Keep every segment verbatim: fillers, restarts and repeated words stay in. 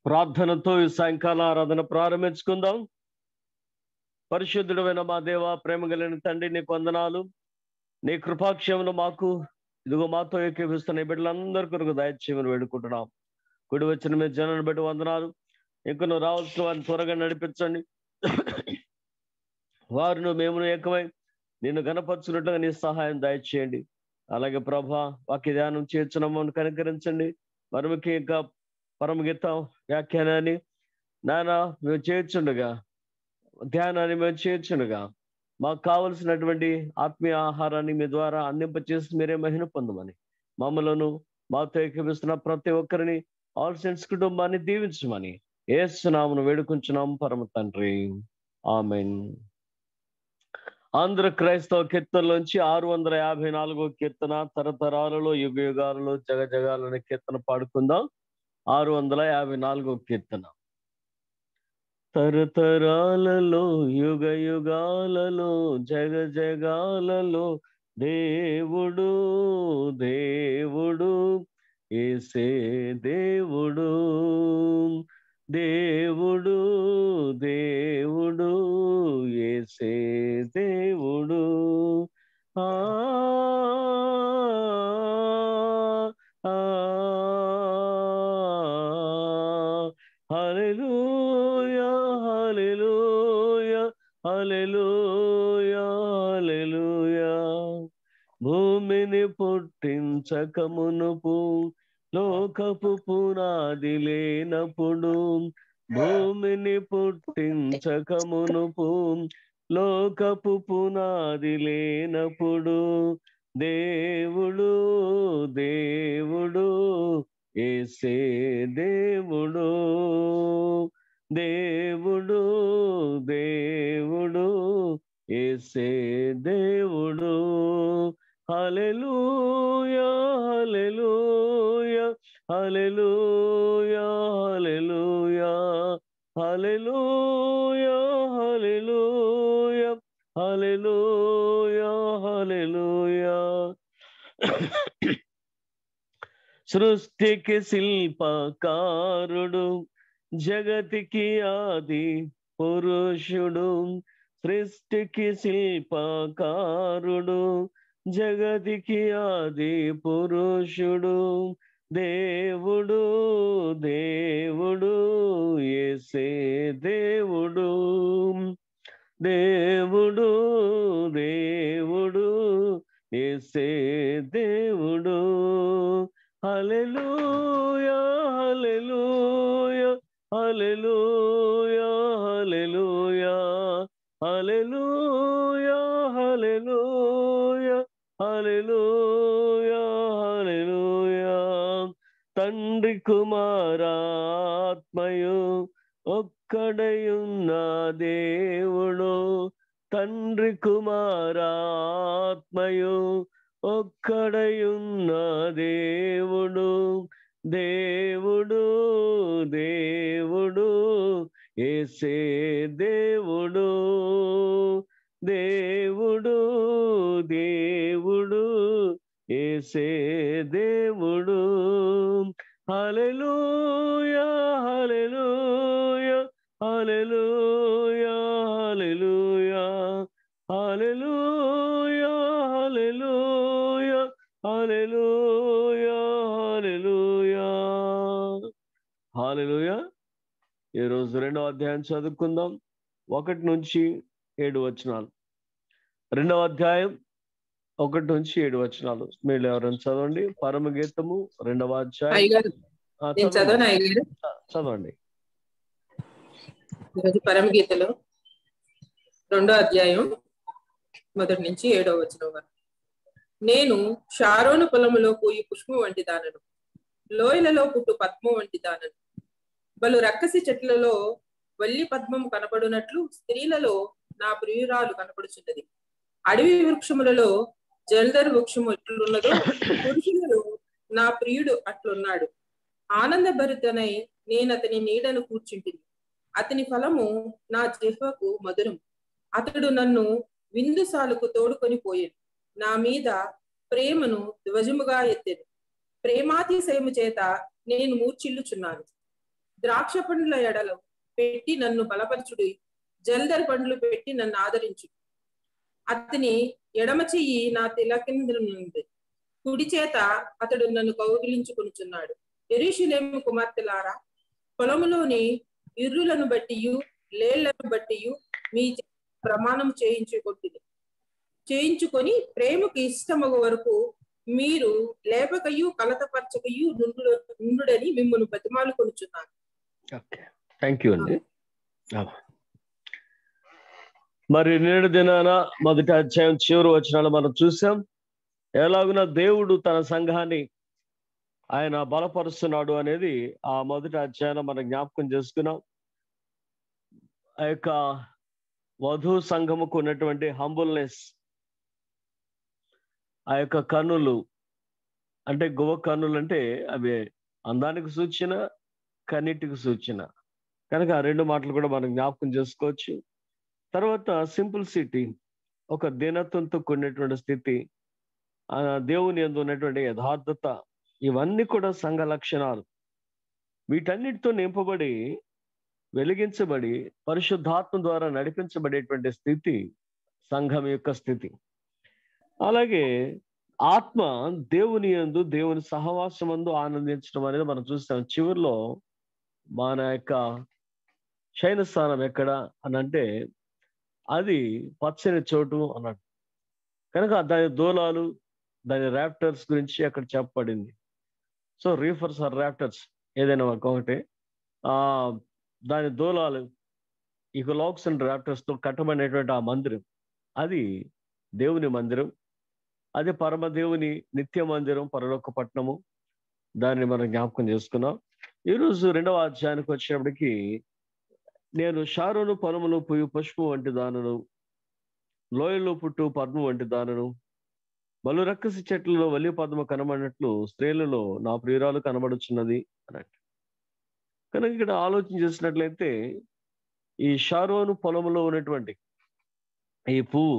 ప్రార్థనతో ఈ సాయంకాల ఆరాధన ప్రారంభించుకుందాం. పరిశుద్ధుడైన మా దేవ, ప్రేమ కలిగిన తండ్రి, నీకు వందనాలు. నీ కృపాక్షేమను మాకు ఇదిగో మాతో ఏకీపిస్తున్న ఈ బిడ్డలందరి కొరకు దయచేయమని వేడుకుంటున్నాం. కుడి వచ్చిన మీ జనాన్ని బట్టి వందనాలు. ఇంకా నువ్వు రావాల్సిన వారిని త్వరగా నడిపించండి. వారిను మేము ఏకమై నిన్ను గణపరచున్నట్లుగా నీ సహాయం దయచేయండి. అలాగే ప్రభా, వాక్య ధ్యానం చేర్చున్నామని కనికరించండి. మరొక ఇంకా పరమగీతం వ్యాఖ్యానాన్ని నాన్న మేము చేర్చుండగా, ధ్యానాన్ని మేము చేర్చుండగా మాకు కావలసినటువంటి ఆత్మీయ ఆహారాన్ని మీ ద్వారా అందింపచేసి మీరే మహిమ పొందమని, మమ్మలను మాతో ఏకీపిస్తున్న ప్రతి ఒక్కరిని, ఆల్ సెంట్స్ కుటుంబాన్ని దీవించమని యేసు నామమున వేడుకుంటున్నాం పరమ తండ్రి, ఆమెన్. ఆంధ్ర క్రైస్తవ కీర్తనలోంచి ఆరు వందల యాభై నాలుగో కీర్తన, తరతరాలలో యుగ యుగాలలో జగ జగాలని కీర్తన పాడుకుందాం. ఆరు వందల యాభై నాలుగో కీర్తన. తరతరాలలో యుగ యుగాలలో జగ జగాలలో దేవుడు దేవుడు యేసే దేవుడు, దేవుడు దేవుడు యేసే దేవుడు. ఆ హల్లెలూయా హల్లెలూయా హల్లెలూయా హల్లెలూయా. భూమిని పుట్టించక మునుపు, లోకపు పునాది లేనప్పుడు, భూమిని పుట్టించక మునుపు, లోకపు పునాది లేనప్పుడు, దేవుడు దేవుడు యేసే దేవుడు, దేవుడు దేవుడు యేసే దేవుడు. హల్లెలూయా హల్లెలూయా హల్లెలూయా హల్లెలూయా హల్లెలూయా హల్లెలూయా హల్లెలూయా హల్లెలూయా. సృష్టికి శిల్పకారుడు, జగతికి ఆది పురుషుడు, సృష్టికి శిల్పకారుడు, జగతికి ఆది పురుషుడు, దేవుడు దేవుడు యేసే దేవుడు, దేవుడు దేవుడు యేసే దేవుడు. హల్లెలూయా హల్లెలూయా హల్లెలూయా హల్లెలూయా హల్లెలూయా హల్లెలూయా హల్లెలూయా హల్లెలూయా. తండ్రి కుమారాత్మయు ఒక్కడయున్న దేవుడు, తండ్రి కుమారాత్మయు ఒక్కడయున్న దేవుడు, దేవుడు దేవుడు యేసే దేవుడు, దేవుడు దేవుడు యేసే దేవుడు. హల్లెలూయా హల్లెలూయా హల్లెలూయా హల్లెలూయా హల్లెలూయా హల్లెలూయా హల్లెలూయా హల్లెలూయా హల్లెలూయా. ఈరోజు రెండవ అధ్యాయం చదువుకుందాం, ఒకటి నుంచి ఏడు వచనాలు. రెండవ అధ్యాయం ఒకటి నుంచి ఏడు వచనాలు మీరు ఎవరైనా చదవండి. పరమగీతము రెండవ అధ్యాయం చదవండి. పరమగీతలో రెండో అధ్యాయం మొదటి నుంచి ఏడో వచనం వరకు. నేను షారోను పొలములో పోయి పుష్పం వంటి దానను, లోయలలో పుట్టు పద్మం వంటి దానను. బలు రక్కసి చెట్లలో వల్లి పద్మము కనపడునట్లు స్త్రీలలో నా ప్రియురాలు కనపడుచున్నది. అడవి వృక్షములలో జల్దరు వృక్షము ఎట్లున్నదో పురుషులలో నా ప్రియుడు అట్లున్నాడు. ఆనంద భరితనై నేను అతని నీడను కూర్చుంటిని. అతని ఫలము నా జిహ్వకు మధురం. అతడు నన్ను విందుసాలకు తోడుకొని పోయాను. నా మీద ప్రేమను ధ్వజముగా ఎత్తెను. ప్రేమాతిశయము చేత నేను మూర్చిల్లుచున్నాను. ద్రాక్ష పండ్ల ఎడలు పెట్టి నన్ను బలపరచుడి, జల్దరి పండ్లు పెట్టి నన్ను ఆదరించు. అతని ఎడమ చెయ్యి నా తిలకింద్రునుంది, కుడి చేత అతడు నన్ను కౌగిలించుకొనుచున్నాడు. యెరూషలేము కుమార్తెలారా, పొలములోని ఇర్రులను బట్టియు లేళ్లను బట్టియు మీ ప్రమాణం చేయించుకొట్టిది చేయించుకొని ప్రేమకు ఇష్టమగు వరకు మీరు లేపకయు కలతపరచకయు నుండు నుండుడని మిమ్మల్ని బతిమాలు కొనుచున్నాను. థ్యాంక్ యూ అండి. మరి నేడు దినాన మొదటి అధ్యాయం చివరి వచనాలు మనం చూసాం. ఎలాగున దేవుడు తన సంఘాన్ని ఆయన బలపరుస్తున్నాడు అనేది ఆ మొదటి అధ్యాయం మనం జ్ఞాపకం చేసుకున్నాం. ఆ యొక్క వధు సంఘముకు ఉన్నటువంటి హంబుల్నెస్, ఆ యొక్క కన్నులు అంటే గువ్వ కన్నులు అంటే అవి అందానికి సూచన, కన్నిటికి సూచన కనుక ఆ రెండు మాటలు కూడా మనం జ్ఞాపకం చేసుకోవచ్చు. తర్వాత సింపుల్సిటీ, ఒక దీనత్వంతో కూడినటువంటి స్థితి, ఆ దేవుని యందు ఉన్నటువంటి యథార్థత, ఇవన్నీ కూడా సంఘ లక్షణాలు. వీటన్నిటితో నింపబడి వెలిగించబడి పరిశుద్ధాత్మ ద్వారా నడిపించబడేటువంటి స్థితి సంఘం యొక్క స్థితి. అలాగే ఆత్మ దేవుని యందు దేవుని సహవాసమందు ఆనందించడం అనేది మనం చూస్తాం. చివరిలో మన యొక్క శయన స్థానం ఎక్కడ అని అంటే అది పచ్చని చోటు అన్నాడు. కనుక దాని దూలాలు, దాని ర్యాప్టర్స్ గురించి అక్కడ చెప్పబడింది. సో రీఫర్స్ ఆర్ ర్యాప్టర్స్ ఏదైనా ఒకటి ఆ దాని దూలాలు ఇకలాక్స్ అండ్ ర్యాప్టర్స్ తో కట్టబడినటువంటి ఆ మందిరం అది దేవుని మందిరం, అది పరమదేవుని నిత్య మందిరం, పరలోక పట్టణము. దాన్ని మనం జ్ఞాపకం చేసుకున్నాం. ఈరోజు రెండవ అధ్యాయానికి వచ్చినప్పటికీ నేను షారోను పొలములో పుయ్యి పుష్పం వంటి దానను, లోయలో పుట్టు పద్మం వంటి దానను, బలు రక్కసి చెట్లలో వల్లి పద్మ కనబడినట్లు స్త్రీలలో నా ప్రియురాలు కనబడుచున్నది అన్నట్టు. కనుక ఇక్కడ ఆలోచన చేసినట్లయితే ఈ షారోను పొలంలో ఉన్నటువంటి ఈ పువ్వు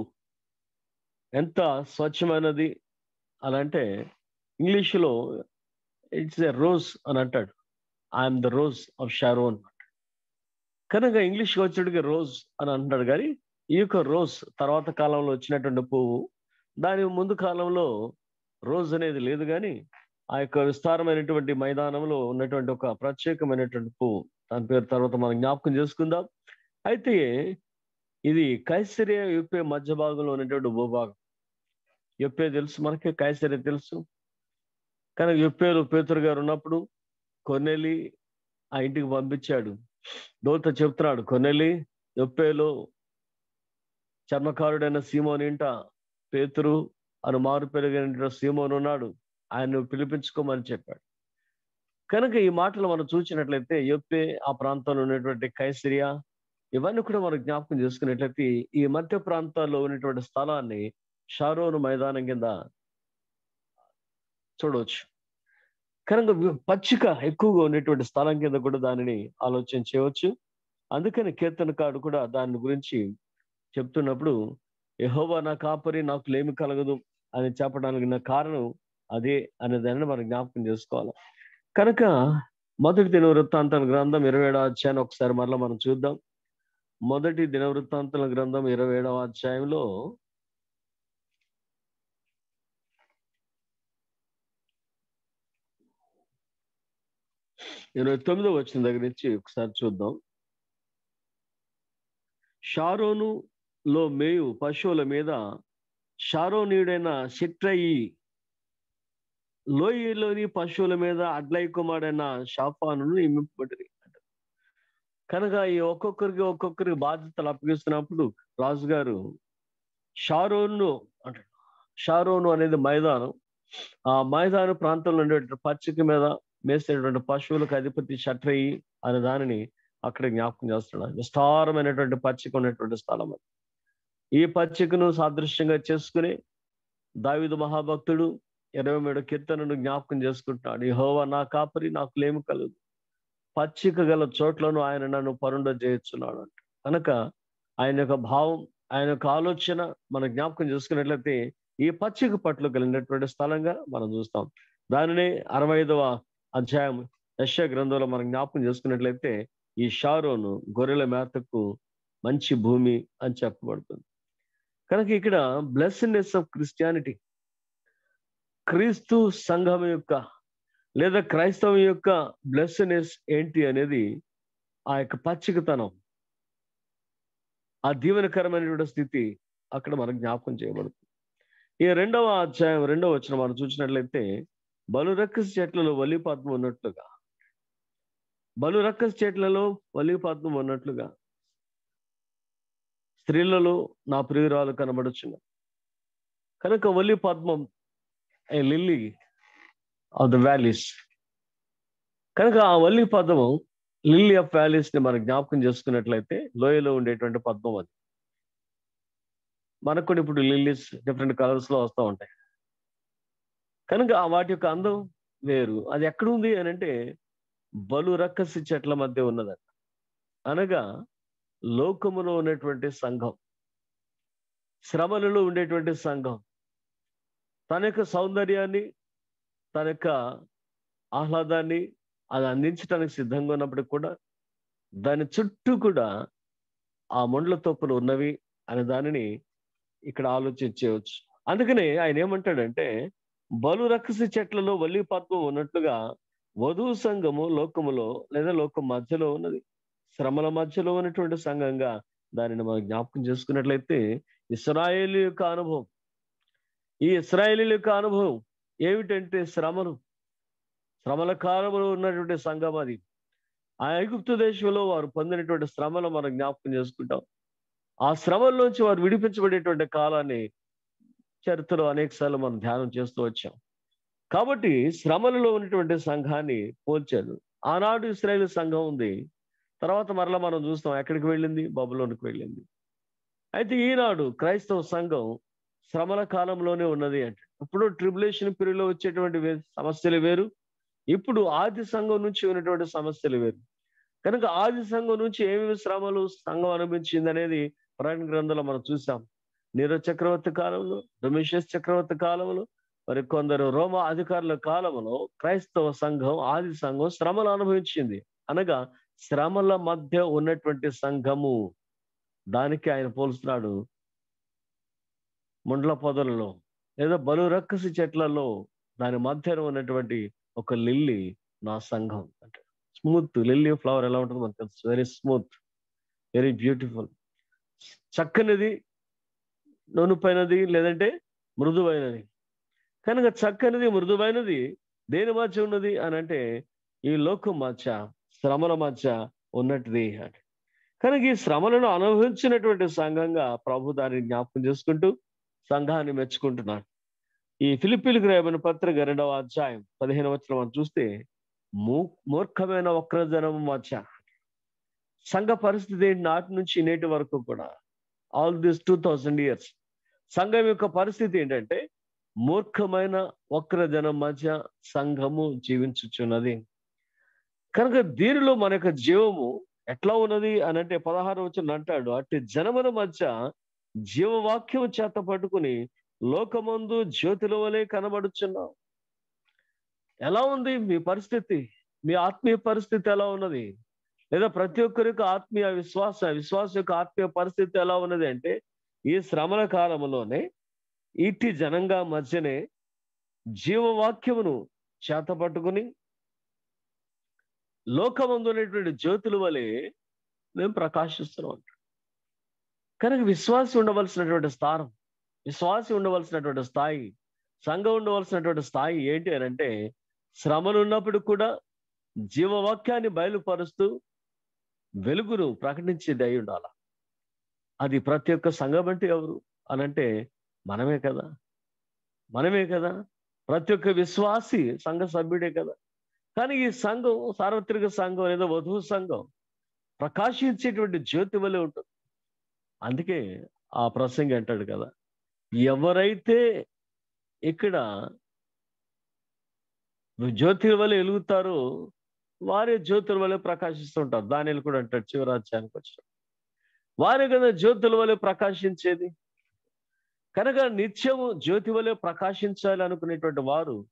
ఎంత స్వచ్ఛమైనది అని అంటే ఇంగ్లీష్లో ఇట్స్ ఎ రోజ్ అని అంటాడు. I'm the rose of Sharon. కనుక ఇంగ్లీష్కి వచ్చేటికి రోజ్ అని అంటున్నాడు. కానీ ఈ యొక్క రోజ్ తర్వాత కాలంలో వచ్చినటువంటి పువ్వు, దాని ముందు కాలంలో రోజ్ అనేది లేదు. కానీ ఆ యొక్క విస్తారమైనటువంటి మైదానంలో ఉన్నటువంటి ఒక ప్రత్యేకమైనటువంటి పువ్వు, దాని పేరు తర్వాత మనం జ్ఞాపకం చేసుకుందాం. అయితే ఇది కైసరియా యూపే మధ్య భాగంలో ఉన్నటువంటి భూభాగం. యూపే తెలుసు మనకి, కైసరియా తెలుసు. కానీ యూపేలో పేతురు గారు ఉన్నప్పుడు కొర్నేలి ఆ ఇంటికి పంపించాడు. దూత చెప్తున్నాడు, కొర్నేలి యూపేలో చర్మకారుడైన సీమోని ఇంట పేతురు అని మారు పెరిగిన సీమోను ఉన్నాడు, ఆయన పిలిపించుకోమని చెప్పాడు. కనుక ఈ మాటలు మనం చూసినట్లయితే యూపే, ఆ ప్రాంతంలో ఉన్నటువంటి కైసరియా, ఇవన్నీ కూడా మనం జ్ఞాపకం చేసుకున్నట్లయితే ఈ మధ్య ప్రాంతాల్లో ఉన్నటువంటి స్థలాన్ని షారోను మైదానం కింద చూడవచ్చు. కనుక పచ్చిక ఎక్కువగా ఉన్నటువంటి స్థలం కింద కూడా దానిని ఆలోచన చేయవచ్చు. అందుకని కీర్తనకారుడు కూడా దాని గురించి చెప్తున్నప్పుడు యెహోవా నా కాపరి, నాకు లేమి కలగదు అని చెప్పడానికి నా కారణం అదే అనేదాన్ని మనం జ్ఞాపకం చేసుకోవాలి. కనుక మొదటి దిన వృత్తాంతాల గ్రంథం ఇరవై ఏడవ అధ్యాయం ఒకసారి మరలా మనం చూద్దాం. మొదటి దిన వృత్తాంతాల గ్రంథం ఇరవై ఏడవ అధ్యాయంలో ఇరవై తొమ్మిదో వచ్చిన దగ్గర నుంచి ఒకసారి చూద్దాం. షారోను లో మేయు పశువుల మీద షారోనీయుడైన షిట్రయి, లోయలోని పశువుల మీద అడ్లై కుమారుడైన షాఫాను నియమింపబడి. కనుక ఈ ఒక్కొక్కరికి ఒక్కొక్కరికి బాధ్యతలు అప్పగిస్తున్నప్పుడు రాజుగారు షారోను అంటాడు. షారోను అనేది మైదానం. ఆ మైదాన ప్రాంతంలో ఉండేటువంటి పచ్చిక మీద మేసేటువంటి పశువులకు అధిపతి షట్రయి అనే దానిని అక్కడ జ్ఞాపకం చేస్తున్నాడు. విస్తారమైనటువంటి పచ్చిక ఉన్నటువంటి స్థలం అది. ఈ పచ్చికను సాదృశ్యంగా చేసుకుని దావీదు మహాభక్తుడు ఇరవై మూడు కీర్తనను జ్ఞాపకం చేసుకుంటున్నాడు. యెహోవా నా కాపరి, నాకు లేమి కలదు, పచ్చిక గల చోట్లను ఆయన నన్ను పరుండ చేయుచున్నాడు అంట. కనుక ఆయన యొక్క భావం, ఆయన యొక్క ఆలోచన మనం జ్ఞాపకం చేసుకున్నట్లయితే ఈ పచ్చిక పట్ల కలిగినటువంటి స్థలంగా మనం చూస్తాం. దానినే అరవై ఐదవ అధ్యాయం యెషయా గ్రంథంలో మనం జ్ఞాపకం చేసుకున్నట్లయితే ఈ షారోను గొర్రెల మేతకు మంచి భూమి అని చెప్పబడుతుంది. కనుక ఇక్కడ బ్లెస్సింగ్నెస్ ఆఫ్ క్రిస్టియానిటీ, క్రీస్తు సంఘం యొక్క లేదా క్రైస్తవం యొక్క బ్లెస్సింగ్నెస్ ఏంటి అనేది ఆ యొక్క పచ్చికతనం, ఆ దీవెనకరమైనటువంటి స్థితి అక్కడ మనకు జ్ఞాపకం చేయబడుతుంది. ఈ రెండవ అధ్యాయం రెండవ వచనం మనం చూసినట్లయితే బలురక్కసి చెట్లలో వల్లిపద్మం ఉన్నట్లుగా, బలురక్కసి చెట్లలో వల్లిపద్మం ఉన్నట్లుగా స్త్రీలలో నా ప్రియురాలు కనబడుచున్న. కనుక వల్లి పద్మం a lily of the valleys. కనుక ఆ వల్లి పద్మం లిల్లీ ఆఫ్ వ్యాలీస్ ని మనం జ్ఞాపకం చేసుకున్నట్లయితే లోయలో ఉండేటువంటి పద్మం అది. మనకు కూడా ఇప్పుడు లిల్లీస్ డిఫరెంట్ కలర్స్ లో వస్తూ ఉంటాయి. కనుక వాటి యొక్క అందం వేరు. అది ఎక్కడుంది అని అంటే బలు రక్కసి చెట్ల మధ్య ఉన్నదట. అనగా లోకములో ఉన్నటువంటి సంఘం, శ్రమలలో ఉండేటువంటి సంఘం తన యొక్క సౌందర్యాన్ని, తన యొక్క ఆహ్లాదాన్ని అది అందించడానికి సిద్ధంగా ఉన్నప్పటికి కూడా దాని చుట్టూ కూడా ఆ మొండ్ల తొప్పులు ఉన్నవి అనే దానిని ఇక్కడ ఆలోచించవచ్చు. అందుకనే ఆయన ఏమంటాడంటే బలు రక్కసి చెట్లలో వల్లి పద్మం ఉన్నట్లుగా వధువు సంఘము లోకములో లేదా లోకం మధ్యలో ఉన్నది, శ్రమల మధ్యలో ఉన్నటువంటి సంఘంగా దానిని మనం జ్ఞాపకం చేసుకున్నట్లయితే ఇశ్రాయేలు యొక్క అనుభవం, ఈ ఇశ్రాయేలు యొక్క అనుభవం ఏమిటంటే శ్రమలు, శ్రమల కాలంలో ఉన్నటువంటి సంఘం అది. ఆ ఐగుప్తు దేశంలో వారు పొందినటువంటి శ్రమలు మనం జ్ఞాపకం చేసుకుంటాం. ఆ శ్రమల్లోంచి వారు విడిపించబడేటువంటి కాలాన్ని చరిత్రలో అనేక సార్లు మనం ధ్యానం చేస్తూ వచ్చాం. కాబట్టి శ్రమలలో ఉన్నటువంటి సంఘాన్ని పోల్చాడు. ఆనాడు ఇశ్రాయేలు సంఘం ఉంది, తర్వాత మరలా మనం చూస్తాం ఎక్కడికి వెళ్ళింది, బబులోనికి వెళ్ళింది. అయితే ఈనాడు క్రైస్తవ సంఘం శ్రమల కాలంలోనే ఉన్నది అంటే ఇప్పుడు ట్రిబులేషన్ పీరియడ్ లో వచ్చేటువంటి సమస్యలు వేరు, ఇప్పుడు ఆది సంఘం నుంచి ఉన్నటువంటి సమస్యలు వేరు. కనుక ఆది సంఘం నుంచి ఏమేమి శ్రమలు సంఘం అనుభవించింది అనేది పురాణ గ్రంథంలో మనం చూసాం. నీరో చక్రవర్తి కాలంలో, డొమిషియస్ చక్రవర్తి కాలంలో, మరి కొందరు రోమా అధికారుల కాలంలో క్రైస్తవ సంఘం, ఆది సంఘం శ్రమలు అనుభవించింది. అనగా శ్రమల మధ్య ఉన్నటువంటి సంఘము. దానికి ఆయన పోలుస్తున్నాడు ముండ్ల పొదలలో లేదా బలు రక్కసి చెట్లలో దాని మధ్యన ఉన్నటువంటి ఒక లిల్లీ నా సంఘం అంటే. స్మూత్ లిల్లీ ఫ్లవర్ ఎలా ఉంటుంది మనకు తెలుసు, వెరీ స్మూత్, వెరీ బ్యూటిఫుల్, చక్కనిది, నూనెపైనది లేదంటే మృదువైనది. కనుక చక్కనిది మృదువైనది దేని మధ్య ఉన్నది అని అంటే ఈ లోకం మధ్య, శ్రమల మధ్య ఉన్నటిది అంటే. కనుక ఈ శ్రమలను అనుభవించినటువంటి సంఘంగా ప్రభు దాన్ని జ్ఞాపకం చేసుకుంటూ సంఘాన్ని మెచ్చుకుంటున్నాడు. ఈ ఫిలిప్పీలకు రాయబడిన పత్రిక రెండవ అధ్యాయం పదిహేను వచనం మనం చూస్తే మూ మూర్ఖమైన వక్రజనం మధ్య సంఘ పరిస్థితి నాటి నుంచి నేటి వరకు కూడా all this two thousand years సంఘం యొక్క పరిస్థితి ఏంటంటే మూర్ఖమైన వక్రజనం మధ్య సంఘము జీవించుచున్నది. కనుక దీనిలో మన యొక్క జీవము ఎట్లా ఉన్నది అని అంటే పదహారు వచనం అంటాడు, అట్టి జనముల మధ్య జీవవాక్యం చేత పట్టుకుని లోకమందు జ్యోతిల వలె కనబడుచున్నాం. ఎలా ఉంది మీ పరిస్థితి? మీ ఆత్మీయ పరిస్థితి ఎలా ఉన్నది? లేదా ప్రతి ఒక్కరి యొక్క ఆత్మీయ విశ్వాస విశ్వాస యొక్క ఆత్మీయ పరిస్థితి ఎలా ఉన్నది అంటే ఈ శ్రమల కాలంలోనే ఇట్టి జనంగా మధ్యనే జీవవాక్యమును చేత పట్టుకుని లోకమందు ఉన్నటువంటి జ్యోతుల వలె మేము ప్రకాశిస్తున్నాం. కనుక విశ్వాసి ఉండవలసినటువంటి స్థానం, విశ్వాసి ఉండవలసినటువంటి స్థాయి, సంఘం ఉండవలసినటువంటి స్థాయి ఏంటి అని అంటే శ్రమలు ఉన్నప్పుడు కూడా జీవవాక్యాన్ని బయలుపరుస్తూ వెలుగును ప్రకటించేది అయి ఉండాల. అది ప్రతి ఒక్క సంఘం అంటే ఎవరు అనంటే మనమే కదా, మనమే కదా. ప్రతి ఒక్క విశ్వాసి సంఘ సభ్యుడే కదా. కానీ ఈ సంఘం సార్వత్రిక సంఘం లేదా వధువు సంఘం ప్రకాశించేటువంటి జ్యోతి వలె ఉంటుంది. అందుకే ఆ ప్రసంగి అంటాడు కదా, ఎవరైతే ఇక్కడ జ్యోతి వలె వెలుగుతారో వారే జ్యోతుల వలె ప్రకాశిస్తుంటారు. దానిని కూడా అంటాడు చివరి అధ్యాయానికి వచ్చిన వారే కదా జ్యోతుల వలె ప్రకాశించేది. కనుక నిత్యము జ్యోతి వలె ప్రకాశించాలి అనుకునేటువంటి వారు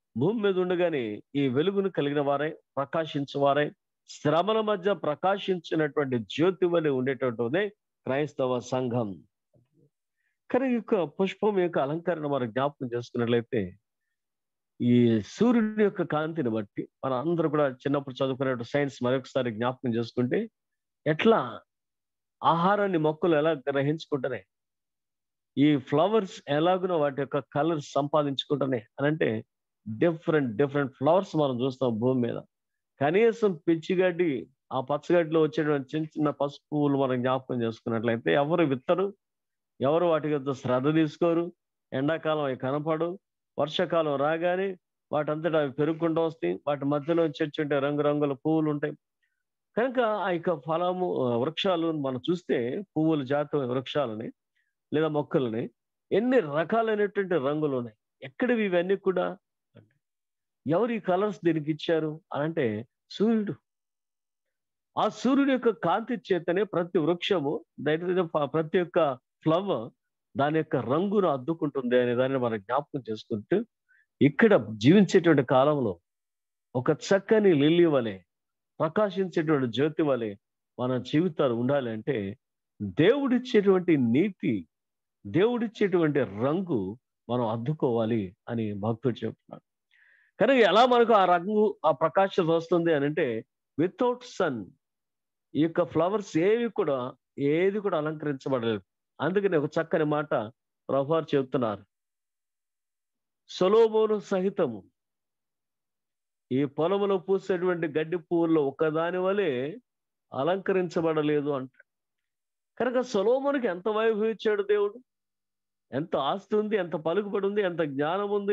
భూమి మీద ఉండగానే ఈ వెలుగును కలిగిన వారై ప్రకాశించేవారై శ్రమల మధ్య ప్రకాశించినటువంటి జ్యోతి వలె ఉండేటటువంటిదే క్రైస్తవ సంఘం. కానీ ఈ యొక్క పుష్పం యొక్క అలంకరణ మనం జ్ఞాపకం చేసుకున్నట్లయితే ఈ సూర్యుడి యొక్క కాంతిని బట్టి మన అందరూ కూడా చిన్నప్పుడు చదువుకునే సైన్స్ మరొకసారి జ్ఞాపకం చేసుకుంటే ఎట్లా ఆహారాన్ని మొక్కలు ఎలా గ్రహించుకుంటానే, ఈ ఫ్లవర్స్ ఎలాగునో వాటి యొక్క కలర్స్ సంపాదించుకుంటానే అని అంటే డిఫరెంట్ డిఫరెంట్ ఫ్లవర్స్ మనం చూస్తాం భూమి మీద. కనీసం పిచ్చిగడ్డి ఆ పచ్చగడ్డిలో వచ్చేటువంటి చిన్న చిన్న పసుపు పువ్వులు మనం జ్ఞాపకం చేసుకున్నట్లయితే ఎవరు విత్తరు, ఎవరు వాటి యొక్క శ్రద్ధ తీసుకోరు. ఎండాకాలం అవి కనపడు, వర్షాకాలం రాగానే వాటంతటా అవి పెరుగుకుంటూ వస్తాయి. వాటి మధ్యలో చెట్టు రంగురంగుల పువ్వులు ఉంటాయి. కనుక ఆ యొక్క ఫలము వృక్షాలు మనం చూస్తే పువ్వుల జాతి వృక్షాలని లేదా మొక్కలని ఎన్ని రకాలైనటువంటి రంగులు ఉన్నాయి. ఎక్కడివి ఇవన్నీ కూడా? ఎవరు ఈ కలర్స్ దీనికి ఇచ్చారు అని అంటే సూర్యుడు. ఆ సూర్యుడి యొక్క కాంతి చేతనే ప్రతి వృక్షము ప్రతి ఒక్క ఫ్లవర్ దాని యొక్క రంగును అద్దుకుంటుంది అనే దాన్ని మనం జ్ఞాపకం చేసుకుంటూ ఇక్కడ జీవించేటువంటి కాలంలో ఒక చక్కని లిల్లీ వలె ప్రకాశించేటువంటి జ్యోతి వలె మన జీవితాలు ఉండాలి అంటే దేవుడిచ్చేటువంటి నీతి, దేవుడిచ్చేటువంటి రంగు మనం అద్దుకోవాలి అని భక్తుడు చెప్తున్నాడు. కనుక ఎలా మనకు ఆ రంగు ఆ ప్రకాశం వస్తుంది అని అంటే వితౌట్ సన్ ఈ యొక్క ఫ్లవర్స్ ఏవి కూడా ఏది కూడా అలంకరించబడలేదు. అందుకని ఒక చక్కని మాట ప్రభువారు చెబుతున్నారు, సొలొమోను సహితము ఈ పొలములో పూసేటువంటి గడ్డి పువ్వుల్లో ఒకదాని వలె అలంకరించబడలేదు అంట. కనుక సొలొమోనుకి ఎంత వైభవం ఇచ్చాడు దేవుడు, ఎంత ఆస్తి ఉంది, ఎంత పలుకుబడి ఉంది, ఎంత జ్ఞానం ఉంది.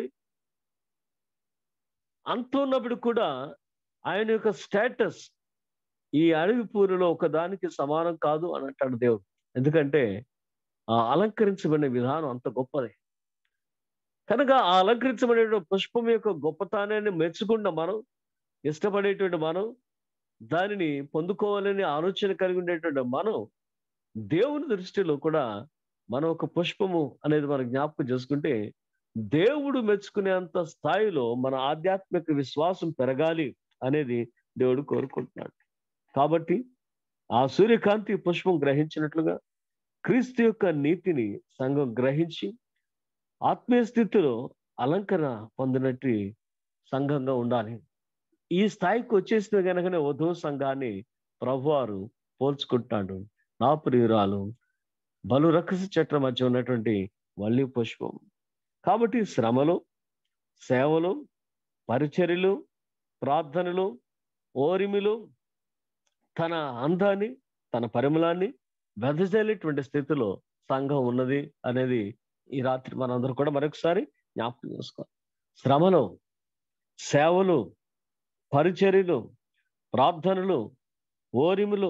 అంత ఉన్నప్పుడు కూడా ఆయన యొక్క స్టేటస్ ఈ అడవి పూరిలో ఒకదానికి సమానం కాదు అని అంటాడు దేవుడు. ఎందుకంటే ఆ అలంకరించబడిన విధానం అంత గొప్పది. కనుక ఆ అలంకరించబడే పుష్పం యొక్క గొప్పతనాన్ని మెచ్చుకున్న మనం, ఇష్టపడేటువంటి మనం, దానిని పొందుకోవాలని ఆలోచన కలిగి ఉండేటువంటి మనం దేవుని దృష్టిలో కూడా మనం ఒక పుష్పము అనేది మనం జ్ఞాపకం చేసుకుంటే దేవుడు మెచ్చుకునేంత స్థాయిలో మన ఆధ్యాత్మిక విశ్వాసం పెరగాలి అనేది దేవుడు కోరుకుంటున్నాడు. కాబట్టి ఆ సూర్యకాంతి పుష్పం గ్రహించినట్లుగా క్రీస్తు యొక్క నీతిని సంఘం గ్రహించి ఆత్మీయ స్థితిలో అలంకరణ పొందినట్టు సంఘంగా ఉండాలి. ఈ స్థాయికి వచ్చేసిన కనుకనే వధువు సంఘాన్ని ప్రభువారు పోల్చుకుంటున్నాడు. నా ప్రియురాలు బలు రక్కస చెట్ల మధ్య ఉన్నటువంటి వల్లి పుష్పం. కాబట్టి శ్రమలు, సేవలు, పరిచర్యలు, ప్రార్థనలు, ఓరిమిలు తన అందాన్ని, తన పరిమళాన్ని వెదజల్లేటువంటి స్థితిలో సంఘం ఉన్నది అనేది ఈ రాత్రి మనందరూ కూడా మరొకసారి జ్ఞాపకం చేసుకోవాలి. శ్రమలు, సేవలు, పరిచర్యలు, ప్రార్థనలు, ఓరిములు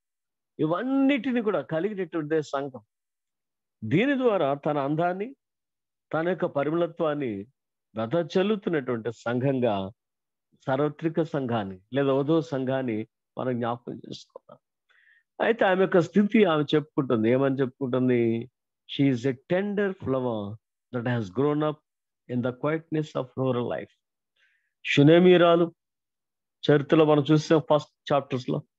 ఇవన్నిటిని కూడా కలిగినటువంటి సంఘం. దీని ద్వారా తన అందాన్ని, తన యొక్క పరిమళత్వాన్ని వెదజల్లుతున్నటువంటి సంఘంగా సార్వత్రిక సంఘాన్ని లేదా వధువు సంఘాన్ని మనం జ్ఞాపకం చేసుకున్నాం. అయితే ఆమె యొక్క స్థితి ఆమె చెప్పుకుంటుంది. ఏమని చెప్పుకుంటుంది? She is a tender flower that has grown up in the quietness of rural life. షునేమీరాలు చరిత్రలో మనం చూసాం, ఫస్ట్ చాప్టర్స్ లో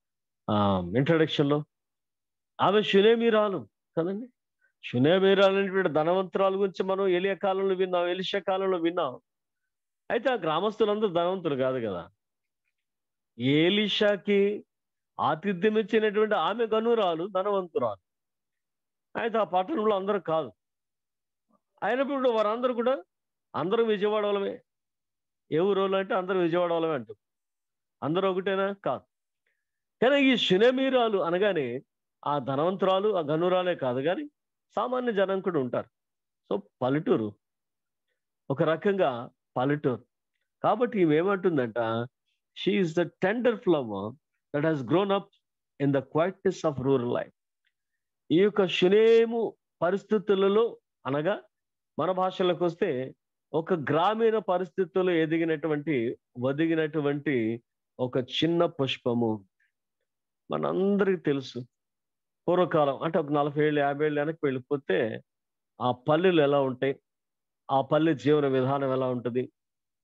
ఇంట్రడక్షన్ లో ఆమె షునేమీరాలు కదండి. షునేమీరాలు అనేటువంటి ధనవంతురాల గురించి మనం ఎలియా కాలంలో విన్నాం, ఎలీషా కాలంలో విన్నాం. అయితే ఆ గ్రామస్తులందరూ ధనవంతులు కాదు కదా. ఎలీషాకి ఆతిథ్యం ఇచ్చినటువంటి ఆమె గనురాలు ధనవంతురాలు. అయితే ఆ పట్టణంలో అందరూ కాదు. అయినప్పుడు వారందరూ కూడా అందరూ విజయవాడ వాళ్ళమే. ఏ ఊరోళ్ళు అంటే అందరూ విజయవాడ వాళ్ళమే అంటారు. అందరూ ఒకటేనా? కాదు. కానీ ఈ షునేమీరాలు అనగానే ఆ ధనవంతురాలు ఆ గనురాలే కాదు, కానీ సామాన్య జనం కూడా ఉంటారు. సో పల్లెటూరు, ఒక రకంగా పల్లెటూరు. కాబట్టి ఈమె ఏమంటుందంట, she is the tender flower that has grown up in the quietness of rural life. ఈ యొక్క షునేము పరిస్థితులలో అనగా మన భాషలోకి వస్తే ఒక గ్రామీణ పరిస్థితుల్లో ఎదిగినటువంటి ఒదిగినటువంటి ఒక చిన్న పుష్పము. మనందరికీ తెలుసు, పూర్వకాలం అంటే ఒక నలభై ఏళ్ళు యాభై ఏళ్ళు వెనక్కి వెళ్ళిపోతే ఆ పల్లెలు ఎలా ఉంటాయి, ఆ పల్లె జీవన విధానం ఎలా ఉంటుంది,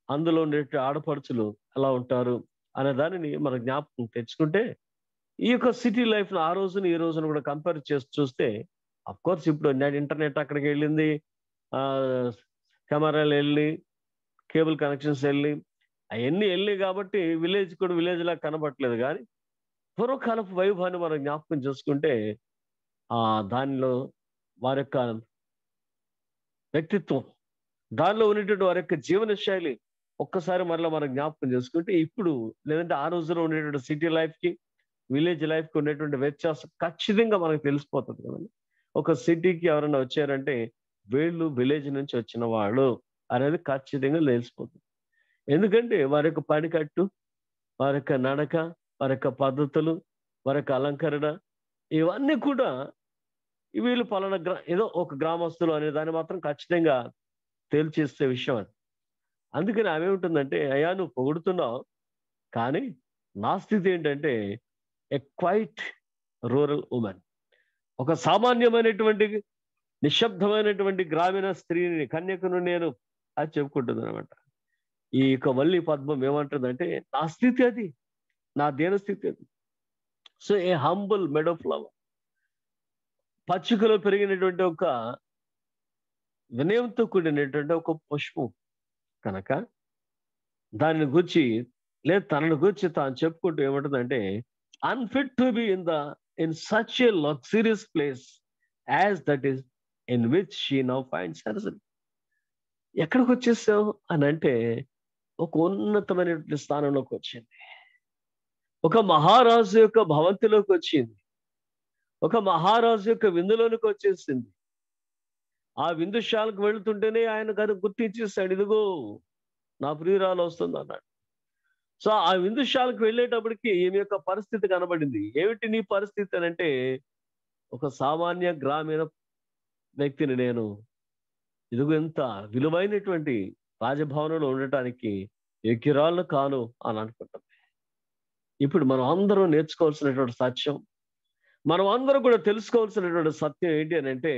అందులో ఉండే ఆడపడుచులు ఎలా ఉంటారు అనే దానిని మనం జ్ఞాపకం తెచ్చుకుంటే ఈ యొక్క సిటీ లైఫ్ ఆ రోజున ఈ రోజున కూడా కంపేర్ చేసి చూస్తే అఫ్ కోర్స్ ఇప్పుడు ఇంటర్నెట్ అక్కడికి వెళ్ళింది, ఆ కెమెరాలు వెళ్ళి, కేబుల్ కనెక్షన్స్ వెళ్ళి, అవన్నీ వెళ్ళి కాబట్టి విలేజ్ కూడా విలేజ్ లా కనబట్టలేదు. కానీ పూర్వకాలపు వైభవాన్ని మనం జ్ఞాపకం చేసుకుంటే ఆ దానిలో వారి యొక్క వ్యక్తిత్వం, దానిలో ఉన్నటువంటి వారి యొక్క జీవన శైలి ఒక్కసారి మరలా మనం జ్ఞాపకం చేసుకుంటే ఇప్పుడు లేదంటే ఆ రోజులో ఉండేటువంటి సిటీ లైఫ్ కి విలేజ్ లైఫ్ కి ఉండేటువంటి వ్యత్యాసం ఖచ్చితంగా మనకు తెలిసిపోతుంది కదండి. ఒక సిటీకి ఎవరైనా వచ్చారంటే వీళ్ళు విలేజ్ నుంచి వచ్చిన వాళ్ళు అనేది ఖచ్చితంగా తెలిసిపోతుంది. ఎందుకంటే వారి యొక్క పనికట్టు, వారి యొక్క నడక, వారి యొక్క పద్ధతులు, వారి యొక్క అలంకరణ, ఇవన్నీ కూడా వీళ్ళు పలానా గ్రా ఏదో ఒక గ్రామస్తులు అనే దాన్ని మాత్రం ఖచ్చితంగా తేల్చేసే విషయం అది. అందుకని ఆమె ఏముంటుందంటే, అయ్యా నువ్వు పొగుడుతున్నావు, కానీ నా స్థితి ఏంటంటే ఎ క్వైట్ రూరల్ ఉమెన్, ఒక సామాన్యమైనటువంటి నిశ్శబ్దమైనటువంటి గ్రామీణ స్త్రీని, కన్యకను నేను అది చెప్పుకుంటుంది అనమాట. ఈ యొక్క వల్లి పద్మం ఏమంటుందంటే నా స్థితి అది, నా దేన స్థితి అది. So a humble meadow flower, పచ్చికలో పెరిగినటువంటి ఒక వినయంతో కూడినటువంటి ఒక పుష్పం కనుక దానిని గురించి లేదు తనను గురించి తాను చెప్పుకుంటూ ఏమంటుందంటే unfit to be in the in such a luxurious place as that is in which she now finds herself. ఎక్కడికి వచ్చేసావు అని అంటే ఒక ఉన్నతమైనటువంటి స్థానంలోకి వచ్చింది, ఒక మహారాజు యొక్క భవంతిలోకి వచ్చింది, ఒక మహారాజు యొక్క విందులోనికి వచ్చేసింది. ఆ విందుశాలకు వెళుతుంటేనే ఆయన గారు గుర్తించేస్తాడు, ఇదిగో నా ప్రియురాలు వస్తుంది అన్నాడు. సో ఆ విందుశాలకు వెళ్ళేటప్పటికి ఈమె యొక్క పరిస్థితి కనబడింది. ఏమిటి నీ పరిస్థితి అని అంటే, ఒక సామాన్య గ్రామీణ వ్యక్తిని నేను, ఇదిగో ఎంత విలువైనటువంటి రాజభవనంలో ఉండటానికి యోగ్యురాలు కాను అని అనుకుంటాం. ఇప్పుడు మనం అందరం నేర్చుకోవాల్సినటువంటి సత్యం, మనం అందరం కూడా తెలుసుకోవాల్సినటువంటి సత్యం ఏంటి అని అంటే,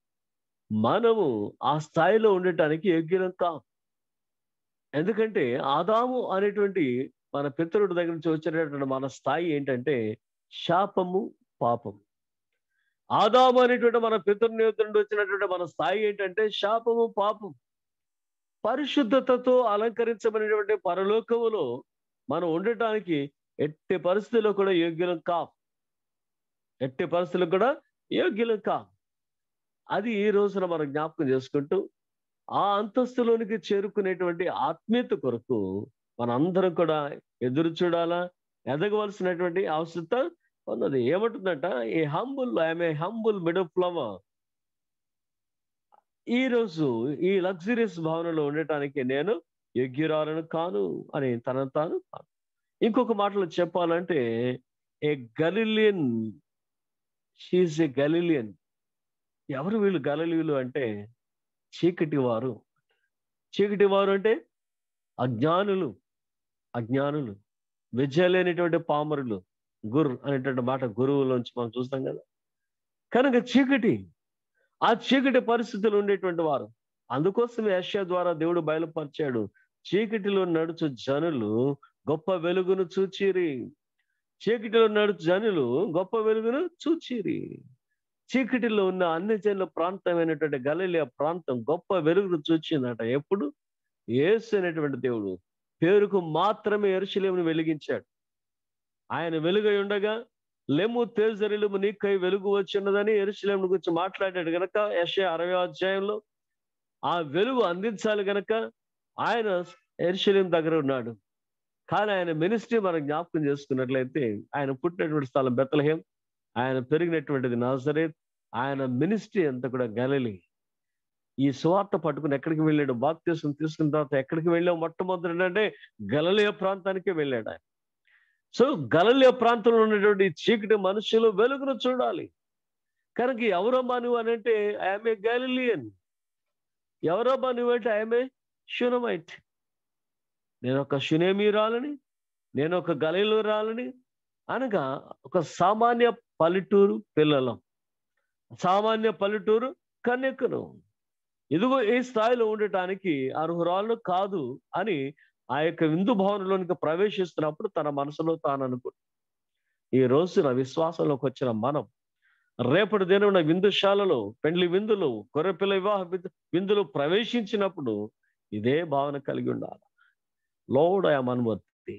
మనము ఆ స్థాయిలో ఉండటానికి యోగ్యులం కాం. ఎందుకంటే ఆదాము అనేటువంటి మన పితరుడి దగ్గర నుంచి వచ్చినటువంటి మన స్థాయి ఏంటంటే శాపము, పాపము. ఆదాము అనేటువంటి మన పితరుని యొద్ద నుండి వచ్చినటువంటి మన స్థాయి ఏంటంటే శాపము, పాపం. పరిశుద్ధతతో అలంకరించబడినటువంటి పరలోకములో మనం ఉండటానికి ఎట్టి పరిస్థితుల్లో కూడా యోగ్యులం కాం, ఎట్టి పరిస్థితుల్లో కూడా యోగ్యులం కాం. అది ఈ రోజున మనం జ్ఞాపకం చేసుకుంటూ ఆ అంతస్తులోనికి చేరుకునేటువంటి ఆత్మీయత కొరకు మనందరం కూడా ఎదురు చూడాలా, ఎదగవలసినటువంటి అవసరత ఉన్నది. ఏమంటుందంట, ఈ humble I'm a humble meadow flower. ఈ రోజు ఈ లగ్జరియస్ భావనలో ఉండటానికి నేను యోగ్యురాలను కాను అని తనను తాను. ఇంకొక మాటలో చెప్పాలంటే ఏ గలిలియన్, షీఈస్ ఏ గలిలియన్. ఎవరు వీళ్ళు గలిలీయులు అంటే చీకటి వారు. చీకటి వారు అంటే అజ్ఞానులు, అజ్ఞానులు విద్య లేనిటువంటి పామరులు. గుర్ అనేటువంటి మాట గురువులోంచి మనం చూస్తాం కదా. కనుక చీకటి, ఆ చీకటి పరిస్థితులు ఉండేటువంటి వారు. అందుకోసమే యెషయా ద్వారా దేవుడు బయలుపరిచాడు, చీకటిలో నడుచు జనులు గొప్ప వెలుగును చూచిరి. చీకటిలో నడుచు జనులు గొప్ప వెలుగును చూచిరి. చీకటిలో ఉన్న అన్ని జనుల ప్రాంతమైనటువంటి గలిలయ ప్రాంతం గొప్ప వెలుగును చూచిందట. ఎప్పుడు? యేసు అనేటువంటి దేవుడు పేరుకు మాత్రమే యెరూషలేమును వెలిగించాడు. ఆయన వెలుగై ఉండగా లెమ్ము తేజరిలుము నీకై వెలుగు వచ్చిన్నదని యెరూషలేమును గురించి మాట్లాడాడు గనక యెషయా అరవై అధ్యాయంలో ఆ వెలుగు అందించాలి గనక ఆయన యెరూషలేము దగ్గర ఉన్నాడు. కానీ ఆయన మినిస్ట్రీ మనం జ్ఞాపకం చేసుకున్నట్లయితే ఆయన పుట్టినటువంటి స్థలం బెత్లెహేం, ఆయన పెరిగినటువంటిది నాజరేత్, ఆయన మినిస్ట్రీ అంతా కూడా గలిలీ. ఈ సువార్త పట్టుకుని ఎక్కడికి వెళ్ళాడు? బాప్తిసం తీసుకున్న తర్వాత ఎక్కడికి వెళ్ళావు? మొట్టమొదటి అంటే గలిలయ ప్రాంతానికే వెళ్ళాడు ఆయన. సో గలిలయ ప్రాంతంలో ఉన్నటువంటి చీకటి మనుషులు వెలుగును చూడాలి. కనుక ఎవరమ్మా నువ్వు అని అంటే ఐఎమ్ ఏ గలిలియన్. ఎవరమ్మా నువ్వు అంటే ఐఎమ్ ఏ షునమైట్. నేను ఒక షునేమీరాలని, నేను ఒక గలిలయురాలని అనగా ఒక సామాన్య పల్లెటూరు పిల్లలం, సామాన్య పల్లెటూరు కన్యకను. ఇదిగో ఈ స్థాయిలో ఉండటానికి అర్హురాలు కాదు అని ఆ యొక్క విందు భవనంలోనికి ప్రవేశిస్తున్నప్పుడు తన మనసులో తాను అనుకో ఈ రోజున విశ్వాసంలోకి వచ్చిన మనం రేపటి దినమున విందుశాలలో పెండ్లి విందులు గొర్రెపిల్ల వివాహ విందు విందులు ప్రవేశించినప్పుడు ఇదే భావన కలిగి ఉండాలి. లోడ్ ఐ యామ్ అన్వర్తీ,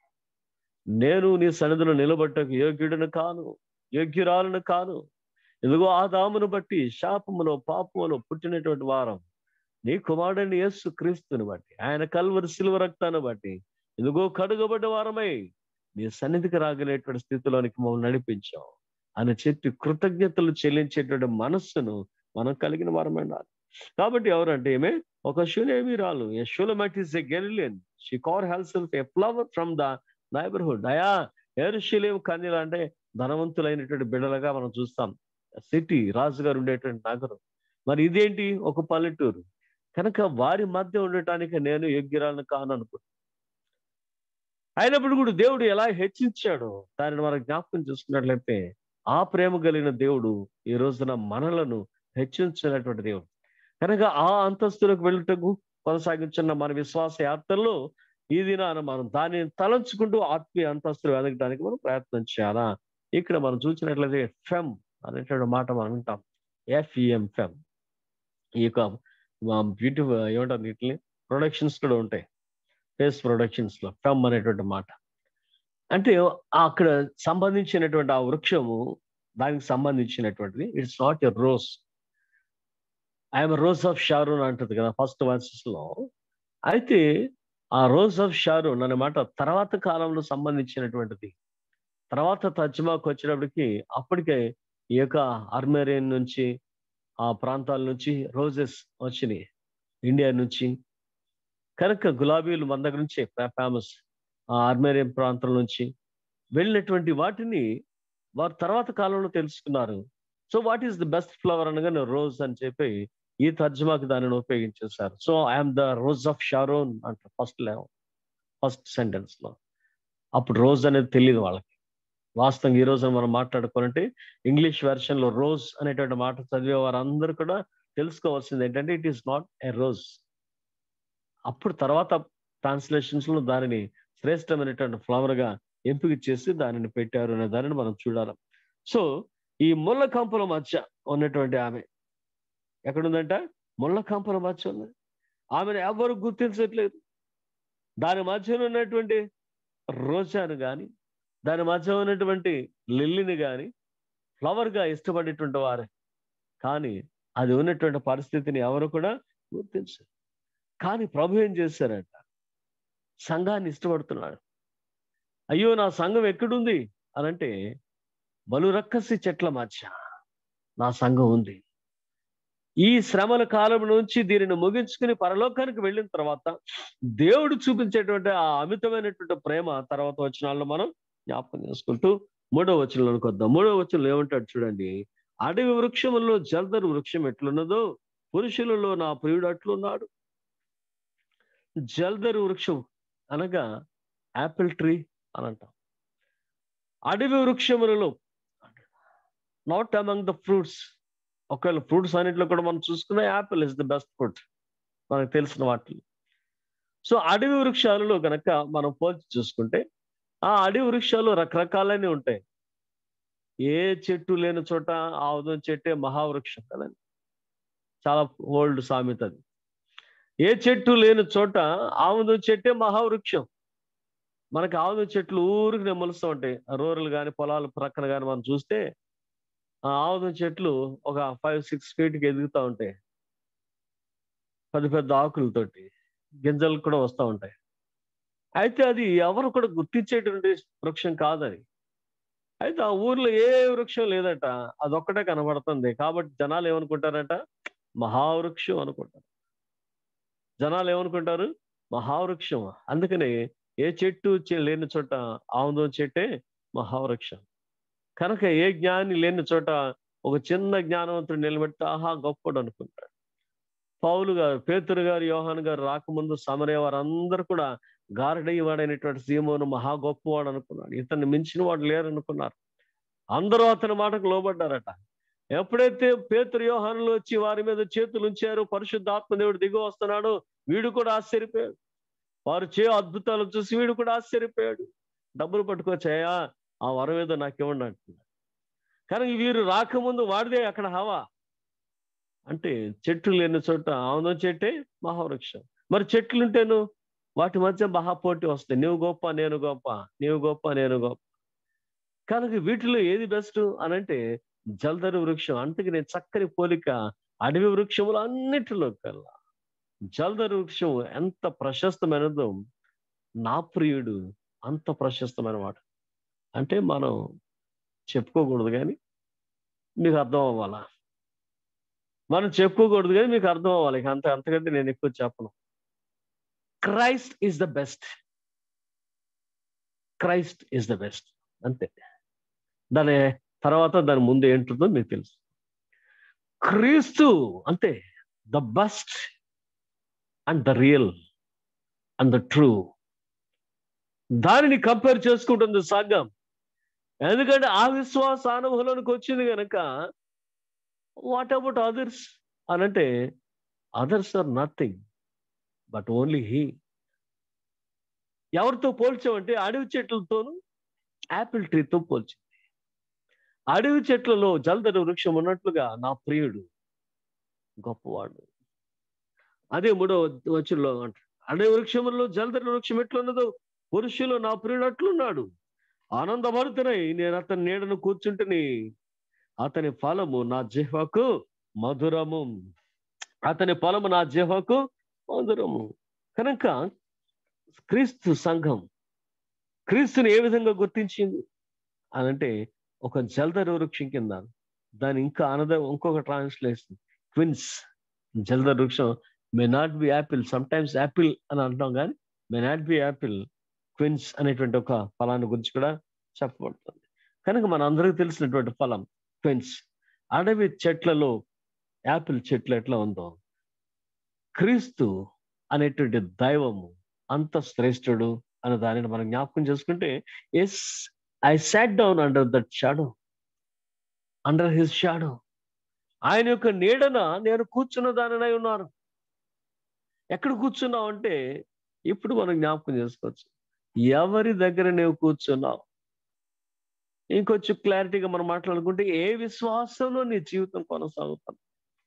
నేను నీ సన్నిధిలో నిలబట్టకు యోగ్యుడిని కాను, యోగ్యురాలను కాను. ఇదిగో ఆదామును బట్టి శాపములో పాపములో పుట్టినటువంటి వారం నీ కుమారుడైన యేసు క్రీస్తుని బట్టి ఆయన కల్వరి శిలువ రక్తాన్ని బట్టి ఇదిగో కడుగబడ్డ వారమై నీ సన్నిధికి రాగలేటువంటి స్థితిలోనికి మమ్మల్ని నడిపించావు అని చెప్పి కృతజ్ఞతలు చెల్లించేటువంటి మనస్సును మనం కలిగిన వారమే ఉండాలి. కాబట్టి ఎవరంటే ఏమే ఒక షూనేమిరాలు, a Shulammite is a Galilean, she call herself a flower from the neighbourhood. అయా యెరూషలేము కన్యలు అంటే ధనవంతులైనటువంటి బిడ్డలుగా మనం చూస్తాం. సిటీ, రాజుగారు ఉండేటువంటి నగరం. మరి ఇదేంటి ఒక పల్లెటూరు కనుక వారి మధ్య ఉండటానికి నేను యోగ్యురాలను కాను అనుకో. అయినప్పుడు కూడా దేవుడు ఎలా హెచ్చించాడో దానిని మనం జ్ఞాపకం చూసుకున్నట్లయితే ఆ ప్రేమ కలిగిన దేవుడు ఈ రోజున మనలను హెచ్చించినటువంటి దేవుడు. కనుక ఆ అంతస్తులకు వెళ్ళటకు కొనసాగించున్న మన విశ్వాస యాత్రలో ఈ దినాన మనం దానిని తలంచుకుంటూ ఆత్మీయ అంతస్తులు ఎదగడానికి మనం ప్రయత్నం చేయాలా. ఇక్కడ మనం చూసినట్లయితే ఫెమ్ అనేటువంటి మాట మనం వింటాం. F E M fem. ఈ యొక్క బ్యూటీ ఏమంటారు వీటిని ప్రొడక్షన్స్ కూడా ఉంటాయి. ఫేస్ ప్రొడక్షన్స్ లో ఫెమ్ అనేటువంటి మాట అంటే అక్కడ సంబంధించినటువంటి ఆ వృక్షము దానికి సంబంధించినటువంటిది. It's not a rose. I'm rose of Sharon అంటుంది కదా ఫస్ట్ వర్సెస్ లో. అయితే ఆ రోజ్ ఆఫ్ షారూన్ అనే మాట తర్వాత కాలంలో సంబంధించినటువంటిది. తర్వాత తర్జుమాకు వచ్చినప్పటికి అప్పటికే ఈ యొక్క అర్మేరియన్ నుంచి ఆ ప్రాంతాల నుంచి రోజెస్ వచ్చినాయి ఇండియా నుంచి. కనుక గులాబీలు మన దగ్గర నుంచి ఫేమస్. ఆ అర్మేరియన్ ప్రాంతం నుంచి వెళ్ళినటువంటి వాటిని వారు తర్వాత కాలంలో తెలుసుకున్నారు. So what is the best flower అనగానే రోజ్ అని చెప్పి ఈ తర్జుమాకి దానిని ఉపయోగించేశారు. So I'm the rose of Sharon అంట ఫస్ట్ లెవ్ ఫస్ట్ సెంటెన్స్ లో. అప్పుడు రోజ్ అనేది తెలియదు వాళ్ళకి. వాస్తవంగా ఈ రోజు మనం మాట్లాడుకోవాలంటే ఇంగ్లీష్ వెర్షన్ లో రోజ్ అనేటువంటి మాట చదివే వారందరూ కూడా తెలుసుకోవాల్సింది ఏంటంటే it is not a rose. అప్పుడు తర్వాత ట్రాన్స్లేషన్స్ లో దానిని శ్రేష్టమైనటువంటి ఫ్లవర్ గా ఎంపిక చేసి దానిని పెట్టారు అనే దానిని మనం చూడాలి. సో ఈ ముళ్ళ కంపల మధ్య ఉన్నటువంటి ఆమె ఎక్కడుందంట? ముళ్ళ కంపల మధ్య ఉంది. ఆమెను ఎవరు గుర్తించట్లేదు. దాని మధ్యలో ఉన్నటువంటి రోజాను కానీ దాని మధ్య ఉన్నటువంటి లిల్లీని కానీ ఫ్లవర్ గా ఇష్టపడేటువంటి వారే, కానీ అది ఉన్నటువంటి పరిస్థితిని ఎవరు కూడా గుర్తించారు. కానీ ప్రభు ఏం చేశారంట? సంఘాన్ని ఇష్టపడుతున్నాడు. అయ్యో నా సంఘం ఎక్కడుంది అనంటే బలు రక్కసి చెట్ల మధ్య నా సంఘం ఉంది. ఈ శ్రమల కాలం నుంచి దీనిని ముగించుకుని పరలోకానికి వెళ్ళిన తర్వాత దేవుడు చూపించేటువంటి ఆ అమితమైనటువంటి ప్రేమ తర్వాత వచనాల్లో మనం జ్ఞాపకం చేసుకుంటూ మూడో వచనంలోకి వద్దాం. మూడో వచనంలో ఏమంటాడు చూడండి. అడవి వృక్షములలో జల్దరు వృక్షం ఎట్లున్నదో పురుషులలో నా ప్రియుడు అట్లున్నాడు. జల్దరు వృక్షం అనగా యాపిల్ ట్రీ అని అంటాం. అడవి వృక్షములలో నాట్ అమంగ్ ద ఫ్రూట్స్. ఒకవేళ ఫ్రూట్స్ అన్నింటిలో కూడా మనం చూసుకున్న apple is the best fruit మనకు తెలిసిన వాటిలో. సో అడవి వృక్షాలలో కనుక మనం పోల్చి చూసుకుంటే ఆ అడవి వృక్షాలు రకరకాలనే ఉంటాయి. ఏ చెట్టు లేని చోట ఆవుదం చెట్టే మహావృక్షం కదండి, చాలా ఓల్డ్ సామెత అది. ఏ చెట్టు లేని చోట ఆముదం చెట్టే మహావృక్షం. మనకి ఆముదం చెట్లు ఊరికి నెమ్మలుస్తూ ఉంటాయి. రూరల్ కానీ పొలాల ప్రక్కన కానీ మనం చూస్తే ఆ ఆముదం చెట్లు ఒక ఫైవ్ సిక్స్ ఫీట్కి ఎదుగుతూ ఉంటాయి. పెద్ద పెద్ద ఆకులతోటి గింజలు కూడా వస్తూ ఉంటాయి. అయితే అది ఎవరు కూడా గుర్తించేటువంటి వృక్షం కాదని. అయితే ఆ ఊర్లో ఏ వృక్షం లేదట, అదొక్కటే కనబడుతుంది. కాబట్టి జనాలు ఏమనుకుంటారట? మహావృక్షం అనుకుంటారు. జనాలు ఏమనుకుంటారు? మహావృక్షం. అందుకని ఏ చెట్టు లేని చోట ఆముదం చెట్టే మహావృక్షం. కనుక ఏ జ్ఞాని లేని చోట ఒక చిన్న జ్ఞానవంతుడు నిలబెడితే ఆహా గొప్పడు అనుకుంటాడు. పౌలు గారు, పేతురు గారు, యోహాను గారు రాకముందు సమరయ వారందరూ కూడా గారడయ్యవాడైనటువంటి సీమోను మహా గొప్పవాడు అనుకున్నాడు. ఇతన్ని మించిన వాడు లేరు అనుకున్నారు. అందరూ అతని మాటకు లోబడ్డారట. ఎప్పుడైతే పేతురు యోహానులు వచ్చి వారి మీద చేతులు ఉంచారో, పరిశుద్ధాత్మ దేవుడు దిగి వస్తున్నాడో, వీడు కూడా ఆశ్చర్యపోయాడు. వారు చే అద్భుతాలు చూసి వీడు కూడా ఆశ్చర్యపోయాడు. డబ్బులు పట్టుకొచ్చాయా, ఆ వరం ఏదో నాకు ఇవ్వండి అంటున్నాడు. కానీ వీరు రాకముందు వాడిదే అక్కడ హవా. అంటే చెట్లు లేని చోట ఆవున చెట్టే మహావృక్షం. మరి చెట్లుంటేను వాటి మధ్య మహాపోటీ వస్తాయి. నువ్వు గొప్ప, నేను గొప్ప, నీవు గొప్ప, నేను గొప్ప. కనుక వీటిలో ఏది బెస్ట్ అనంటే జల్దరు వృక్షం. అందుకే నేను చక్కని పోలిక, అడవి వృక్షములు అన్నిటిలో కల్లా జల్దరు వృక్షం ఎంత ప్రశస్తమైనదో, నా ప్రియుడు అంత ప్రశస్తమైన మాట. అంటే మనం చెప్పుకోకూడదు కానీ మీకు అర్థం అవ్వాలా, మనం చెప్పుకోకూడదు కానీ మీకు అర్థం అవ్వాలి. అంత అంతకంటే నేను ఎక్కువ చెప్పను. Christ is the best, Christ is the best, అంతే. దాని తర్వాత దాని ముందు ఏంటుందో మీకు తెలుసు. క్రీస్తు అంతే the best and the real and the true. దానిని కంపేర్ చేసుకుంటుంది సంఘం. ఎందుకంటే ఆ విశ్వాస అనుభవంలోనికి వచ్చింది కనుక. వాట్ అబౌట్ అదర్స్ అనంటే others are nothing but only he. ఎవరితో పోల్చామంటే అడవి చెట్లతోనూ యాపిల్ ట్రీతో పోల్చింది. అడవి చెట్లలో జల్దరు వృక్షం ఉన్నట్లుగా నా ప్రియుడు గొప్పవాడు. అదే మూడో వచనంలో అంటారు, అడవి వృక్షములలో జల్దరు వృక్షం ఎట్లున్నదో పురుషులు నా ప్రియుడు అట్లున్నాడు. ఆనందభరితునై నేను అతని నీడను కూర్చుంటుని, అతని ఫలము నా జిహ్వకు మధురము, అతని ఫలము నా జిహ్వకు మధురము. కనుక క్రీస్తు సంఘం క్రీస్తుని ఏ విధంగా గుర్తించింది అనంటే ఒక జల్దరు వృక్షం కింద. దాని ఇంకా అనద ఇంకొక ట్రాన్స్లేషన్ క్విన్స్. జల్దరు వృక్షం may not be apple, sometimes apple అని అంటాం కానీ may not be apple, quince అనేటువంటి ఒక ఫలాన్ని గురించి కూడా చెప్పబడుతుంది. కనుక మన అందరికీ తెలిసినటువంటి ఫలం క్విన్స్. అడవి చెట్లలో యాపిల్ చెట్లు ఎట్లా ఉందో, క్రీస్తు అనేటువంటి దైవము అంత శ్రేష్ఠుడు అనే దానిని మనం జ్ఞాపకం చేసుకుంటే, as I sat down under that shadow, under his shadow. ఆయన యొక్క నీడన నేను కూర్చున్న దానినై ఉన్నాను. ఎక్కడ కూర్చున్నావు అంటే ఇప్పుడు మనం జ్ఞాపకం చేసుకోవచ్చు, ఎవరి దగ్గర నువ్వు కూర్చున్నావు. ఇంకొంచెం క్లారిటీగా మనం మాట్లాడుకుంటే, ఏ విశ్వాసంలో నీ జీవితం కొనసాగుతావు,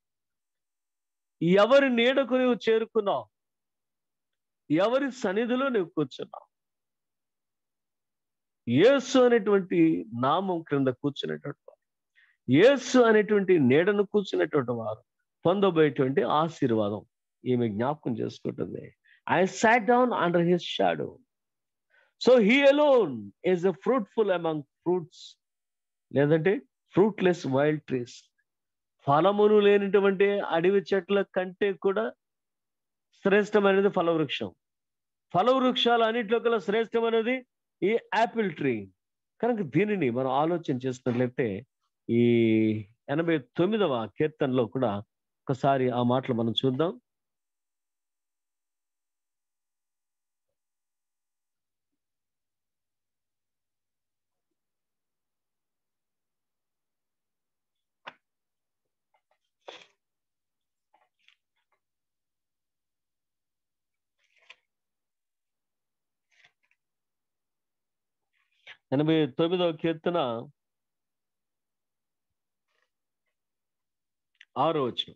ఎవరి నీడకు నువ్వు చేరుకున్నావు, ఎవరి సన్నిధిలో నువ్వు కూర్చున్నావు. యేసు అనేటువంటి నామం క్రింద కూర్చునేటువంటి వారు, యేసు అనేటువంటి నీడను కూర్చునేటువంటి వారు పొందబోయేటువంటి ఆశీర్వాదం ఈమె జ్ఞాపకం చేసుకుంటుంది. I sat down under his shadow, so he alone is a fruitful among fruits, లేదంటే ఫ్రూట్లెస్ వైల్డ్ ట్రీస్. ఫలమును లేనటువంటి అడవి చెట్ల కంటే కూడా శ్రేష్టమైనది ఫలవృక్షం. ఫలవృక్షాలు అన్నింటిలో కల్లా శ్రేష్టమైనది ఈ యాపిల్ ట్రీ. కనుక దీనిని మనం ఆలోచన చేసినట్లయితే ఈ ఎనభై తొమ్మిదవ కీర్తనలో కూడా ఒకసారి ఆ మాటలు మనం చూద్దాం. ఎనభై తొమ్మిదవ కీర్తన ఆరో వచనం.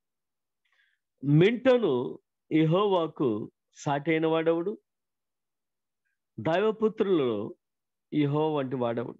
మింటను యెహోవాకు సాటి అయిన వాడెవడు, దైవపుత్రులలో యెహోవా వంటి వాడెవడు.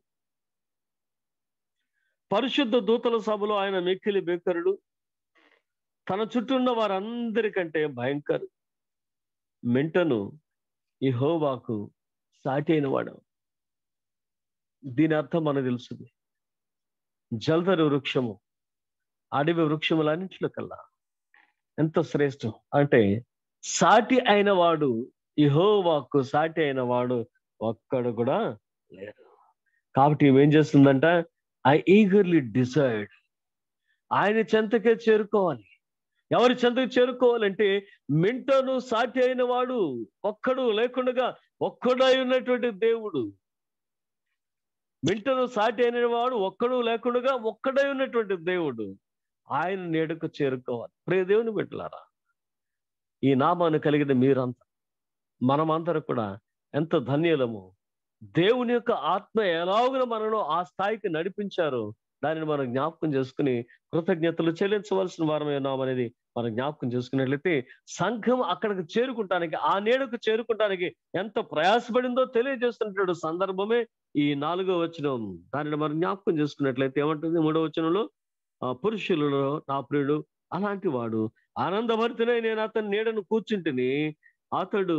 పరిశుద్ధ దూతల సభలో ఆయన మిక్కిలి భీకరుడు, తన చుట్టూ ఉన్న వారందరికంటే భయంకరు. మింటను యెహోవాకు సాటి అయిన వాడు. దీని అర్థం మనకు తెలుస్తుంది. జల్దరు వృక్షము అడవి వృక్షములన్నింటిలో కల్లా ఎంత శ్రేష్టం అంటే, సాటి అయిన వాడు, యెహోవాకు సాటి అయిన వాడు ఒక్కడు కూడా లేరు. కాబట్టి ఏం చేస్తుందంట, ఐ ఈగర్లీ డిసైడ్ ఆయన చెంతకే చేరుకోవాలి. ఎవరి చెంతకు చేరుకోవాలంటే, మింటను సాటి అయిన వాడు ఒక్కడు లేకుండా ఒక్కడై ఉన్నటువంటి దేవుడు. వింటను సాటి అయిన వాడు ఒక్కడు లేకుండా ఒక్కడై ఉన్నటువంటి దేవుడు ఆయన నీడకు చేరుకోవాలి. ప్రియ దేవుని బిడ్డలారా, ఈ నామాన్ని కలిగిన మీరంతా మనమందరూ కూడా ఎంత ధన్యులము. దేవుని యొక్క ఆత్మ ఎలాగున మనలో ఆ స్థాయికి నడిపించారో దానిని మనం జ్ఞాపకం చేసుకుని కృతజ్ఞతలు చెల్లించవలసిన వారమే ఉన్నామనేది మనం జ్ఞాపకం చేసుకున్నట్లయితే సంఘం అక్కడికి చేరుకుంటానికి, ఆ నీడకు చేరుకుంటానికి ఎంత ప్రయాసపడిందో తెలియజేస్తున్నటువంటి సందర్భమే ఈ నాలుగో వచనం. దానిని మనం జ్ఞాపకం చేసుకున్నట్లయితే ఏమంటుంది మూడో వచనంలో, ఆ పురుషులలో నా ప్రియుడు అలాంటి వాడు ఆనందభరితనై నేను అతని నీడను కూర్చుంటిని, అతడు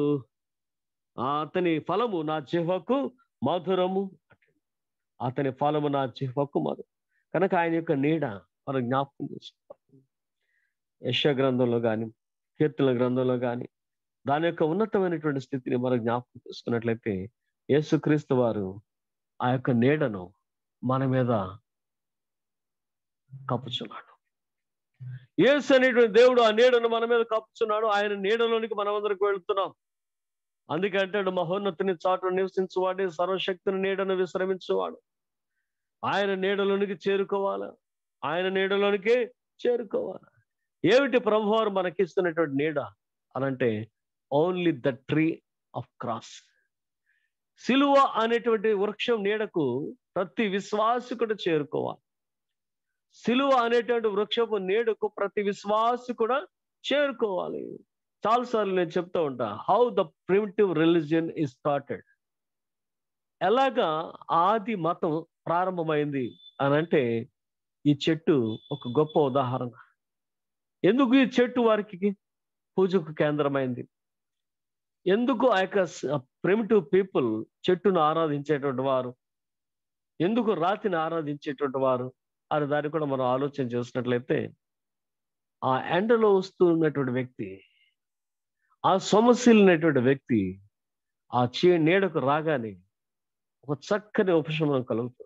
అతని ఫలము నా జిహ్వకు మధురము. అతని ఫలము నా జిహ్వకు మధురం. కనుక ఆయన యొక్క నీడ మనం జ్ఞాపకం చేసుకోవాలి. యెషయా గ్రంథంలో కానీ కీర్తన గ్రంథంలో కానీ దాని యొక్క ఉన్నతమైనటువంటి స్థితిని మనం జ్ఞాపకం చేసుకున్నట్లయితే యేసుక్రీస్తు వారు ఆ యొక్క నీడను మన మీద కప్పుచున్నాడు. యేసు అనేటువంటి దేవుడు ఆ నీడను మన మీద కప్పుచున్నాడు. ఆయన నీడలోనికి మనం అందరికి వెళుతున్నాం. అందుకే అంటాడు, మహోన్నతుని చాటు నివసించువాడే సర్వశక్తిని నీడను విశ్రమించువాడు. ఆయన నీడలోనికి చేరుకోవాలా, ఆయన నీడలోనికే చేరుకోవాలా. ఏమిటి ప్రభువారు మనకిస్తున్నటువంటి నీడ అనంటే only the tree of cross. సిలువ అనేటువంటి వృక్షం నీడకు ప్రతి విశ్వాసి చేరుకోవాలి. సిలువ అనేటువంటి వృక్షపు నీడకు ప్రతి విశ్వాసి కూడా చేరుకోవాలి. చాలాసార్లు నేను చెప్తూ ఉంటా, how the primitive religion is started. ఎలాగా ఆది మతం ప్రారంభమైంది అని అంటే ఈ చెట్టు ఒక గొప్ప ఉదాహరణ. ఎందుకు ఈ చెట్టు వారికి పూజకు కేంద్రమైంది? ఎందుకు ఆ యొక్క ప్రిమిటివ్ పీపుల్ చెట్టును ఆరాధించేటువంటి వారు, ఎందుకు రాతిని ఆరాధించేటువంటి వారు అని దాన్ని కూడా మనం ఆలోచన చేసినట్లయితే, ఆ ఎండలో వస్తున్నటువంటి వ్యక్తి, ఆ సొమశీలినటువంటి వ్యక్తి ఆ చే నీడకు రాగానే ఒక చక్కని ఉపశమనం కలుగుతుంది.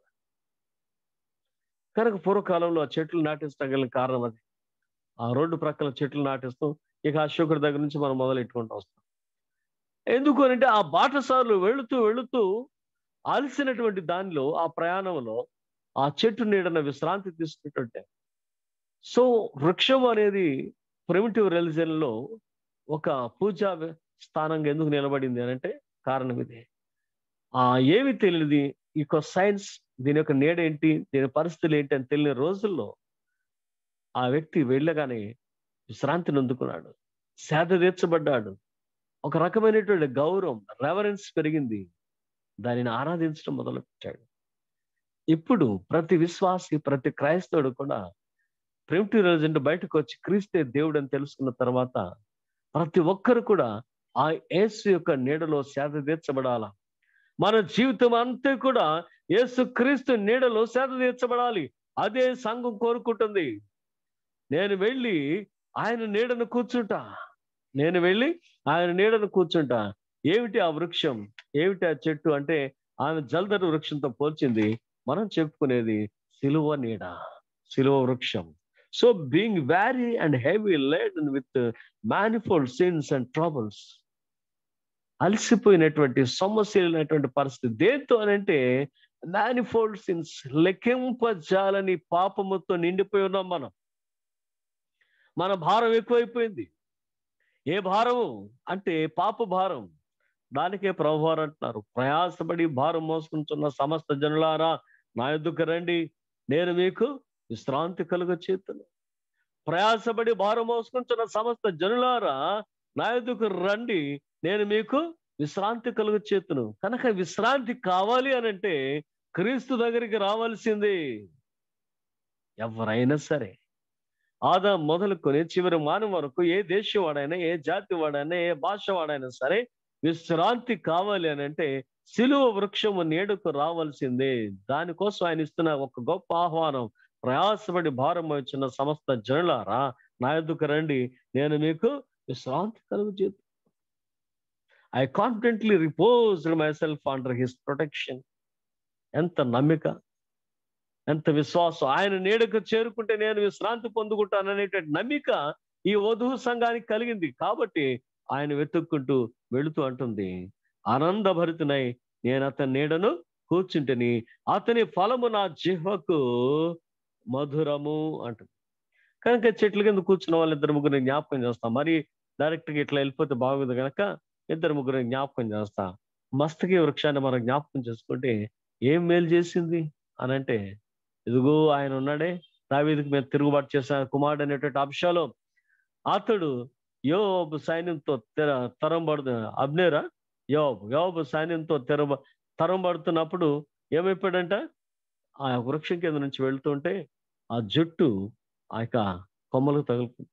కనుక పూర్వకాలంలో ఆ చెట్లు నాటించడం గల కారణం అది. ఆ రోడ్డు ప్రక్కల చెట్లు నాటిస్తాం, ఇక అశోకుడి దగ్గర నుంచి మనం మొదలెట్టుకుంటూ వస్తాం. ఎందుకు అంటే ఆ బాటసారులు వెళుతూ వెళుతూ అలసినటువంటి దానిలో, ఆ ప్రయాణంలో ఆ చెట్టు నీడన విశ్రాంతి తీసుకున్నట్టే. సో వృక్షం అనేది ప్రిమిటివ్ రిలీజియన్ లో ఒక పూజా స్థానంగా ఎందుకు నిలబడింది అని అంటే కారణం ఇదే. ఆ ఏమి తెలియదు ఈ సైన్స్, దీని యొక్క నీడ ఏంటి, దీని పరిస్థితులు ఏంటి అని తెలియని రోజుల్లో ఆ వ్యక్తి వెళ్ళగానే విశ్రాంతిని అందుకున్నాడు, సేద తీర్చబడ్డాడు. ఒక రకమైనటువంటి గౌరవం, రెవరెన్స్ పెరిగింది, దానిని ఆరాధించడం మొదలుపెట్టాడు. ఇప్పుడు ప్రతి విశ్వాసి, ప్రతి క్రైస్తవుడు కూడా ప్రిమిటివ్ రిలీజియన్ బయటకు వచ్చి క్రీస్తే దేవుడు అని తెలుసుకున్న తర్వాత ప్రతి ఒక్కరు కూడా ఆ యేసు యొక్క నీడలో సేద తీర్చబడాలా. మన జీవితం అంతా కూడా యేసు క్రీస్తు నీడలో సేద తీర్చబడాలి. అదే సంఘం కోరుకుంటుంది. నేను వెళ్ళి ఆయన నీడను కూర్చుంటా, నేను వెళ్ళి ఆయన నీడను కూర్చుంటా. ఏమిటి ఆ వృక్షం, ఏమిటి ఆ చెట్టు అంటే ఆమె జల్దరు వృక్షంతో పోల్చింది. మనం చెప్పుకునేది సిలువ నీడ, సిలువ వృక్షం. So being very and heavy laden with manifold sins and troubles, అలసిపోయినటువంటి సమస్యలైనటువంటి పరిస్థితి. దేంతో అనంటే manifold sins, లెక్కింపజాలని పాపముతో నిండిపోయి ఉన్నాం మనం. మన భారం ఎక్కువైపోయింది. ఏ భారము అంటే పాప భారం. దానికే ప్రభువారు అంటున్నారు, ప్రయాసపడి భారం మోసుకుంటున్న సమస్త జనులారా నా యొద్దకు రండి, నేను మీకు విశ్రాంతి కలుగ చేతును. ప్రయాసపడి భారం మోసుకుంటున్న సమస్త జనులారా నా యొద్దకు రండి, నేను మీకు విశ్రాంతి కలుగ చేతును. కనుక విశ్రాంతి కావాలి అని అంటే క్రీస్తు దగ్గరికి రావాల్సిందే. ఎవరైనా సరే, ఆదాం మొదలుకొని చివరి మానవ వరకు, ఏ దేశం వాడైనా, ఏ జాతి వాడైనా, ఏ భాష వాడైనా సరే విశ్రాంతి కావాలి అని అంటే సిలువ వృక్షము నీడకు రావాల్సిందే. దానికోసం ఆయన ఇస్తున్న ఒక గొప్ప ఆహ్వానం, ప్రయాసపడి భారం వచ్చిన సమస్త జనులారా నా యొద్దకు రండి, నేను మీకు విశ్రాంతి కలుగు చేతును. I confidently reposed myself under his protection. ఎంత నమ్మిక, ఎంత విశ్వాసం. ఆయన నీడకు చేరుకుంటే నేను విశ్రాంతి పొందుకుంటాను అనేటువంటి నమ్మిక ఈ వధువు సంఘానికి కలిగింది. కాబట్టి ఆయన వెతుక్కుంటూ వెళుతూ అంటుంది, ఆనందభరితునై నేను అతని నీడను కూర్చుంటేని అతని ఫలము నా జిహ్వకు మధురము అంటుంది. కనుక చెట్ల కింద కూర్చున్న వాళ్ళు ఇద్దరు ముగ్గురు జ్ఞాపకం చేస్తాం. మరి డైరెక్ట్గా ఇట్లా వెళ్ళిపోతే బాగుంది కనుక ఇద్దరు ముగ్గురు జ్ఞాపకం చేస్తా. మస్తకి వృక్షాన్ని మనం జ్ఞాపకం చేసుకుంటే ఏం మేలు చేసింది అని అంటే, ఇదిగో ఆయన ఉన్నాడే దావీదుకు మీద తిరుగుబాటు చేసిన కుమారుడు అనేటువంటి అంశాలు, అతడు యోబు సైన్యంతో తెర తరంబడు అబ్నేరా యోబు యోబు సైన్యంతో తెరబ తరంబడుతున్నప్పుడు ఏమైపోయాడంట, ఆ వృక్షం కింద నుంచి వెళ్తుంటే ఆ జుట్టు ఆ యొక్క కొమ్మలకు తగులుతుంది.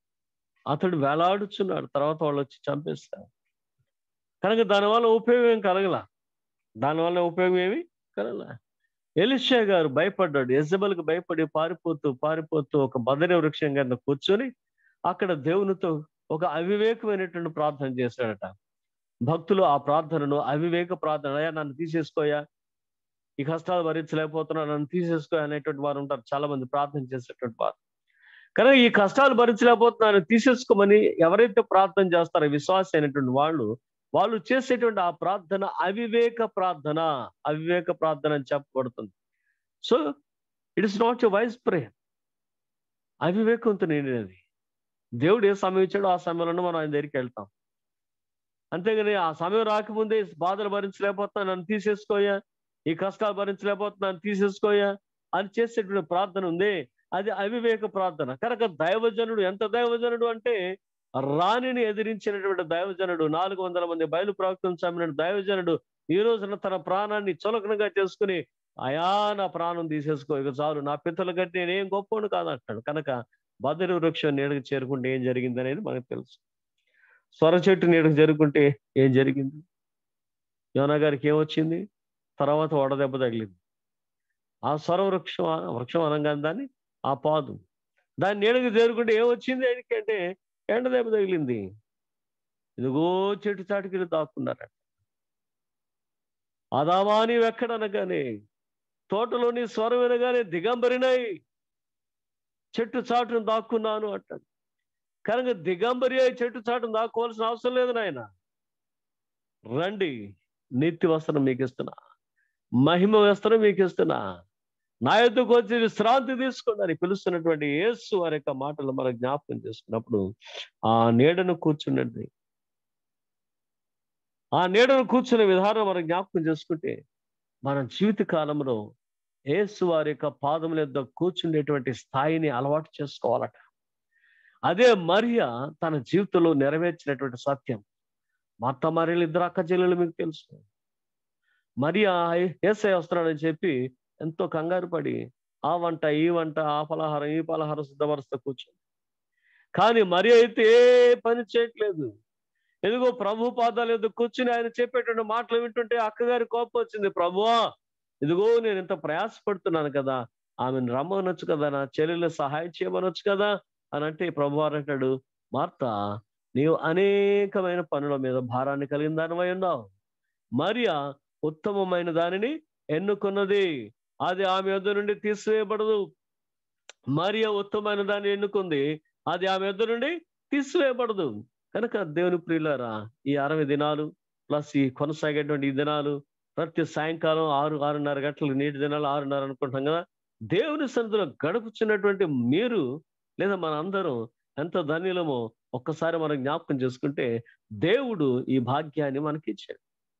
అతడు వేలాడుచున్నాడు. తర్వాత వాళ్ళు వచ్చి చంపేస్తారు. కనుక దానివల్ల ఉపయోగం ఏం కలగల. దానివల్ల ఉపయోగం ఏమి కలగల. ఎలీషా గారు భయపడ్డాడు. యెజబెలుకు భయపడి పారిపోతూ పారిపోతూ ఒక బదరి వృక్షం కింద కూర్చొని అక్కడ దేవునితో ఒక అవివేకమైనటువంటి ప్రార్థన చేశాడట. భక్తులు ఆ ప్రార్థనను అవివేక ప్రార్థన, అయ్యా నన్ను తీసేసుకోయా, ఈ కష్టాలు భరించలేకపోతున్నా, నన్ను తీసేసుకో అనేటువంటి వారు ఉంటారు. చాలా మంది ప్రార్థన చేసేటువంటి వారు. కానీ ఈ కష్టాలు భరించలేకపోతున్నాను తీసేసుకోమని ఎవరైతే ప్రార్థన చేస్తారో విశ్వాస అయినటువంటి వాళ్ళు వాళ్ళు చేసేటువంటి ఆ ప్రార్థన అవివేక ప్రార్థన, అవివేక ప్రార్థన అని చెప్పబడుతుంది. So it is not a wise prayer. అవివేకంతో నిండినది. దేవుడు ఏ సమయం ఇచ్చాడో ఆ సమయంలో మనం ఆయన దగ్గరికి వెళ్తాం. అంతేగాని ఆ సమయం రాకముందే బాధలు భరించలేకపోతున్నా నన్ను తీసేసుకోయా, ఈ కష్టాలు భరించలేకపోతున్నాను తీసేసుకోయా అని చేసేటువంటి ప్రార్థన ఉంది, అది అవివేక ప్రార్థన. కనుక దైవజనుడు ఎంత దైవజనుడు అంటే రాణిని ఎదిరించినటువంటి దైవజనుడు, నాలుగు వందల మంది బయలు ప్రవక్తను చంపిన దైవజనుడు ఈ రోజున తన ప్రాణాన్ని చులకనగా చేసుకుని అయా నా ప్రాణం తీసేసుకో, ఇక చాలు, నా పితల గట్టి నేనేం గొప్పవాడు కాదంటాడు. కనుక బదరి వృక్షం నీడకు చేరుకుంటే ఏం జరిగింది అనేది మనకు తెలుసు. స్వర చెట్టు నీడకు చేరుకుంటే ఏం జరిగింది? యోనా గారికి ఏమొచ్చింది? తర్వాత వడదెబ్బ తగిలింది. ఆ స్వర వృక్షం వృక్షం అనగానే దాన్ని ఆ పాదు దాన్ని నీడకు చేరుకుంటే ఏమొచ్చింది అంటే ఎండ దెబ్బ తగిలింది. ఇదిగో చెట్టు చాటుకి దాక్కున్నారట. ఆదామా నీవు ఎక్కడనగానే తోటలోని స్వరం వినగానే దిగంబరినాయి, చెట్టు చాటును దాక్కున్నాను అంటాడు. కనుక దిగంబరి అయి చెట్టు చాటును దాక్కోవాల్సిన అవసరం లేదు నాయన. రండి, నీతి వస్త్రం మీకు ఇస్తున్నా, మహిమ వస్త్రం మీకు ఇస్తున్నా, నా యొద్దకు వచ్చి విశ్రాంతి తీసుకోండి అని పిలుస్తున్నటువంటి యేసు వారి యొక్క మాటలు మనం జ్ఞాపకం చేసుకున్నప్పుడు ఆ నీడను కూర్చున్నది, ఆ నీడను కూర్చునే విధానం మనం జ్ఞాపకం చేసుకుంటే మన జీవిత కాలంలో యేసు వారి యొక్క పాదముల యొద్ద కూర్చునేటువంటి స్థాయిని అలవాటు చేసుకోవాలట. అదే మరియా తన జీవితంలో నెరవేర్చినటువంటి సత్యం. మార్త మరియలు ఇద్దరు అక్క చెల్లెలు మీకు తెలుసు. మరియా యేసయ్య వస్తున్నాడని చెప్పి ఎంతో కంగారు పడి ఆ వంట ఈ వంట ఆ పలహారం ఈ పలహారం సిద్ధపరుస్తూ కూర్చొని, కానీ మరి అయితే ఏ పని చేయట్లేదు. ఎదుగో ప్రభు పాదాలు ఎదుగు కూర్చుని ఆయన చెప్పేటువంటి మాటలు వింటుంటే అక్కగారి కోపం వచ్చింది. ప్రభువా, ఇదిగో నేను ఇంత ప్రయాసపడుతున్నాను కదా, ఆమెను రమ్మనొచ్చు కదా, నా చెల్లెలు సహాయం చేయమనొచ్చు కదా అని అంటే ప్రభు వారు అంటాడు, మార్త నీవు అనేకమైన పనుల మీద భారాన్ని కలిగిన దానివై ఉన్నావు, మరియా ఉత్తమమైన దానిని ఎన్నుకున్నది, అది ఆమె యొద్ద నుండి తీసివేయబడదు. మరియా ఉత్తమమైన దాన్ని ఎన్నుకుంది, అది ఆమె యొద్ద నుండి తీసివేయబడదు. కనుక దేవుని ప్రియులారా, ఈ అరవై దినాలు ప్లస్ ఈ కొనసాగేటువంటి ఈ దినాలు ప్రతి సాయంకాలం ఆరు ఆరున్నర గంటలు నేటి దినాలు ఆరున్నర అనుకుంటాం కదా, దేవుని సన్నిధిలో గడుపుచున్నటువంటి మీరు లేదా మన అందరం ఎంత ధన్యులమో ఒక్కసారి మనం జ్ఞాపకం చేసుకుంటే దేవుడు ఈ భాగ్యాన్ని మనకి ఇచ్చాడు.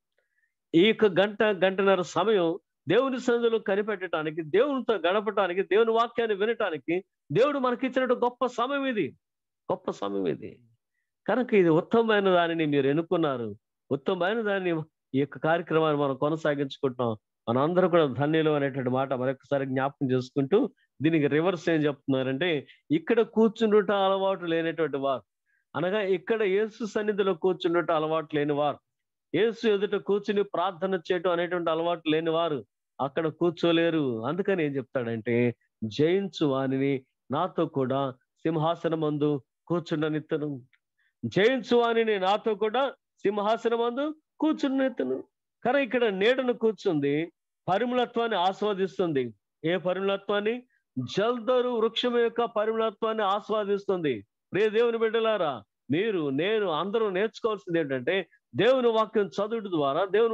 ఈ యొక్క గంట గంటన్నర సమయం దేవుని సన్నిధిలో కనిపెట్టడానికి, దేవునితో గడపటానికి, దేవుని వాక్యాన్ని వినటానికి దేవుడు మనకిచ్చినట్టు గొప్ప సమయం ఇది, గొప్ప సమయం ఇది. కనుక ఇది ఉత్తమమైన దానిని మీరు ఎన్నుకున్నారు. ఉత్తమమైన దాన్ని ఈ యొక్క కార్యక్రమాన్ని మనం కొనసాగించుకుంటున్నాం. మన అందరూ కూడా ధన్యులు అనేటువంటి మాట మరొకసారి జ్ఞాపకం చేసుకుంటూ దీనికి రివర్స్ ఏం చెప్తున్నారంటే, ఇక్కడ కూర్చుండుట అలవాటు లేనటువంటి వారు, అనగా ఇక్కడ యేసు సన్నిధిలో కూర్చుండుట అలవాటు లేని వారు, యేసు ఎదుట కూర్చుని ప్రార్థన చేయటం అనేటువంటి అలవాటు లేని వారు అక్కడ కూర్చోలేరు. అందుకని ఏం చెప్తాడంటే, జయించు వానిని నాతో కూడా సింహాసనం మందు కూర్చుండనిత్తను, జయించు వానిని నాతో కూడా సింహాసనం మందు కూర్చుండనిత్తను. కానీ ఇక్కడ నీడను కూర్చుంది, పరిమళత్వాన్ని ఆస్వాదిస్తుంది. ఏ పరిమళత్వాన్ని? జల్దరు వృక్షం యొక్క పరిమళత్వాన్ని ఆస్వాదిస్తుంది. ప్రియ దేవుని బిడ్డలారా, మీరు నేను అందరూ నేర్చుకోవాల్సింది ఏంటంటే, దేవుని వాక్యం చదువుట ద్వారా, దేవుని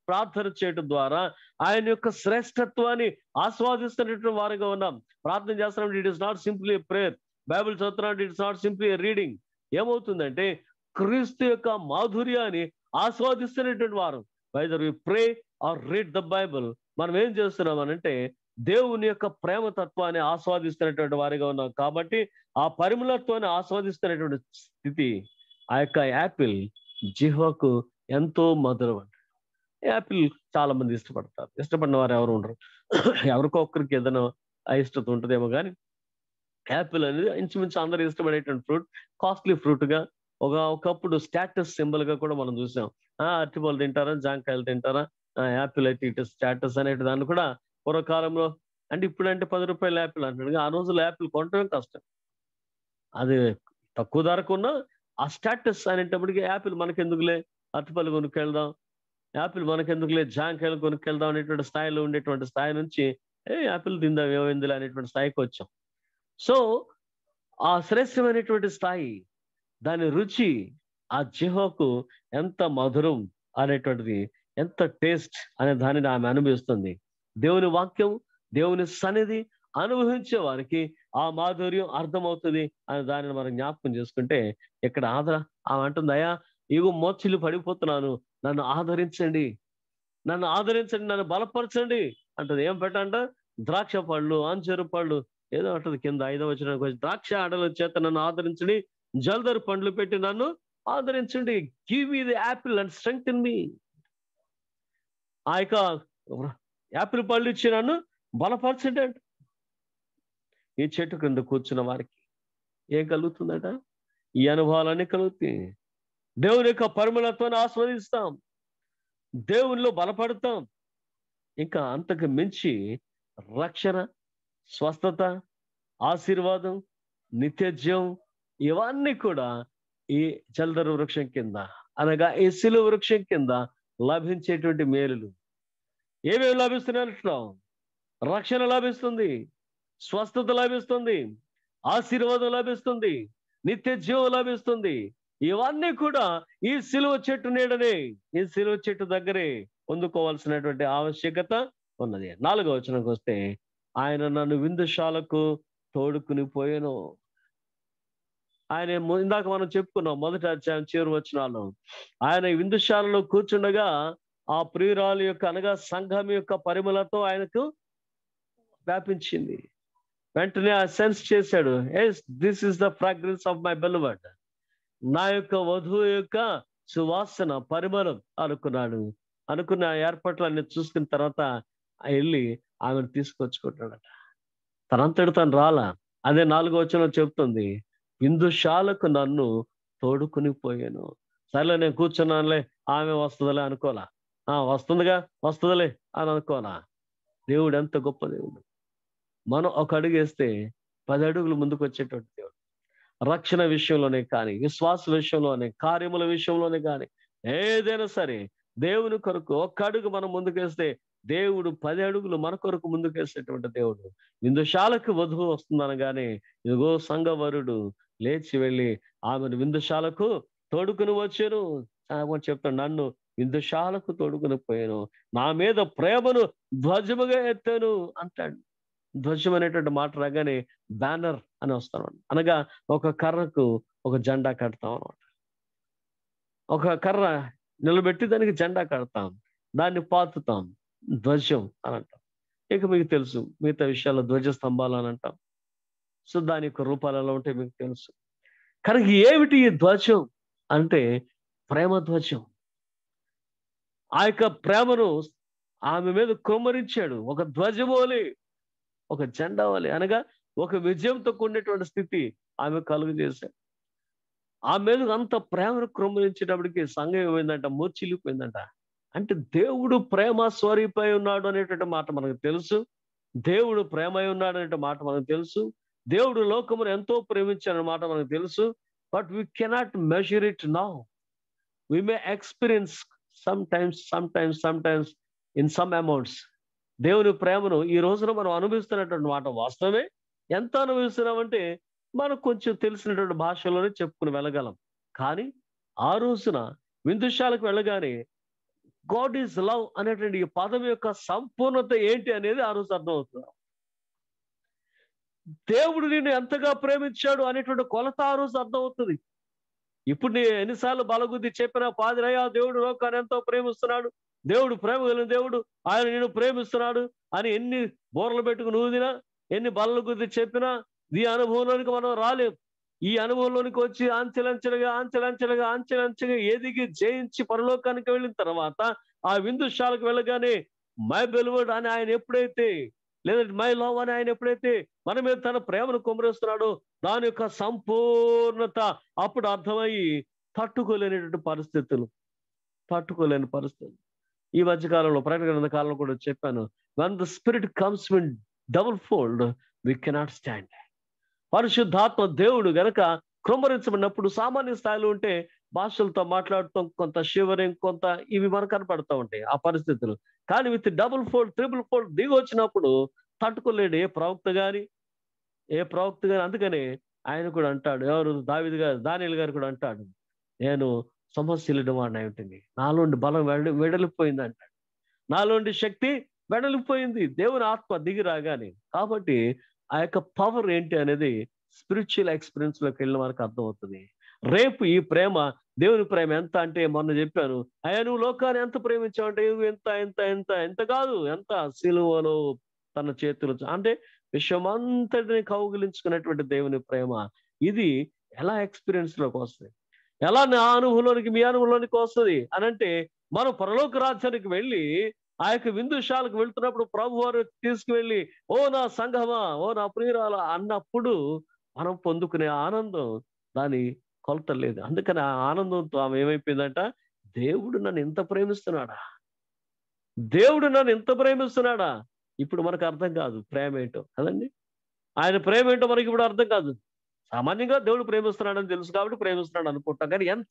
ప్రార్థన చేయడం ద్వారా ఆయన యొక్క శ్రేష్టత్వాన్ని ఆస్వాదిస్తున్నటువంటి వారిగా ఉన్నాం. ప్రార్థన చేస్తున్నాం, it is not simply prayer. Bible చదువుతున్నాం, it is not simply reading. ఏమవుతుందంటే క్రీస్తు యొక్క మాధుర్యాన్ని ఆస్వాదిస్తున్నటువంటి వారు. Whether we pray or read the Bible, మనం ఏం చేస్తున్నాం అనంటే దేవుని యొక్క ప్రేమ తత్వాన్ని ఆస్వాదిస్తున్నటువంటి వారిగా ఉన్నాం. కాబట్టి ఆ పరిమళత్వాన్ని ఆస్వాదిస్తున్నటువంటి స్థితి ఆ యొక్క యాపిల్ జిహ్వకు ఎంతో మధురం అంట. యాపిల్ చాలా మంది ఇష్టపడతారు, ఇష్టపడిన వారు ఎవరు ఉండరు. ఎవరికో ఒక్కరికి ఏదైనా ఇష్టత ఉంటుందేమో కానీ యాపిల్ అనేది ఇంచుమించు అందరూ ఇష్టపడేటువంటి ఫ్రూట్, కాస్ట్లీ ఫ్రూట్ గా ఒక ఒకప్పుడు స్టాటస్ సింబల్ గా కూడా మనం చూసాం. ఆ అరటిపళ్ళు తింటారా, జాంకాయలు తింటారా, యాపిల్ అయితే ఇటు స్టాటస్ అనేటి దాన్ని కూడా పూర్వకాలంలో. అంటే ఇప్పుడు అంటే పది రూపాయల యాపిల్ అంటాడు, ఆ రోజుల్లో యాపిల్ కొనటమే కష్టం. అది తక్కువ ధరకున్నా ఆ స్టాటస్ అనేటప్పటికి యాపిల్ మనకెందుకులే, అరటిపళ్ళు కొనుక్కెళ్దాం, యాపిల్ మనకెందుకులే, జాంకాయలు కొనుక్కెళ్దాం అనేటువంటి స్థాయిలో ఉండేటువంటి స్థాయి నుంచి ఏ యాపిల్ తిందాం ఏమైందిలే అనేటువంటి స్థాయికి వచ్చాం. సో ఆ శ్రేష్టమైనటువంటి స్థాయి, దాని రుచి, ఆ జిహ్వకు ఎంత మధురం అనేటువంటిది, ఎంత టేస్ట్ అనే దానిని ఆమె అనుభవిస్తుంది. దేవుని వాక్యం, దేవుని సన్నిధి అనుభవించే వారికి ఆ మాధుర్యం అర్థమవుతుంది అనే దానిని మనం జ్ఞాపకం చేసుకుంటే ఇక్కడ ఆదర ఆమె అంటుంది, అయ్యా ఇగో మోచిల్లు పడిపోతున్నాను, నన్ను ఆదరించండి, నన్ను ఆదరించండి, నన్ను బలపరచండి అంటుంది. ఏం పెట్టంట, ద్రాక్ష పళ్ళు, అంజూరు పళ్ళు ఏదో అంటది కింద ఐదవ వచనానికి వచ్చి, ద్రాక్ష ఆడల చేత నన్ను ఆదరించండి, జల్దరు పండ్లు పెట్టి నన్ను ఆదరించండి. Give me the apple and strengthen me. ఆ యొక్క యాపిల్ పళ్ళు ఇచ్చి నన్ను బలపరచండి అంట. ఈ చెట్టు క్రింద కూర్చున్న వారికి ఏం కలుగుతుందట, ఈ అనుభవాలన్నీ కలుగుతాయి. దేవుని యొక్క పరిమళత్వాన్ని ఆస్వాదిస్తాం, దేవునిలో బలపడతాం. ఇంకా అంతకు మించి రక్షణ, స్వస్థత, ఆశీర్వాదం, నిత్యజీవం ఇవన్నీ కూడా ఈ జల్దరు వృక్షం కింద అనగా ఈ సిలువ వృక్షం కింద లభించేటువంటి మేలులు. ఏమేమి లభిస్తున్నాయంటున్నాం? రక్షణ లభిస్తుంది, స్వస్థత లభిస్తుంది, ఆశీర్వాదం లభిస్తుంది, నిత్య జీవం లభిస్తుంది. ఇవన్నీ కూడా ఈ సిలువ చెట్టు నీడనే, ఈ సిలువ చెట్టు దగ్గరే పొందుకోవాల్సినటువంటి ఆవశ్యకత ఉన్నది. నాలుగో వచనంకి వస్తే, ఆయన నన్ను విందుశాలకు తోడుకుని పోయాను. ఆయన ఇందాక మనం చెప్పుకున్నాం మొదటి అధ్యాయం చివరి వచనాల్లో, ఆయన విందుశాలలో కూర్చుండగా ఆ ప్రియురాలు యొక్క అనగా సంఘం యొక్క పరిమళతో ఆయనకు వ్యాపించింది. వెంటనే ఆ సెన్స్ చేశాడు, yes this is the fragrance of my beloved, నా యొక్క వధువు యొక్క సువాసన పరిమళం అనుకున్నాడు. అనుకున్న ఏర్పాట్లన్నీ చూసుకున్న తర్వాత వెళ్ళి ఆమెను తీసుకొచ్చుకుంటాడట. తనంతటి తను రాలా. అదే నాలుగో వచనం చెప్తుంది, విందుశాలకు నన్ను తోడుకుని పోయాను. సరేలే నేను కూర్చున్నానులే, ఆమె వస్తుందిలే అనుకోలా. ఆ వస్తుందిగా వస్తుందిలే అని అనుకోలా. దేవుడు ఎంత గొప్ప దేవుడు. మనం ఒక అడుగు వేస్తే పది అడుగులు ముందుకు వచ్చేటువంటి దేవుడు. రక్షణ విషయంలోనే కానీ, విశ్వాస విషయంలోనే, కార్యముల విషయంలోనే కానీ, ఏదైనా సరే దేవుని కొరకు ఒక్క అడుగు మనం ముందుకేస్తే దేవుడు పది అడుగులు మన కొరకు ముందుకేసేటువంటి దేవుడు. విందుశాలకు వధువు వస్తుందనగానే ఇదిగో సంఘవరుడు లేచి వెళ్ళి ఆమెను విందుశాలకు తోడుకుని వచ్చాను. చెప్తాను, నన్ను విందుశాలకు తోడుకుని పోయాను, నా మీద ప్రేమను ధ్వజముగా ఎత్తాను అంటాడు. ధ్వజం అనేటువంటి మాట రాగానే బ్యానర్ అని వస్తాను, అనగా ఒక కర్రకు ఒక జెండా కడతాం అనమాట. ఒక కర్ర నిలబెట్టి దానికి జెండా కడతాం, దాన్ని పాతుతాం, ధ్వజం అని అంటాం. ఇక మీకు తెలుసు మిగతా విషయాల్లో ధ్వజ స్తంభాలు అని అంటాం. సో దాని యొక్క రూపాలు ఎలా ఉంటాయి మీకు తెలుసు. కనుక ఏమిటి ఈ ధ్వజం అంటే ప్రేమ ధ్వజం. ఆ యొక్క ప్రేమను ఆమె మీద కుమ్మరించాడు, ఒక ధ్వజం వలె, ఒక జెండా వలె, అనగా ఒక విజయంతో కూడినటువంటి స్థితి ఆమె కలుగు చేశాడు. ఆమె మీద అంత ప్రేమను కుమ్మరించేటప్పటికి సంఘం ఏమైందంట, మూర్చిల్లిపోయిందంట. అంటే దేవుడు ప్రేమ స్వరూపై ఉన్నాడు అనేటువంటి మాట మనకు తెలుసు. దేవుడు ప్రేమై ఉన్నాడు అనే మాట మనకు తెలుసు. దేవుడు లోకమును ఎంతో ప్రేమించాడనే మాట మనకు తెలుసు. But we cannot measure it now. We may experience sometimes sometimes sometimes in some amounts. దేవుని ప్రేమను ఈ రోజున మనం అనుభవిస్తున్నటువంటి మాట వాస్తవమే. ఎంత అనుభవిస్తున్నామంటే మనకు కొంచెం తెలిసినటువంటి భాషలోనే చెప్పుకుని వెళ్ళగలం. కానీ ఆ రోజున విందుశాలకు వెళ్ళగానే గాడ్ ఈజ్ లవ్ అనేటువంటి ఈ పదం యొక్క సంపూర్ణత ఏంటి అనేది ఆ రోజు అర్థమవుతుంది. దేవుడు నిన్ను ఎంతగా ప్రేమించాడు అనేటువంటి కొలత ఆ రోజు అర్థమవుతుంది. ఇప్పుడు నీ ఎన్నిసార్లు బలగుద్ది చెప్పినా పాదిరయ్యా దేవుడు లోకాన్ని ఎంతో ప్రేమిస్తున్నాడు, దేవుడు ప్రేమ కలిగిన దేవుడు, ఆయన నిన్ను ప్రేమిస్తున్నాడు అని ఎన్ని బోర్లు పెట్టుకుని ఊదినా, ఎన్ని బల్ల గుద్ది చెప్పినా ఈ అనుభవంలోనికి మనం రాలేం. ఈ అనుభవంలోనికి వచ్చి అంచెలంచెలుగా అంచెలంచెలుగా అంచెలంచెలుగా ఎదిగి జయించి పరలోకానికి వెళ్ళిన తర్వాత ఆ విందుశాలకు వెళ్ళగానే మై బెలువడ్ అని ఆయన ఎప్పుడైతే, లేదంటే మై లవ్ అని ఆయన ఎప్పుడైతే మన మీద తన ప్రేమను కుమరిస్తున్నాడో దాని యొక్క సంపూర్ణత అప్పుడు అర్థమయ్యి తట్టుకోలేనటువంటి పరిస్థితులు తట్టుకోలేని పరిస్థితులు ఈ మధ్య కాలంలో ప్రకటన గ్రంథ కాలంలో కూడా చెప్పాను. when the spirit comes in double fold we cannot stand. పరిశుద్ధాత్మ దేవుడు గనక కృమ్మరించబడినప్పుడు సామాన్య స్థాయిలో ఉంటే భాషలతో మాట్లాడటం, కొంత షివరింగ్, కొంత ఇవి మనకు కనపడుతూ ఉంటాయి ఆ పరిస్థితులు. కానీ with double fold triple fold దిగి వచ్చినప్పుడు తట్టుకోలేడు ఏ ప్రవక్త గాని ఏ ప్రవక్త గాని. అందుకని ఆయన కూడా అంటాడు, ఎవరు దావీదు గారు దానియేలు గారు కూడా అంటాడు, నేను సమస్యలు వాడిని ఉంటుంది, నాలోండి బలం వెడ వెడలిపోయింది అంటాడు, నాలోండి శక్తి వెడలిపోయింది దేవుని ఆత్మ దిగి రాగానే. కాబట్టి ఆ యొక్క పవర్ ఏంటి అనేది స్పిరిచువల్ ఎక్స్పీరియన్స్ లోకి వెళ్ళిన వారికి అర్థమవుతుంది. రేపు ఈ ప్రేమ, దేవుని ప్రేమ ఎంత అంటే మొన్న చెప్పాను, అయ్యా నువ్వు లోకాన్ని ఎంత ప్రేమించావు అంటే ఎంత ఎంత ఎంత ఎంత కాదు ఎంత సిలువలో తన చేతులు అంటే విశ్వమంతటిని కౌగిలించుకున్నటువంటి దేవుని ప్రేమ. ఇది ఎలా ఎక్స్పీరియన్స్ లోకి వస్తుంది, ఎలా నా అనుభవంలోనికి మీ అనుభవంలోనికి వస్తుంది అని అంటే, మనం పరలోక రాజ్యానికి వెళ్ళి ఆ యొక్క విందుశాలకు వెళ్తున్నప్పుడు ప్రభు వారు తీసుకువెళ్ళి ఓ నా సంఘమా, ఓ నా ప్రియురాల అన్నప్పుడు మనం పొందుకునే ఆనందం దాని కొలత లేదు. అందుకని ఆ ఆనందంతో ఆమె ఏమైపోయిందంట, దేవుడు నన్ను ఇంత ప్రేమిస్తున్నాడా, దేవుడు నన్ను ఇంత ప్రేమిస్తున్నాడా. ఇప్పుడు మనకు అర్థం కాదు ప్రేమ ఏంటో కదండి. ఆయన ప్రేమ ఏంటో మనకి ఇప్పుడు అర్థం కాదు. సామాన్యంగా దేవుడు ప్రేమిస్తున్నాడని తెలుసు కాబట్టి ప్రేమిస్తున్నాడు అనుకుంటాం, కానీ ఎంత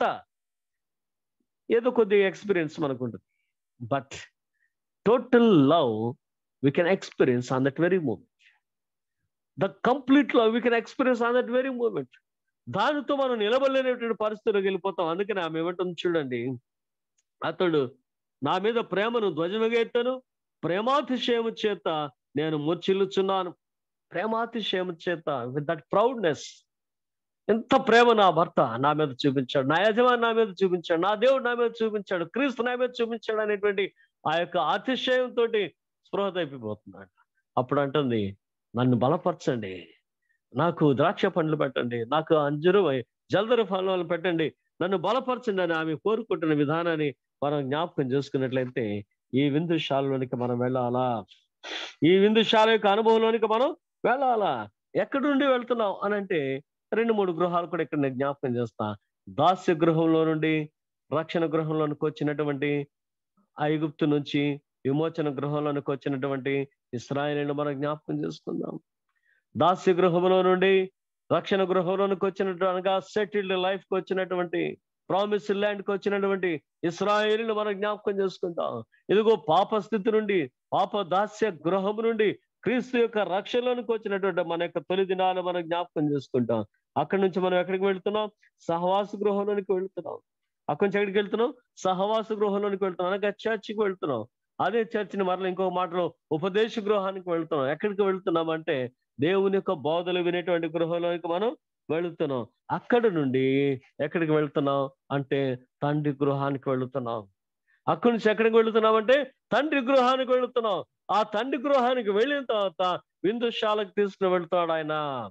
ఏదో కొద్దిగా ఎక్స్పీరియన్స్ మనకు ఉంటుంది. But total love we can experience on that very moment. The complete love we can experience on that very moment. దానితో మనం నిలబడలేనటువంటి పరిస్థితిలోకి వెళ్ళిపోతాం. అందుకని ఆమె ఏమంటుంది చూడండి, అతడు నా మీద ప్రేమను ధ్వజముగా ఎత్తాను, ప్రేమాతిశయము చేత నేను మూర్ఛిల్లుచున్నాను. ప్రేమాతిశయము చేత విత్ దట్ ప్రౌడ్నెస్, ఎంత ప్రేమ నా భర్త నా మీద చూపించాడు, నా యజమాని నా మీద చూపించాడు, నా దేవుడు నా మీద చూపించాడు, క్రీస్తు నా మీద చూపించాడు అనేటువంటి ఆ యొక్క అతిశయంతో స్పృహ తప్పిపోతున్నాడు. అప్పుడు అంటుంది, నన్ను బలపరచండి, నాకు ద్రాక్ష పండ్లు పెట్టండి, నాకు అంజురు జల్దర ఫలాలు పెట్టండి, నన్ను బలపరచండి అని ఆమె కోరుకుంటున్న విధానాన్ని మనం జ్ఞాపకం చేసుకున్నట్లయితే ఈ విందుశాలలోనికి మనం వెళ్ళాలా, ఈ విందుశాల యొక్క అనుభవంలోనికి మనం వెళ్ళాలా. ఎక్కడి నుండి వెళ్తున్నాం అని అంటే రెండు మూడు గృహాలు కూడా ఇక్కడ నేను జ్ఞాపకం చేస్తా. దాస్య గృహంలో నుండి రక్షణ గృహంలోనికి వచ్చినటువంటి, ఐగుప్తు నుంచి విమోచన గృహంలోనికి వచ్చినటువంటి ఇశ్రాయేలీయులను మనం జ్ఞాపకం చేసుకుందాం. దాస్య గృహంలో నుండి రక్షణ గృహంలోనికి వచ్చినటువంటి అనగా సెటిల్డ్ లైఫ్ కి వచ్చినటువంటి, ప్రామిస్ ల్యాండ్ కి వచ్చినటువంటి ఇశ్రాయేలీయులను మనం జ్ఞాపకం చేసుకుంటాం. ఇదిగో పాప స్థితి నుండి, పాప దాస్య గృహం నుండి క్రీస్తు యొక్క రక్షణలోనికి వచ్చినటువంటి మన యొక్క తొలి దినాలు మనం జ్ఞాపకం చేసుకుంటాం. అక్కడి నుంచి మనం ఎక్కడికి వెళ్తున్నాం, సహవాస గృహంలోనికి వెళ్తున్నాం. అక్కడి నుంచి ఎక్కడికి వెళ్తున్నాం, సహవాస గృహంలోనికి వెళ్తున్నాం, అనగా చర్చికి వెళ్తున్నాం. అదే చర్చిని మరలా ఇంకొక మాటలో ఉపదేశ గృహానికి వెళ్తున్నాం. ఎక్కడికి వెళ్తున్నాం అంటే దేవుని యొక్క బోధలు వినేటువంటి గృహంలోనికి మనం వెళుతున్నాం. అక్కడి నుండి ఎక్కడికి వెళ్తున్నాం అంటే తండ్రి గృహానికి వెళుతున్నాం. అక్కడి నుంచి ఎక్కడికి వెళుతున్నాం అంటే తండ్రి గృహానికి వెళుతున్నాం. ఆ తండ్రి గృహానికి వెళ్ళిన తర్వాత విందుశాలకు తీసుకుని వెళ్తున్నాడు ఆయన,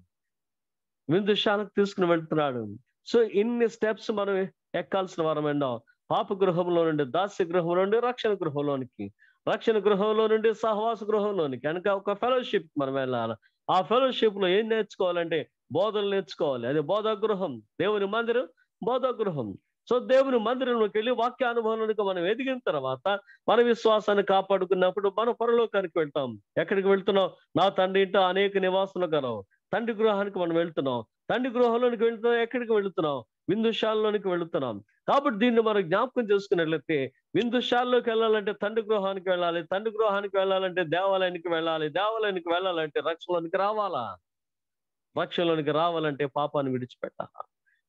విందుశాలకు తీసుకుని వెళ్తున్నాడు. సో ఇన్ని స్టెప్స్ మనం ఎక్కాల్సిన వారం ఎండో. పాప గృహంలో నుండి దాస్య గృహంలో నుండి రక్షణ గృహంలోనికి, రక్షణ గృహంలో నుండి సహవాస గృహంలోనికి, కనుక ఒక ఫెలోషిప్ మనం వెళ్ళాలి. ఆ ఫెలోషిప్ లో ఏం నేర్చుకోవాలంటే బోధలు నేర్చుకోవాలి. అదే బోధా గృహం, దేవుని మందిరం బోధా గృహం. సో దేవుని మందిరంలోకి వెళ్ళి వాక్యానుభవంలోనికి మనం ఎదిగిన తర్వాత మన విశ్వాసాన్ని కాపాడుకున్నప్పుడు మనం పరలోకానికి వెళ్తాం. ఎక్కడికి వెళ్తున్నాం, నా తండ్రి ఇంట అనేక నివాసులు కలవు. తండ్రి గృహానికి మనం వెళ్తున్నాం. తండ్రి గృహంలోనికి వెళ్తున్నాం. ఎక్కడికి వెళుతున్నాం, విందుశాలలోనికి వెళుతున్నాం. కాబట్టి దీన్ని మనం జ్ఞాపకం చేసుకున్నట్లయితే విందుశాలలోకి వెళ్ళాలంటే తండ్రి గృహానికి వెళ్ళాలి, తండ్రి గృహానికి వెళ్ళాలంటే దేవాలయానికి వెళ్ళాలి, దేవాలయానికి వెళ్ళాలంటే రక్షణలోనికి రావాలా, రక్షణలోనికి రావాలంటే పాపాన్ని విడిచిపెట్టాలా.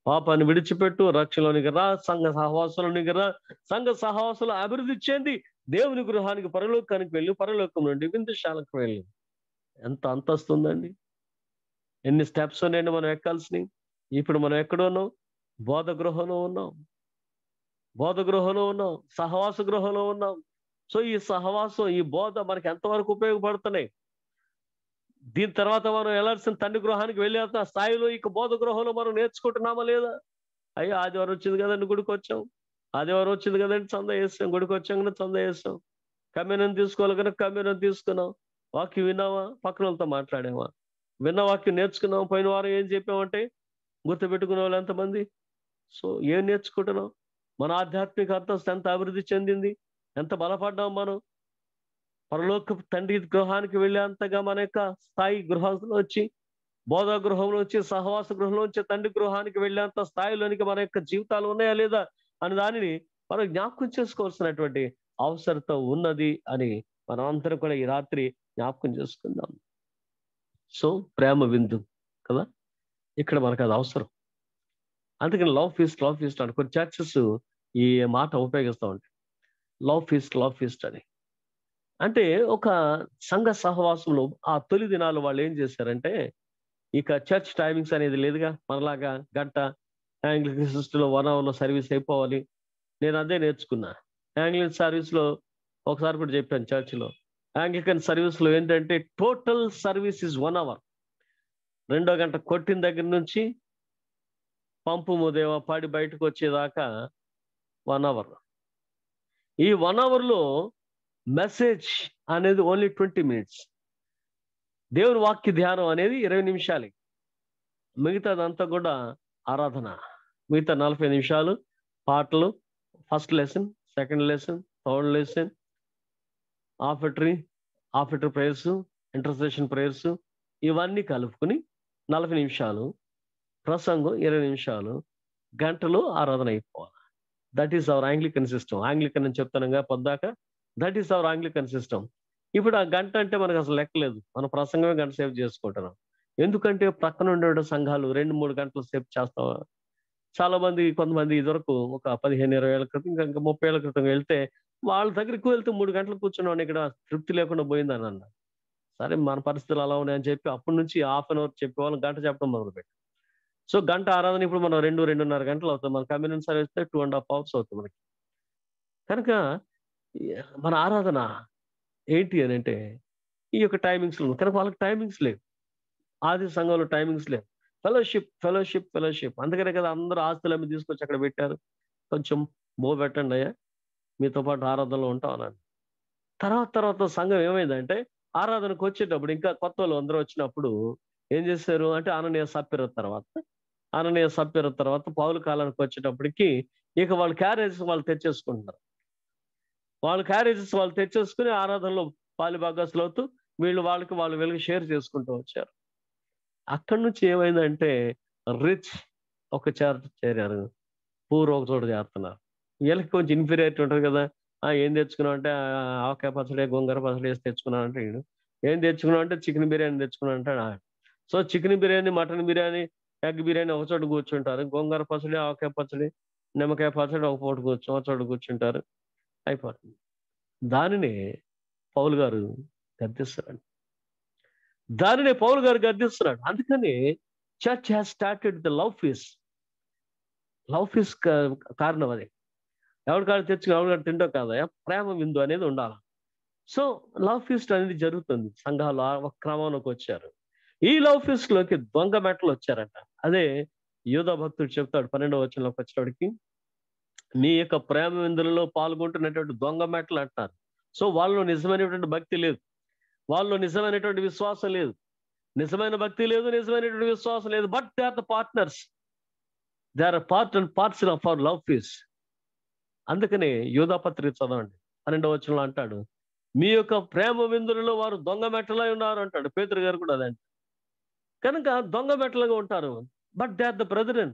పాపాన్ని విడిచిపెట్టు, రక్షణలోనికి రా, సంఘ సహవాసంలోనికి రా, సంఘ సహవాసంలో అభివృద్ధి చెంది దేవుని గృహానికి పరలోకానికి వెళ్ళి, పరలోకం నుండి విందుశాలకు వెళ్ళి. ఎంత అంతస్తు ఉందండి, ఎన్ని స్టెప్స్ ఉన్నాయండి మనం ఎక్కాల్సినవి. ఇప్పుడు మనం ఎక్కడ ఉన్నాం? బోధ గృహంలో ఉన్నాం, బోధ గృహంలో ఉన్నాం, సహవాస గృహంలో ఉన్నాం. సో ఈ సహవాసం, ఈ బోధ మనకి ఎంతవరకు ఉపయోగపడుతున్నాయి? దీని తర్వాత మనం వెళ్ళాల్సిన తండ్రి గృహానికి వెళ్ళే స్థాయిలో ఇక బోధ గృహంలో మనం నేర్చుకుంటున్నామా లేదా? అయ్యో ఆదివారం వచ్చింది కదండి గుడికి వచ్చాం, ఆదివారం వచ్చింది కదండి చందా వేస్తాం, గుడికి వచ్చాం కనుక చందా వేస్తాం, కమ్యూనం తీసుకోవాలి కనుక కమ్యూనం తీసుకున్నాం, వాక్యం విన్నావా, పక్కన వాళ్ళతో మాట్లాడావా, విన్న వాక్యం నేర్చుకున్నాం, పోయిన వారం ఏం చెప్పామంటే గుర్తుపెట్టుకునే వాళ్ళు ఎంతమంది? సో ఏం నేర్చుకుంటున్నాం? మన ఆధ్యాత్మిక అంతస్తు ఎంత అభివృద్ధి చెందింది, ఎంత బలపడ్డాం మనం? పరలోక తండ్రి గృహానికి వెళ్ళేంతగా మన యొక్క స్థాయి గృహంలో వచ్చి, బోధ గృహంలో వచ్చి, సహవాస గృహంలో వచ్చి తండ్రి గృహానికి వెళ్ళేంత స్థాయిలోనికి మన యొక్క జీవితాలు ఉన్నాయా లేదా అని దానిని మనం జ్ఞాపకం చేసుకోవాల్సినటువంటి అవసరత ఉన్నది అని మనం అందరం కూడా ఈ రాత్రి జ్ఞాపకం చేసుకుందాం. సో ప్రేమ విందు కదా, ఇక్కడ మనకు అది అవసరం. అందుకని లవ్ ఫీస్ట్, లవ్ ఫీస్ట్ అని కొన్ని చర్చెస్ ఈ మాట ఉపయోగిస్తూ ఉంటాయి, లవ్ ఫీస్ట్, లవ్ ఫీస్ట్ అని. అంటే ఒక సంఘ సహవాసంలో ఆ తొలి దినాలు వాళ్ళు ఏం చేశారంటే, ఇక చర్చ్ టైమింగ్స్ అనేది లేదుగా, మనలాగా గంట యాంగ్లికన్ సిస్టంలో వన్ అవర్లో సర్వీస్ అయిపోవాలి. నేను అదే నేర్చుకున్నా. యాంగ్లికన్ సర్వీస్లో ఒకసారి కూడా చెప్పాను చర్చ్లో, యాంగ్లికన్ సర్వీస్లో ఏంటంటే total service is one hour. రెండో గంట కొట్టిన దగ్గర నుంచి పంపు ముదేవ పాడి బయటకు వచ్చేదాకా వన్ అవర్. ఈ వన్ అవర్లో మెసేజ్ అనేది ఓన్లీ ట్వంటీ మినిట్స్, దేవుని వాక్య ధ్యానం అనేది ఇరవై నిమిషాలు, మిగతాదంతా కూడా ఆరాధన. మిగతా నలభై నిమిషాలు పాటలు, first lesson, second lesson, third lesson, offertory after prayers, intercession prayers, ఇవన్నీ కలుపుకుని నలభై నిమిషాలు ప్రసంగం, ఇరవై నిమిషాలు, గంటలో ఆరాధన అయిపోవాలి. That is our Anglican system. Anglican అని చెప్తానుగా పొద్దాక, that is our Anglican system. ఇప్పుడు ఆ గంట అంటే మనకు అసలు లెక్కలేదు, మన ప్రసంగమే గంట సేపు చేసుకుంటున్నాం. ఎందుకంటే ప్రక్కన ఉండే సంఘాలు రెండు మూడు గంటల సేపు చేస్తాం. చాలా మంది, కొంతమంది ఇదివరకు ఒక పదిహేను ఇరవై ఏళ్ళ క్రితం, ఇంకా ఇంకా ముప్పై ఏళ్ళ క్రితం వెళ్తే వాళ్ళ దగ్గరికి వెళ్తే మూడు గంటలు కూర్చున్నాను, ఇక్కడ తృప్తి లేకుండా పోయిందని అన్న. సరే మన పరిస్థితులు అలా ఉన్నాయని చెప్పి అప్పటి నుంచి హాఫ్ అన్ అవర్ చెప్పేవాళ్ళం, గంట చెప్పడం మొదలుపెట్టి. సో గంట ఆరాధన ఇప్పుడు మనం రెండు రెండున్నర గంటలు అవుతుంది. మన community service two and half hours అవుతుంది మనకి. కనుక మన ఆరాధన ఏంటి అని అంటే ఈ యొక్క టైమింగ్స్ లో, కనుక వాళ్ళకి టైమింగ్స్ లేవు. ఆది సంఘంలో టైమింగ్స్ లేవు. ఫెలోషిప్ ఫెలోషిప్ ఫెలోషిప్ అందుకనే కదా అందరూ ఆస్తులన్నీ తీసుకొచ్చి అక్కడ పెట్టారు. కొంచెం బో పెట్టండి అయ్యా, మీతో పాటు ఆరాధనలో ఉంటాం అన్నాను. తర్వాత తర్వాత సంఘం ఏమైందంటే ఆరాధనకు వచ్చేటప్పుడు, ఇంకా కొత్త వాళ్ళు అందరూ వచ్చినప్పుడు ఏం చేశారు అంటే అననీయ సప్పిర తర్వాత అననీయ సప్పిర తర్వాత పౌలు కాలానికి వచ్చేటప్పటికి ఇక వాళ్ళు క్యారేజెస్ వాళ్ళు తెచ్చేసుకుంటున్నారు. వాళ్ళు క్యారేజెస్ వాళ్ళు తెచ్చేసుకుని ఆరాధనలో పాలిభాగస్లు అవుతూ వీళ్ళు వాళ్ళకి వాళ్ళు వీళ్ళకి షేర్ చేసుకుంటూ వచ్చారు. అక్కడి నుంచి ఏమైందంటే రిచ్ ఒక చోట చేరారు, పూర్ ఒక చోట చేరుతున్నారు. వీళ్ళకి కొంచెం ఇన్ఫీరియారిటీ ఉంటుంది కదా. ఆ ఏం తెచ్చుకున్నావు అంటే ఆవకాయ పచ్చడి, గోంగూర పచ్చడి వేసి తెచ్చుకున్నాను అంటే వీడు. ఏం తెచ్చుకున్నావు అంటే చికెన్ బిర్యానీ తెచ్చుకున్నాను అంటాడు. So chicken biryani, mutton biryani, egg biryani ఒక చోట కూర్చుంటారు. గోంగూర పచ్చడి, ఆవకాయ పచ్చడి, నిమ్మకాయ పచ్చడి ఒక పూట కూర్చు ఒక చోట కూర్చుంటారు, అయిపోతుంది. దానిని పౌలు గారు గద్దిస్తున్నాడు, దానిని పౌలు గారు గద్దిస్తున్నాడు. అందుకని church has started the love feast. Love feast కారణం అది. ఎవరి కాదు తెచ్చుకుని ఎవరి కాదు తింటో కాదా, ప్రేమ విందు అనేది ఉండాలి. సో లవ్ ఫీస్ట్ అనేది జరుగుతుంది. సంఘాలు ఒక క్రమంలోకి వచ్చారు. ఈ లవ్ ఫీస్ట్ లోకి దొంగ మెట్టలు వచ్చారంట. అదే యూదా భక్తుడు చెప్తాడు పన్నెండవ వచనంలోకి వచ్చేవాడికి, మీ యొక్క ప్రేమ విందులలో పాల్గొంటున్నటువంటి దొంగ మెట్టలు అంటారు. సో వాళ్ళు నిజమైనటువంటి భక్తి లేదు, వాళ్ళు నిజమైనటువంటి విశ్వాసం లేదు, నిజమైన భక్తి లేదు, నిజమైనటువంటి విశ్వాసం లేదు. But they are the partners, they are part and parts of our love feast. అందుకని యూదా పత్రిక చదవండి, పన్నెండవ వచనంలో అంటాడు, మీ యొక్క ప్రేమ విందులలో వారు దొంగ మెట్టలై ఉన్నారు అంటాడు. పేతురు గారు కూడా అదే. కనుక దొంగ మెట్టలుగా ఉంటారు. But they are the brethren.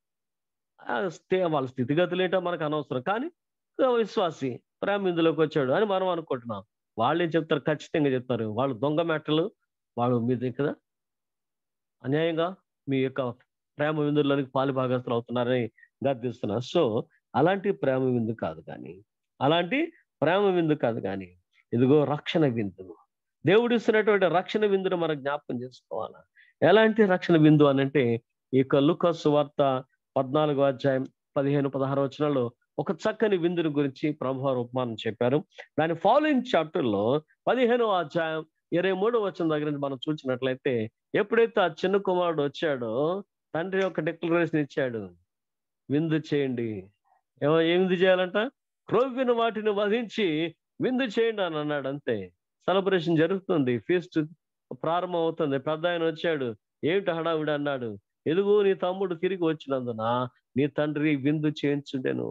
వాళ్ళ స్థితిగతులు ఏంటో మనకు అనవసరం, కానీ విశ్వాసి ప్రేమ విందులోకి వచ్చాడు అని మనం అనుకుంటున్నాం. వాళ్ళు ఏం చెప్తారు, ఖచ్చితంగా చెప్తారు, వాళ్ళు దొంగ మెట్టలు, వాళ్ళు మీ దగ్గర అన్యాయంగా మీ యొక్క ప్రేమ విందులోనికి పాలు భాగస్తులు అవుతున్నారని గర్దిస్తున్నారు. సో అలాంటి ప్రేమ విందు కాదు కానీ అలాంటి ప్రేమ విందు కాదు కానీ ఇదిగో రక్షణ విందు. దేవుడు ఇస్తున్నటువంటి రక్షణ విందును మనం జ్ఞాపకం చేసుకోవాలా. ఎలాంటి రక్షణ విందు అని అంటే ఈ యొక్క లూకా సువార్త పద్నాలుగో అధ్యాయం పదిహేను పదహారు వచనాల్లో ఒక చక్కని విందుని గురించి ప్రభువారు ఉపమానం చెప్పారు. దాని ఫాలోయింగ్ చాప్టర్ లో పదిహేనో అధ్యాయం ఇరవై మూడో వచనం దగ్గర నుంచి మనం చూసినట్లయితే ఎప్పుడైతే ఆ చిన్న కుమారుడు వచ్చాడో తండ్రి ఒక డిక్లరేషన్ ఇచ్చాడు, విందు చేయండి. ఏమో ఏ విందు చేయాలంట? క్రొవ్విన వాటిని వధించి విందు చేయండి అని అన్నాడు. అంతే, సెలబ్రేషన్ జరుగుతుంది, ఫీస్ట్ ప్రారంభం అవుతుంది. పెద్ద ఆయన వచ్చాడు, ఏమిటి హడావిడి అన్నాడు. ఎదుగు నీ తమ్ముడు తిరిగి వచ్చినందున నీ తండ్రి విందు చేయించుండెను.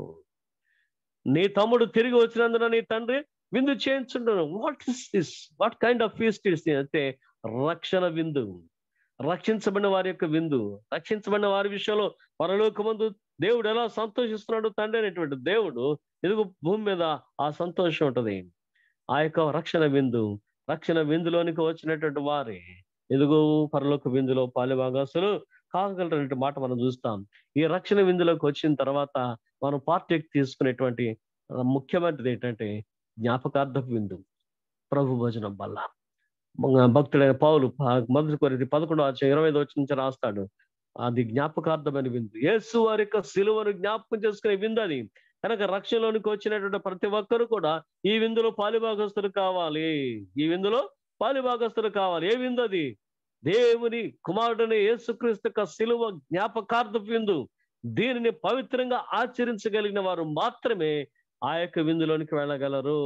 నీ తమ్ముడు తిరిగి వచ్చినందున నీ తండ్రి విందు చేయించుండెను. What is this? What kind of feast is అంటే రక్షణ విందు. రక్షించబడిన వారి యొక్క విందు. రక్షించబడిన వారి విషయంలో పరలోకమందు దేవుడు ఎలా సంతోషిస్తున్నాడు తండ్రి అనేటువంటి దేవుడు ఎదుగు భూమి మీద ఆ సంతోషం ఉంటది. ఆ యొక్క రక్షణ విందు, రక్షణ విందులోనికి వచ్చినటువంటి వారి ఎదుగు పరలోక విందులో పాలుభాగస్తులు కాగలరనే మాట మనం చూస్తాం. ఈ రక్షణ విందులోకి వచ్చిన తర్వాత మనం పార్టీకి తీసుకునేటువంటి ముఖ్యమైనది ఏంటంటే జ్ఞాపకార్థపు విందు, ప్రభు భోజనం వల్ల. భక్తుడైన పౌలు మొదటి కొరింథీ పదకొండో అధ్యాయం ఇరవై ఐదు వచ్చి నుంచి రాస్తాడు, అది జ్ఞాపకార్థమైన విందు. యేసు వారి యొక్క సిలువను జ్ఞాపకం చేసుకునే విందు అది. కనుక రక్షణలోనికి వచ్చినటువంటి ప్రతి ఒక్కరు కూడా ఈ విందులో పాలుభాగస్తులు కావాలి. ఈ విందులో పాలుభాగస్తులు కావాలి. ఏ విందు అది? దేవుని కుమారుడని యేసుక్రీస్తు యొక్క సిలువ జ్ఞాపకార్థపు విందు. దీనిని పవిత్రంగా ఆచరించగలిగిన వారు మాత్రమే ఆ యొక్క విందులోనికి వెళ్ళగలరు.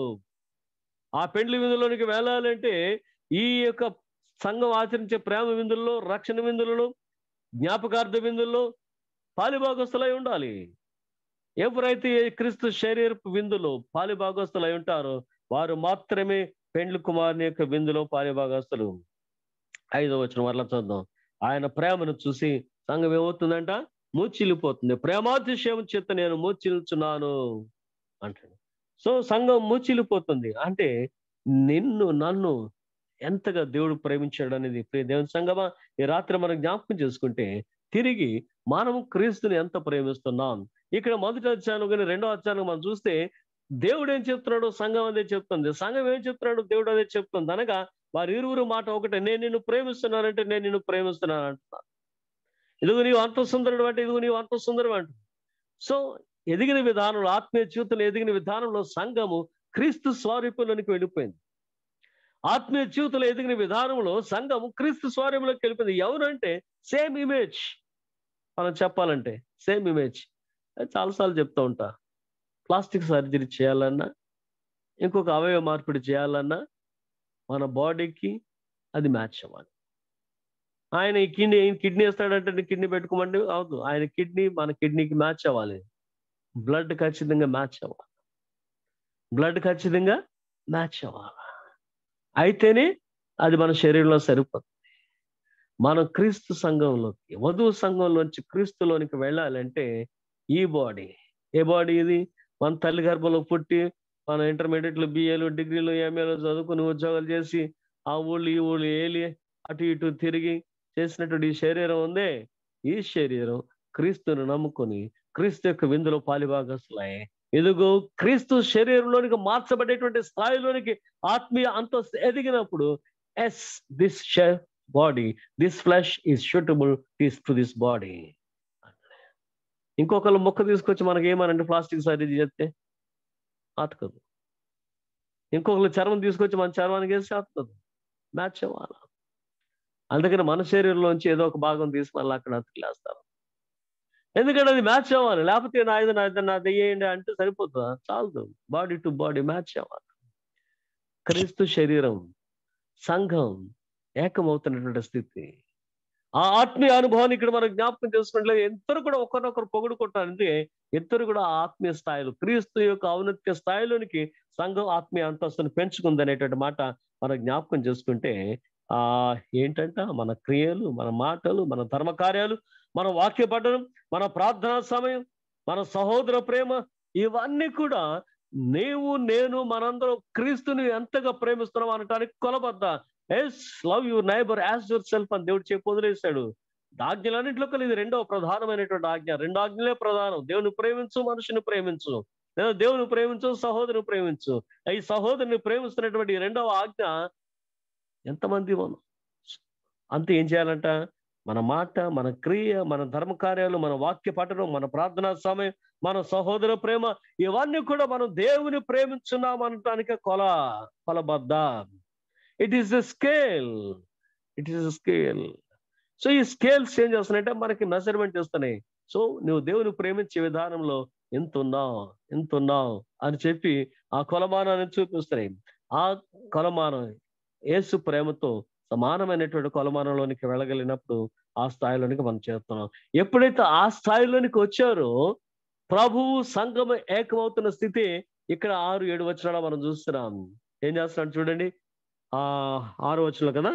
ఆ పెండ్లి విందులోనికి వెళ్ళాలంటే ఈ యొక్క సంఘం ఆచరించే ప్రేమ విందుల్లో, రక్షణ విందులలో, జ్ఞాపకార్థ విందుల్లో పాలుభాగస్తులై ఉండాలి. ఎవరైతే క్రీస్తు శరీరపు విందులో పాలుభాగస్తులై ఉంటారో వారు మాత్రమే పెండ్లి కుమారుని యొక్క విందులో పాలుభాగస్తులు. ఐదో వచనం వల్ల చూద్దాం. ఆయన ప్రేమను చూసి సంఘం ఏమవుతుందంట? మూచిల్లిపోతుంది. ప్రేమాతిశయం చేత నేను మూచిల్చున్నాను అంటాడు. సో సంఘం మూచిల్లిపోతుంది అంటే నిన్ను నన్ను ఎంతగా దేవుడు ప్రేమించాడు అనేది. ప్రియ దేవుని సంఘమా, ఈ రాత్రి మనం జ్ఞాపకం చేసుకుంటే తిరిగి మనం క్రీస్తుని ఎంత ప్రేమిస్తున్నాం. ఇక్కడ మొదటి అధ్యాయం కానీ రెండో అధ్యాయం మనం చూస్తే దేవుడు ఏం చెప్తున్నాడు, సంఘం అదే చెప్తుంది. సంఘం ఏం చెప్తున్నాడు, దేవుడు అదే చెప్తుంది. అనగా వారి ఇరువురు మాట ఒకటే, నేను నిన్ను ప్రేమిస్తున్నానంటే నేను నిన్ను ప్రేమిస్తున్నాను అంటున్నా. ఇదిగో నీవు అంత సుందరుడు అంటే ఇదిగో నీవు అంత సుందరం అంటు. సో ఎదిగిన విధానంలో, ఆత్మీయ జీవితంలో ఎదిగిన విధానంలో సంఘము క్రీస్తు స్వరూపంలోనికి వెళ్ళిపోయింది. ఆత్మీయ జీవితంలో ఎదిగిన విధానంలో సంఘము క్రీస్తు స్వరూపంలోకి వెళ్ళిపోయింది. ఎవరంటే సేమ్ ఇమేజ్. మనం చెప్పాలంటే సేమ్ ఇమేజ్. చాలాసార్లు చెప్తూ ఉంటా, ప్లాస్టిక్ సర్జరీ చేయాలన్నా, ఇంకొక అవయవ మార్పిడి చేయాలన్నా మన బాడీకి అది మ్యాచ్ అవ్వాలి. ఆయన ఈ కిడ్నీ కిడ్నీ వేస్తాడంటే కిడ్నీ పెట్టుకోమంటే అవదు. ఆయన కిడ్నీ మన కిడ్నీకి మ్యాచ్ అవ్వాలి. బ్లడ్ ఖచ్చితంగా మ్యాచ్ అవ్వాలి. బ్లడ్ ఖచ్చితంగా మ్యాచ్ అవ్వాలి. అయితేనే అది మన శరీరంలో సరిపోతుంది. మనం క్రీస్తు సంఘంలోకి, వధువు సంఘంలోంచి క్రీస్తులోనికి వెళ్ళాలంటే ఈ బాడీ, ఏ బాడీ ఇది? మన తల్లి గర్భంలో పుట్టి మన ఇంటర్మీడియట్లు, బిఏలు, డిగ్రీలు, ఎంఏలు చదువుకుని ఉద్యోగాలు చేసి ఆ ఊళ్ళు ఈ ఊళ్ళు ఏలి అటు ఇటు తిరిగి చేసినటువంటి ఈ శరీరం ఉందే, ఈ శరీరం క్రీస్తుని నమ్ముకొని క్రీస్తు యొక్క విందులో పాలుభాగస్తులై ఎదుగు క్రీస్తు శరీరంలోనికి మార్చబడేటువంటి స్థాయిలోనికి ఆత్మీయ అంతస్తు ఎదిగినప్పుడు yes this body, this flesh is suitable to this body. ఇంకొకళ్ళు మొక్క తీసుకొచ్చి మనకి ఏమనంటే ప్లాస్టిక్ సర్జరీ చేస్తే ఆతకదు. ఇంకొకళ్ళు చర్మం తీసుకొచ్చి మన చర్మానికి వేస్తే ఆతకదు. మ్యాచ్ అవ్వాలి. అందుకని మన శరీరంలోంచి ఏదో ఒక భాగం తీసి మళ్ళీ అక్కడ అతికిలేస్తారు. ఎందుకంటే అది మ్యాచ్ అవ్వాలి. లేకపోతే నాది నాది నాది వేయండి అంటే సరిపోతుందా? చాలదు. బాడీ టు బాడీ మ్యాచ్ అవ్వాలి. క్రీస్తు శరీరం, సంఘం ఏకమవుతున్నటువంటి స్థితి, ఆ ఆత్మీయ అనుభవాన్ని ఇక్కడ మనం జ్ఞాపకం చేసుకుంటే ఇద్దరు కూడా ఒకరినొకరు పొగుడుకుంటారంటే ఇద్దరు కూడా ఆత్మీయ స్థాయిలో క్రీస్తు యొక్క ఔన్నత్య స్థాయిలోనికి సంఘం ఆత్మీయ అంతస్తును పెంచుకుంది అనేటువంటి మాట మనం జ్ఞాపకం చేసుకుంటే ఆ ఏంటంట మన క్రియలు, మన మాటలు, మన ధర్మ కార్యాలు, మన వాక్య పఠనం, మన ప్రార్థనా సమయం, మన సహోదర ప్రేమ, ఇవన్నీ కూడా నీవు నేను మనందరం క్రీస్తుని ఎంతగా ప్రేమిస్తున్నాం అనటానికి కొలబద్ద. Yes, love your neighbour as yourself అని దేవుడు చెప్పి వదిలేశాడు. ఆజ్ఞలన్నింటిలో కల్లా ఇది రెండవ ప్రధానమైనటువంటి ఆజ్ఞ. రెండు ఆజ్ఞలే ప్రధానం. దేవుని ప్రేమించు, మనుషుని ప్రేమించు, లేదా దేవుని ప్రేమించు, సహోదరుని ప్రేమించు. ఈ సహోదరుని ప్రేమిస్తున్నటువంటి ఈ రెండవ ఆజ్ఞ ఎంతమంది మనం అంతే ఏం చేయాలంట? మన మాట, మన క్రియ, మన ధర్మ కార్యాలు, మన వాక్య పఠనం, మన ప్రార్థనా సమయం, మన సహోదర ప్రేమ, ఇవన్నీ కూడా మనం దేవుని ప్రేమించున్నాం అనటానికి కొల కొలబద్ద. It is the scale. It is the scale. So ఈ స్కేల్స్ ఏం చేస్తున్నాయంటే మనకి మెజర్మెంట్ చేస్తున్నాయి. సో నువ్వు దేవుని ప్రేమించే విధానంలో ఎంత ఉన్నావు, ఎంత ఉన్నావు అని చెప్పి ఆ కొలమానాన్ని చూపిస్తున్నాయి. ఆ కొలమానం యేసు ప్రేమతో సమానమైనటువంటి కొలమానంలోనికి వెళ్ళగలిగినప్పుడు ఆ స్థాయిలోనికి మనం చేస్తున్నాం. ఎప్పుడైతే ఆ స్థాయిలోనికి వచ్చారో ప్రభువు సంఘము ఏకమవుతున్న స్థితి ఇక్కడ ఆరు ఏడు వచనాలు మనం చూస్తున్నాం. ఏం చేస్తున్నాడు చూడండి. ఆ ఆరు వచనాలు కదా,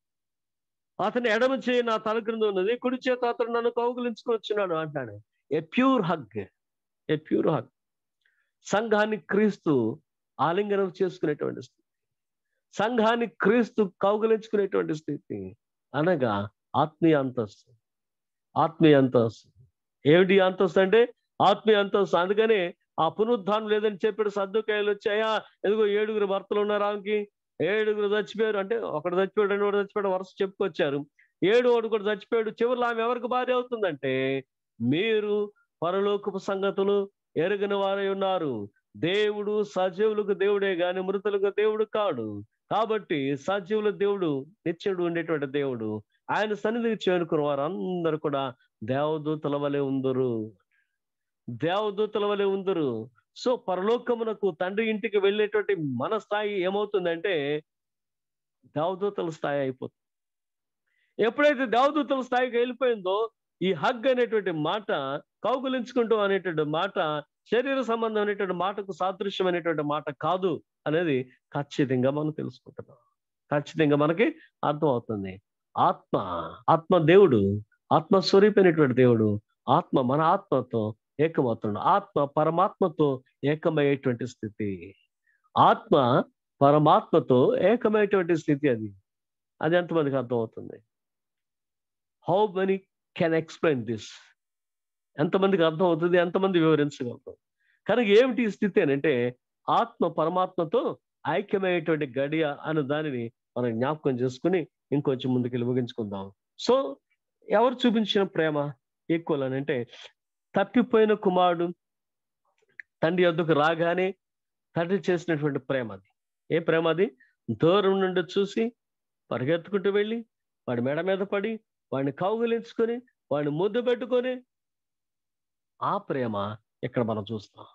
అతని ఎడమ చేయి నా తల క్రింద ఉన్నది, కుడి చేత అతను నన్ను కౌగిలించుకొచ్చున్నాడు అంటాడు. A pure hug, a pure hug. సంఘాన్ని క్రీస్తు ఆలింగనం చేసుకునేటువంటి స్థితి, సంఘాన్ని క్రీస్తు కౌగిలించుకునేటువంటి స్థితి అనగా ఆత్మీయ అంతస్తు. ఆత్మీయ అంతస్తు ఏమిటి అంతస్తు అంటే ఆత్మీయ అంతస్తు. అందుకని ఆ పునరుద్ధానం లేదని చెప్పాడు. సద్దుకాయలు వచ్చాయా, ఎదుగో ఏడుగురు భర్తలు ఉన్నారు ఆమెకి, ఏడుగురు చచ్చిపోయారు అంటే ఒకటి చచ్చిపోయాడు, రెండు ఒకటి చచ్చిపోయాడు, వరుస చెప్పుకొచ్చారు. ఏడు ఒకటి కూడా చచ్చిపోయాడు. చివరిలో ఆమె ఎవరికి భార్య అవుతుందంటే మీరు పరలోకపు సంగతులు ఎరుగని వారై ఉన్నారు. దేవుడు సజీవులకు దేవుడే గాని మృతులకు దేవుడు కాడు. కాబట్టి సజీవుల దేవుడు నిత్యుడు ఉండేటువంటి దేవుడు. ఆయన సన్నిధికి చేరుకున్న వారు అందరూ కూడా దేవదూతల వలె ఉందరు, దేవదూతల వలె ఉందరు. సో పరలోకమునకు తండ్రి ఇంటికి వెళ్ళేటువంటి మన స్థాయి ఏమవుతుందంటే దేవదూతల స్థాయి అయిపోతుంది. ఎప్పుడైతే దేవదూతల స్థాయికి వెళ్ళిపోయిందో ఈ హగ్ అనేటువంటి మాట, కౌగులించుకుంటూ అనేటువంటి మాట శరీర సంబంధం అనేటువంటి మాటకు సాదృశ్యం అనేటువంటి మాట కాదు అనేది ఖచ్చితంగా మనం తెలుసుకుంటున్నాం. ఖచ్చితంగా మనకి అర్థం అవుతుంది. ఆత్మ ఆత్మ దేవుడు, ఆత్మ స్వరూపమైనటువంటి దేవుడు, ఆత్మ మన ఆత్మతో ఏకమవుతున్నాడు. ఆత్మ పరమాత్మతో ఏకమయ్యేటువంటి స్థితి, ఆత్మ పరమాత్మతో ఏకమయ్యేటువంటి స్థితి. అది అది ఎంతమందికి అర్థం అవుతుంది? How many can explain this? ఎంతమందికి అర్థం అవుతుంది? ఎంతమంది వివరించగలరు? కనుక ఏమిటి ఈ స్థితి అని అంటే ఆత్మ పరమాత్మతో ఐక్యమయ్యేటువంటి గడియ అనే దానిని మనం జ్ఞాపకం చేసుకుని ఇంకొంచెం ముందుకెళ్ళి ముగించుకుందాం. సో ఎవరు చూపించిన ప్రేమ ఈక్వల్ అని అంటే తప్పిపోయిన కుమారుడు తండ్రి యొద్దకు రాగానే తండ్రి చేసినటువంటి ప్రేమ. అది ఏ ప్రేమ? అది దూరం నుండి చూసి పరిగెత్తుకుంటూ వెళ్ళి వాడి మెడ మీద పడి వాడిని కౌగిలించుకొని వాడిని ముద్దు పెట్టుకొని, ఆ ప్రేమ ఇక్కడ మనం చూస్తాం.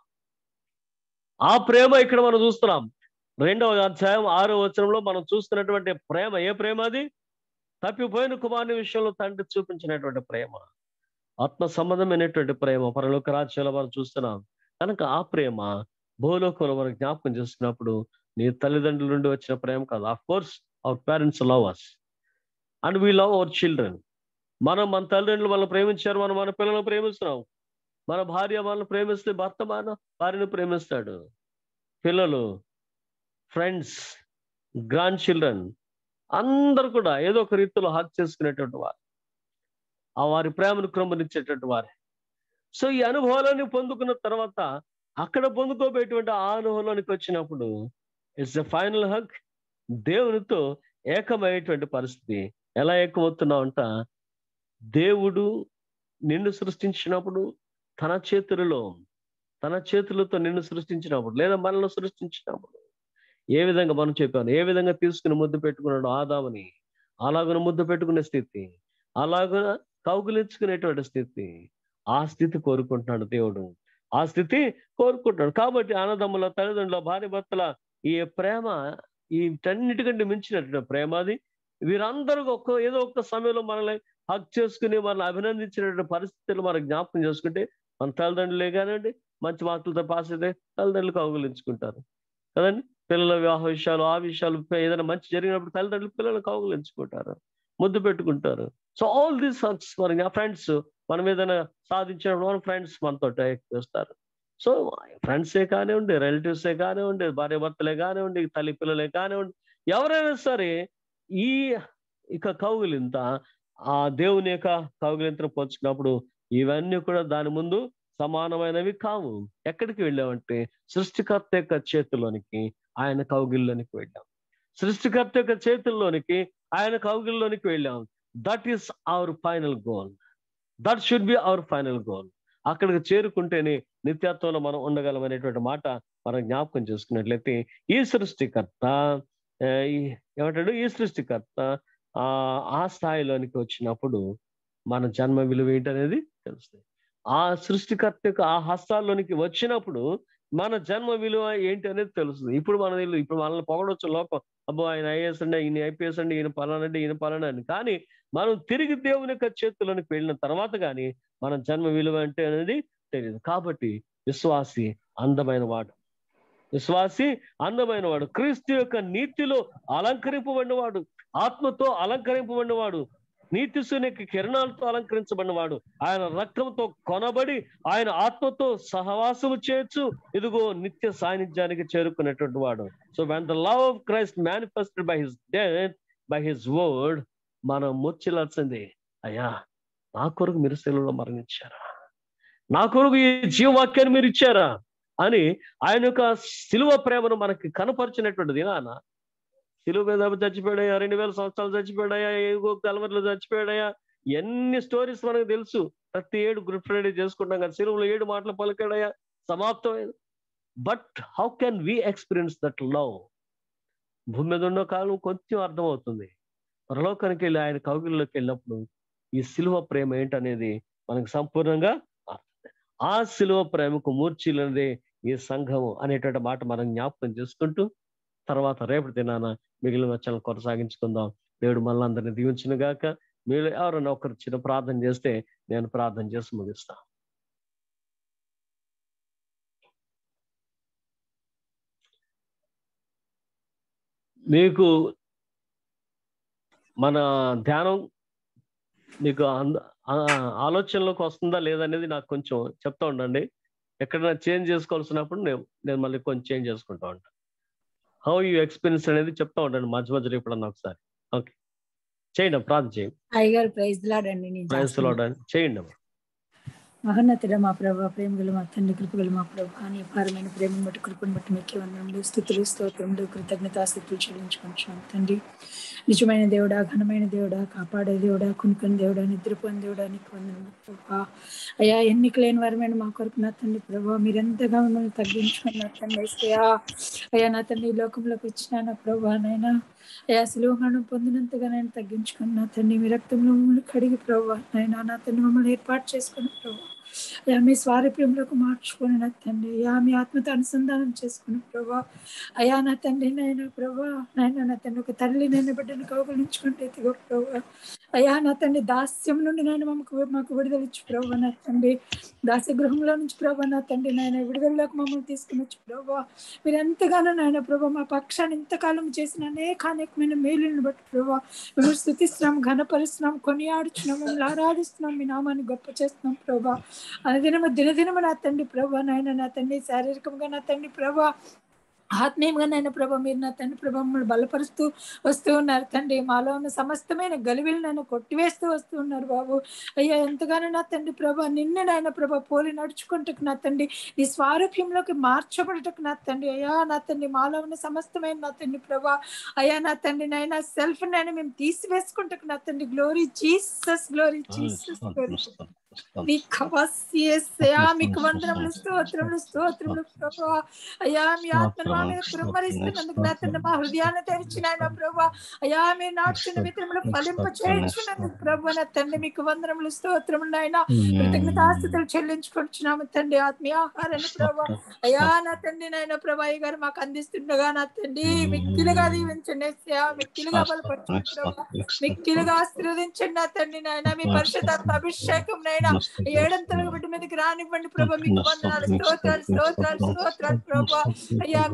ఆ ప్రేమ ఇక్కడ మనం చూస్తున్నాం. రెండవ అధ్యాయం ఆరో వచనంలో మనం చూస్తున్నటువంటి ప్రేమ ఏ ప్రేమ? అది తప్పిపోయిన కుమారుని విషయంలో తండ్రి చూపించినటువంటి ప్రేమ, ఆత్మ సంబంధమైనటువంటి ప్రేమ పరలోక రాజ్యంలో మనం చూస్తున్నాం. కనుక ఆ ప్రేమ భూలోకంలో మనం జ్ఞాపకం చేసుకున్నప్పుడు నీ తల్లిదండ్రుల నుండి వచ్చిన ప్రేమ కాదు. Of course our parents love us and we love our children. మనం మన తల్లిదండ్రులు మనల్ని ప్రేమించారు, మనం మన పిల్లలను ప్రేమిస్తున్నాం. మన భార్య మనల్ని ప్రేమిస్తే భర్త మన భార్యను ప్రేమిస్తాడు. పిల్లలు, ఫ్రెండ్స్, గ్రాండ్ చిల్డ్రన్ అందరూ కూడా ఏదో ఒక రీతిలో హక్ చేసుకునేటువంటి వారు, ఆ వారి ప్రేమను క్రమనిచ్చేటువంటి వారు. సో ఈ అనుభవాలను పొందుకున్న తర్వాత అక్కడ పొందుకోబోయేటువంటి ఆ అనుభవంలోనికి వచ్చినప్పుడు ఇట్స్ ఎ ఫైనల్ హగ్. దేవునితో ఏకమయ్యేటువంటి పరిస్థితి. ఎలా ఏకమవుతున్నావంట? దేవుడు నిన్ను సృష్టించినప్పుడు తన చేతులలో తన చేతులతో నిన్ను సృష్టించినప్పుడు లేదా మనల్ని సృష్టించినప్పుడు ఏ విధంగా మనం చెప్పాను, ఏ విధంగా తీసుకుని ముద్దు పెట్టుకున్నాడు ఆదాముని, అలాగన ముద్దు పెట్టుకునే స్థితి, అలాగ కౌగులించుకునేటువంటి స్థితి, ఆ స్థితి కోరుకుంటున్నాడు దేవుడు. ఆ స్థితి కోరుకుంటున్నాడు. కాబట్టి అన్నదమ్ముల, తల్లిదండ్రుల, భార్య భర్తల ఈ ప్రేమ వీటన్నిటికంటే మించినటువంటి ప్రేమ అది. వీరందరూ ఒక్క ఏదో ఒక్క సమయంలో మనల్ని హక్ చేసుకుని మనల్ని అభినందించినటువంటి పరిస్థితులు మనం జ్ఞాపకం చేసుకుంటే మన తల్లిదండ్రులే కానివ్వండి, మంచి మాటలతో పాస్ అయితే తల్లిదండ్రులు కౌగులించుకుంటారు కదండి. పిల్లల వివాహ విషయాలు, ఆ విషయాలు ఏదైనా మంచి జరిగినప్పుడు తల్లిదండ్రులు పిల్లలు కౌగులించుకుంటారు, ముద్దు పెట్టుకుంటారు. సో ఆల్ దీస్ హగ్స్ మరి ఆ ఫ్రెండ్స్ మనం ఏదైనా సాధించినప్పుడు మన ఫ్రెండ్స్ మనతో చేస్తారు. సో ఫ్రెండ్సే కానివ్వండి, రిలేటివ్సే కానివ్వండి, భార్య భర్తలే కానివ్వండి, తల్లి పిల్లలే కానివ్వండి, ఎవరైనా సరే ఈ ఇక కౌగులింత ఆ దేవుని యొక్క కౌగిలింతను పోల్చుకున్నప్పుడు ఇవన్నీ కూడా దాని ముందు సమానమైనవి కావు. ఎక్కడికి వెళ్ళామంటే సృష్టికర్త యొక్క చేతుల్లోనికి, ఆయన కౌగిల్లోనికి వెళ్ళాం. సృష్టికర్త యొక్క చేతుల్లోనికి, ఆయన కౌగిల్లోనికి వెళ్ళాం. That is our final goal. That should be our final goal. అక్కడికి చేరుకుంటేనే నిత్యత్వంలో మనం ఉండగలం అనేటువంటి మాట మనం జ్ఞాపకం చేసుకున్నట్లయితే, ఈ సృష్టికర్త ఏమంటాడు, ఈ సృష్టికర్త ఆ ఆ స్థాయిలోనికి వచ్చినప్పుడు మన జన్మ విలువ ఏంటనేది తెలుస్తుంది. ఆ సృష్టికర్త యొక్క ఆ హస్తాల్లోనికి వచ్చినప్పుడు మన జన్మ విలువ ఏంటి అనేది తెలుస్తుంది. ఇప్పుడు మన ఇప్పుడు మనల్ని పొగడొచ్చు లోకం, అబ్బో ఆయన ఐఏఎస్ అండి, ఈయన ఐపీఎస్ అండి, ఈయన పలానండి, ఈయన పలానా అని. కానీ మనం తిరిగి దేవుని యొక్క చేతుల్లోనికి వెళ్ళిన తర్వాత కానీ మన జన్మ విలువ అంటే అనేది తెలియదు. కాబట్టి విశ్వాసి అందమైన వాడు, విశ్వాసి అందమైన వాడు, క్రీస్తు యొక్క నీతిలో అలంకరింపబడినవాడు, ఆత్మతో అలంకరింపబడినవాడు, నీతి సూర్యుని కిరణాలతో అలంకరించబడినవాడు, ఆయన రక్తంతో కొనబడి ఆయన ఆత్మతో సహవాసము చేయొచ్చు, ఇదిగో నిత్య సాన్నిధ్యానికి చేరుకున్నటువంటి వాడు. So when the love of Christ manifested by his death, by his word, మనం ముచ్చిలాల్సిందే, అయ్యా నా కొరకు మీరు శిలువలో మరణించారా, నా కొరకు ఈ జీవవాక్యాన్ని మీరు ఇచ్చారా అని ఆయన యొక్క శిలువ ప్రేమను మనకి కనపరిచినటువంటిది. నాన్న శిలువ మీద చచ్చిపోయాడయా, రెండు వేల సంవత్సరాలు చచ్చిపోయాడయా, ఏగో కలవరిలో చచ్చిపోయాడయా, ఎన్ని స్టోరీస్ మనకు తెలుసు. ప్రతి ఏడు గుడ్ ఫ్రైడే చేసుకుంటాం కదా, శిలువలో ఏడు మాటలు పలికాడయా, సమాప్తమైంది. But how can we experience that love? భూమి మీద ఉన్న కాలం కొంచెం అర్థమవుతుంది. పరలోకానికి వెళ్ళి ఆయన కౌగిలిలోకి వెళ్ళినప్పుడు ఈ శిలువ ప్రేమ ఏంటనేది మనకు సంపూర్ణంగా ఆ శిలువ ప్రేమకు మూర్ఛిల్లనిదే ఈ సంఘము అనేటువంటి మాట మనం జ్ఞాపకం చేసుకుంటూ తర్వాత రేపటి దినాన మిగిలిన వచ్చాలను కొనసాగించుకుందాం. దేవుడు మళ్ళీ అందరినీ దీవించును గాక. మీరు ఎవరైనా ఒకరు చిన్న ప్రార్థన చేస్తే నేను ప్రార్థన చేసి ముగిస్తా. మీకు మన ధ్యానం మీకు ఆలోచనలోకి వస్తుందా లేదనేది నాకు కొంచెం చెప్తా ఉండండి. ఎక్కడైనా చేంజ్ చేసుకోవాల్సినప్పుడు నేను నేను మళ్ళీ కొంచెం చేంజ్ చేసుకుంటా ఉంటాను. హౌ యూ ఎక్స్పీరియన్స్ అనేది చెప్తా ఉండండి మధ్య మధ్యలో ఎప్పుడన్నా ఒకసారి. ఓకే, చేయండి, ప్రార్థన చేయండి. అయ్యగారు ప్రైజ్ లార్డ్ అండి. ప్రైజ్ లార్డ్ అండి, చేయండి అమ్మా. మహోన్నతుడ మా ప్రభా, ప్రేమగల మా తండ్రి, కృపగల మా ప్రభా, నీ అపారమైన ప్రేమను బట్టి, కృపను బట్టి మీకే వందనములు, స్తుతులు, స్తోత్రములు, కృతజ్ఞతాస్తుతులు చెల్లించుకుంటున్నాం తండ్రి. నిజమైన దేవుడా, ఘనమైన దేవుడా, కాపాడే దేవుడా, కునుకొని దేవుడా, నిద్రపోని దేవుడా, నీకు వందనములు ప్రభా. అయ్యా ఎన్నిక లేని వారమైన మా కొరకు నా తండ్రి ప్రభా, మీరెంతగా మిమ్మల్ని తగ్గించుకున్నారు తండ్రి. అయ్యా అయ్యా నా తండ్రి ఈ లోకంలోకి వచ్చిన నా ప్రభా, నైనా అయ్యా శిలువ మరణం పొందినంతగా నేను తగ్గించుకున్నా తండ్రి. మీ రక్తంలో మమ్మల్ని కడిగి ప్రభా, నైనా నా తండ్రి మమ్మల్ని ఏర్పాటు చేసుకుని ప్రభా, అయ్యా మీ స్వారూప్యంలోకి మార్చుకొని నా తండ్రి, అయ్యా మీ ఆత్మతో అనుసంధానం చేసుకుని ప్రభా, అయ్యా నా తండ్రి నైనా ప్రభా, నైనా నా తండ్రి ఒక తల్లి నైనా బిడ్డను కౌగులించుకుంటే ఎత్తుగో ప్రభా, అయ్యా నా తండ్రి దాస్యం నుండి నేను మాకు మాకు విడుదల ఇచ్చు ప్రభా, నా తండ్రి దాస్య గృహంలో నుంచి ప్రభా, నా తండ్రి నాయన విడుదలలోకి మమ్మల్ని తీసుకుని వచ్చు ప్రభా. మీరు ఎంతగానో నాయన ప్రభా మా పక్షాన్ని ఇంతకాలం చేసిన అనేక అనేకమైన మేలులను బట్టి ప్రభా మేము స్తుతిస్తున్నాం, ఘనపరుస్తున్నాం, కొనియాడుచున్నాం, మమ్మల్ని ఆరాధిస్తున్నాం, మీ నామాన్ని గొప్ప చేస్తున్నాం ప్రభా. అనుదినము దినదినము నా తండ్రి ప్రభా, నాయన నా తండ్రి శారీరకంగా నా తండ్రి ప్రభా, ఆత్మీయంగా నైనా ప్రభా మీరు నా తండ్రి ప్రభా మమ్మల్ని బలపరుస్తూ వస్తూ ఉన్నారు తండ్రి. మాలో ఉన్న సమస్తమైన గలివిలు నన్ను కొట్టివేస్తూ వస్తూ ఉన్నారు బాబు. అయ్యా ఎంతగానో నా తండ్రి ప్రభా నిన్ను నాయన ప్రభా పోలి నడుచుకుంటకు నా తండ్రి, నీ స్వారూప్యంలోకి మార్చబడటకు నా తండ్రి. అయ్యా నా తండ్రి మాలో ఉన్న సమస్తమైన నా తండ్రి ప్రభా, అయ్యా నా తండ్రి నైనా సెల్ఫ్ నైనా మేము తీసివేసుకుంటకు నా తండ్రి. Glory Jesus, glory Jesus, glory మీకు వందనములు, స్తోత్రములు, స్తోత్రములు ప్రభా. అయ్యా మీ ఆత్మను మా మీద కుమ్మరిస్తున్నందుకు నా తండ్రి మా హృదయాన్ని తెరిచిన ఆయన ప్రభా, అయ్యా మీరు నాటుచున్న విత్తనములు ఫలింప చేయించున్నందుకు ప్రభా నా తండ్రి మీకు వందనములు, స్తోత్రములు నాయన కృతజ్ఞతాస్తుతులు చెల్లించుకుంటున్నాము తండ్రి. ఆత్మీయ ఆహారాన్ని ప్రభా, అయ్యా నా తండ్రి నాయన ప్రభా అయ్య గారు మాకు అందిస్తుండగా నా తండ్రి మిక్కిలుగా దీవించండి, మిక్కిలుగా బలపరచండి ప్రభా, మిక్కిలుగా ఆశీర్వదించండి నా తండ్రి నాయన. మీ పరిశుద్ధాత్మ అభిషేకం నైనా ఏడంతలుగా బిడ్డ మీదకి రానివ్వండి ప్రభా. మీకు వందనాలు, స్తోత్రాలు, స్తోత్రాలు, స్తోత్రాలు ప్రభా. అయ్యా కృతజ్ఞత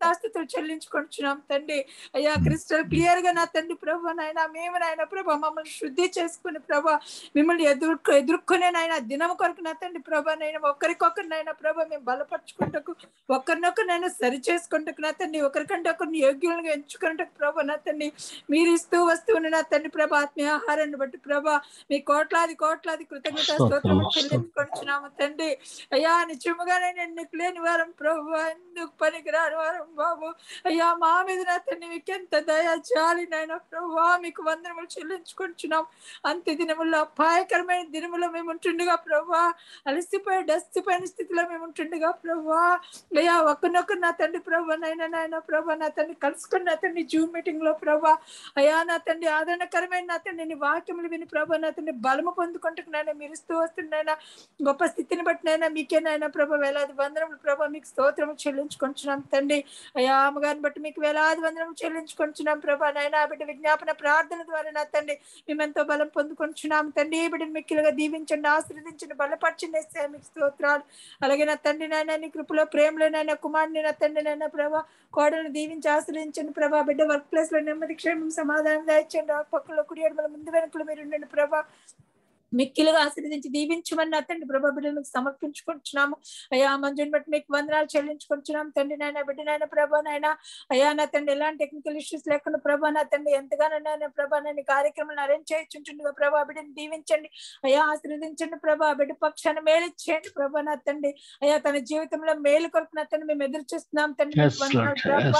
కృతజ్ఞతాస్తుతులు చెల్లించుకుంటున్నాం తండ్రి. అయ్యా క్రిస్టల్ క్లియర్ గా నా తండ్రి ప్రభా నాయన మేము నాయన ప్రభా మమ్మల్ని శుద్ధి చేసుకుని ప్రభా మిమ్మల్ని ఎదుర్కొ ఎదుర్కొనే నాయన దినం కొరకు నా తండ్రి ప్రభా నేను ఒకరికొకరు నాయన ప్రభా మేము బలపరుచుకుంటకు ఒకరినొకరు నేను సరి చేసుకుంటకు నా తండ్రి ఒకరికంటే ఒకరిని యోగ్యులుగా ఎంచుకుంటకు ప్రభా నా తండ్రి మీరు ఇస్తూ వస్తువుని నా తండ్రి ప్రభా ఆత్మీయ ఆహారాన్ని బట్టి ప్రభా మీ కోట్లాది కోట్లాది కృతజ్ఞత స్తోత్రము చెల్లించుకుంటున్నాము తండ్రి. అయ్యా నిజముగానే నేను నీకు లేని వారం ప్రభు ఎందుకు పనికిరాని వారం బాబు అయ్యా మా మీద నా తండ్రి మీకు ఎంత దయ జాలి నాయన ప్రభు మీకు వందనములు చెల్లించుకుంటున్నాం. అంత్య దినముల్లో అపాయకరమైన దినములో మేము ఉంటుండగా ప్రభు అలసిపోయి డస్తిపోయిన స్థితిలో మేము ఉంటుండగా ప్రభు అయ్యా ఒకరినొకరు నా తండ్రి ప్రభు నైనా నాయన ప్రభు నా తండ్రి కలుసుకుని నా తండ్రి జూమ్ మీటింగ్ లో ప్రభు అయ్యా నా తండ్రి ఆదరణకరమైన నా తండ్రి నీ వాక్యములు విని ప్రభు నా తండ్రి బలము పొందుకుంటున్నాయినా మీరు ఇస్తూ వస్తున్నాయినా గొప్ప స్థితిని బట్టినైనా మీకేనైనా ప్రభు వేలాది వందనములు ప్రభు మీకు స్తోత్రము చెల్లించుకుంటున్నాం తండ్రి. అయ్యా అమ్మగారిని బట్టి మీకు వేలాది వందనములు చెల్లించుకుంటున్నాం ప్రభా నైనా బిడ్డ విజ్ఞాపన ప్రార్థన ద్వారా నా తండ్రి మేమెంతో బలం పొందుకుంటున్నాం తండ్రి. బిడ్డను మిక్కిలుగా దీవించండి ఆశీర్వదించండి బలపరచండి యేసయ్యా మీకు స్తోత్రాలు. అలాగే నా తండ్రి నాయన నీ కృపలో ప్రేమలోనైనా కుమారుని నా తండ్రి నైనా ప్రభా కోడలను దీవించి ఆశ్రయించండి ప్రభా. బిడ్డ వర్క్ ప్లేస్ లో నెమ్మది క్షేమం సమాధానం దాయించండి. ఆ పక్కలో కుడి ఎడమల ముందు వెనుకలు మీరు ఉండండి ప్రభా. మిక్కిలుగా ఆశీర్వదించి దీవించమని నా తండ్రి ప్రభా బిడ్డలు మీకు సమర్పించుకుంటున్నాము. అయ్యా మంజుని బట్టి మీకు వందనాలు చెల్లించుకుంటున్నాం తండ్రి నాయన బిడ్డ నాయన ప్రభా నాయన అయ్యా నా తండ్రి ఎలాంటి టెక్నికల్ ఇష్యూస్ లేకుండా ప్రభా నా తండ్రి ఎంతగానో నాయన ప్రభా నేను కార్యక్రమాలు అరేంజ్ చేయించుంటుండగా ప్రభా బిడ్డని దీవించండి అయ్యా ఆశీర్వదించండి ప్రభా. బిడ్డ పక్షాన మేలు ఇచ్చేయండి ప్రభా నా తండ్రి. అయ్యా తన జీవితంలో మేలు కొరకు నా తండ్రి మేము ఎదురు చూస్తున్నాం తండ్రి మీకు వందనాలు ప్రభా.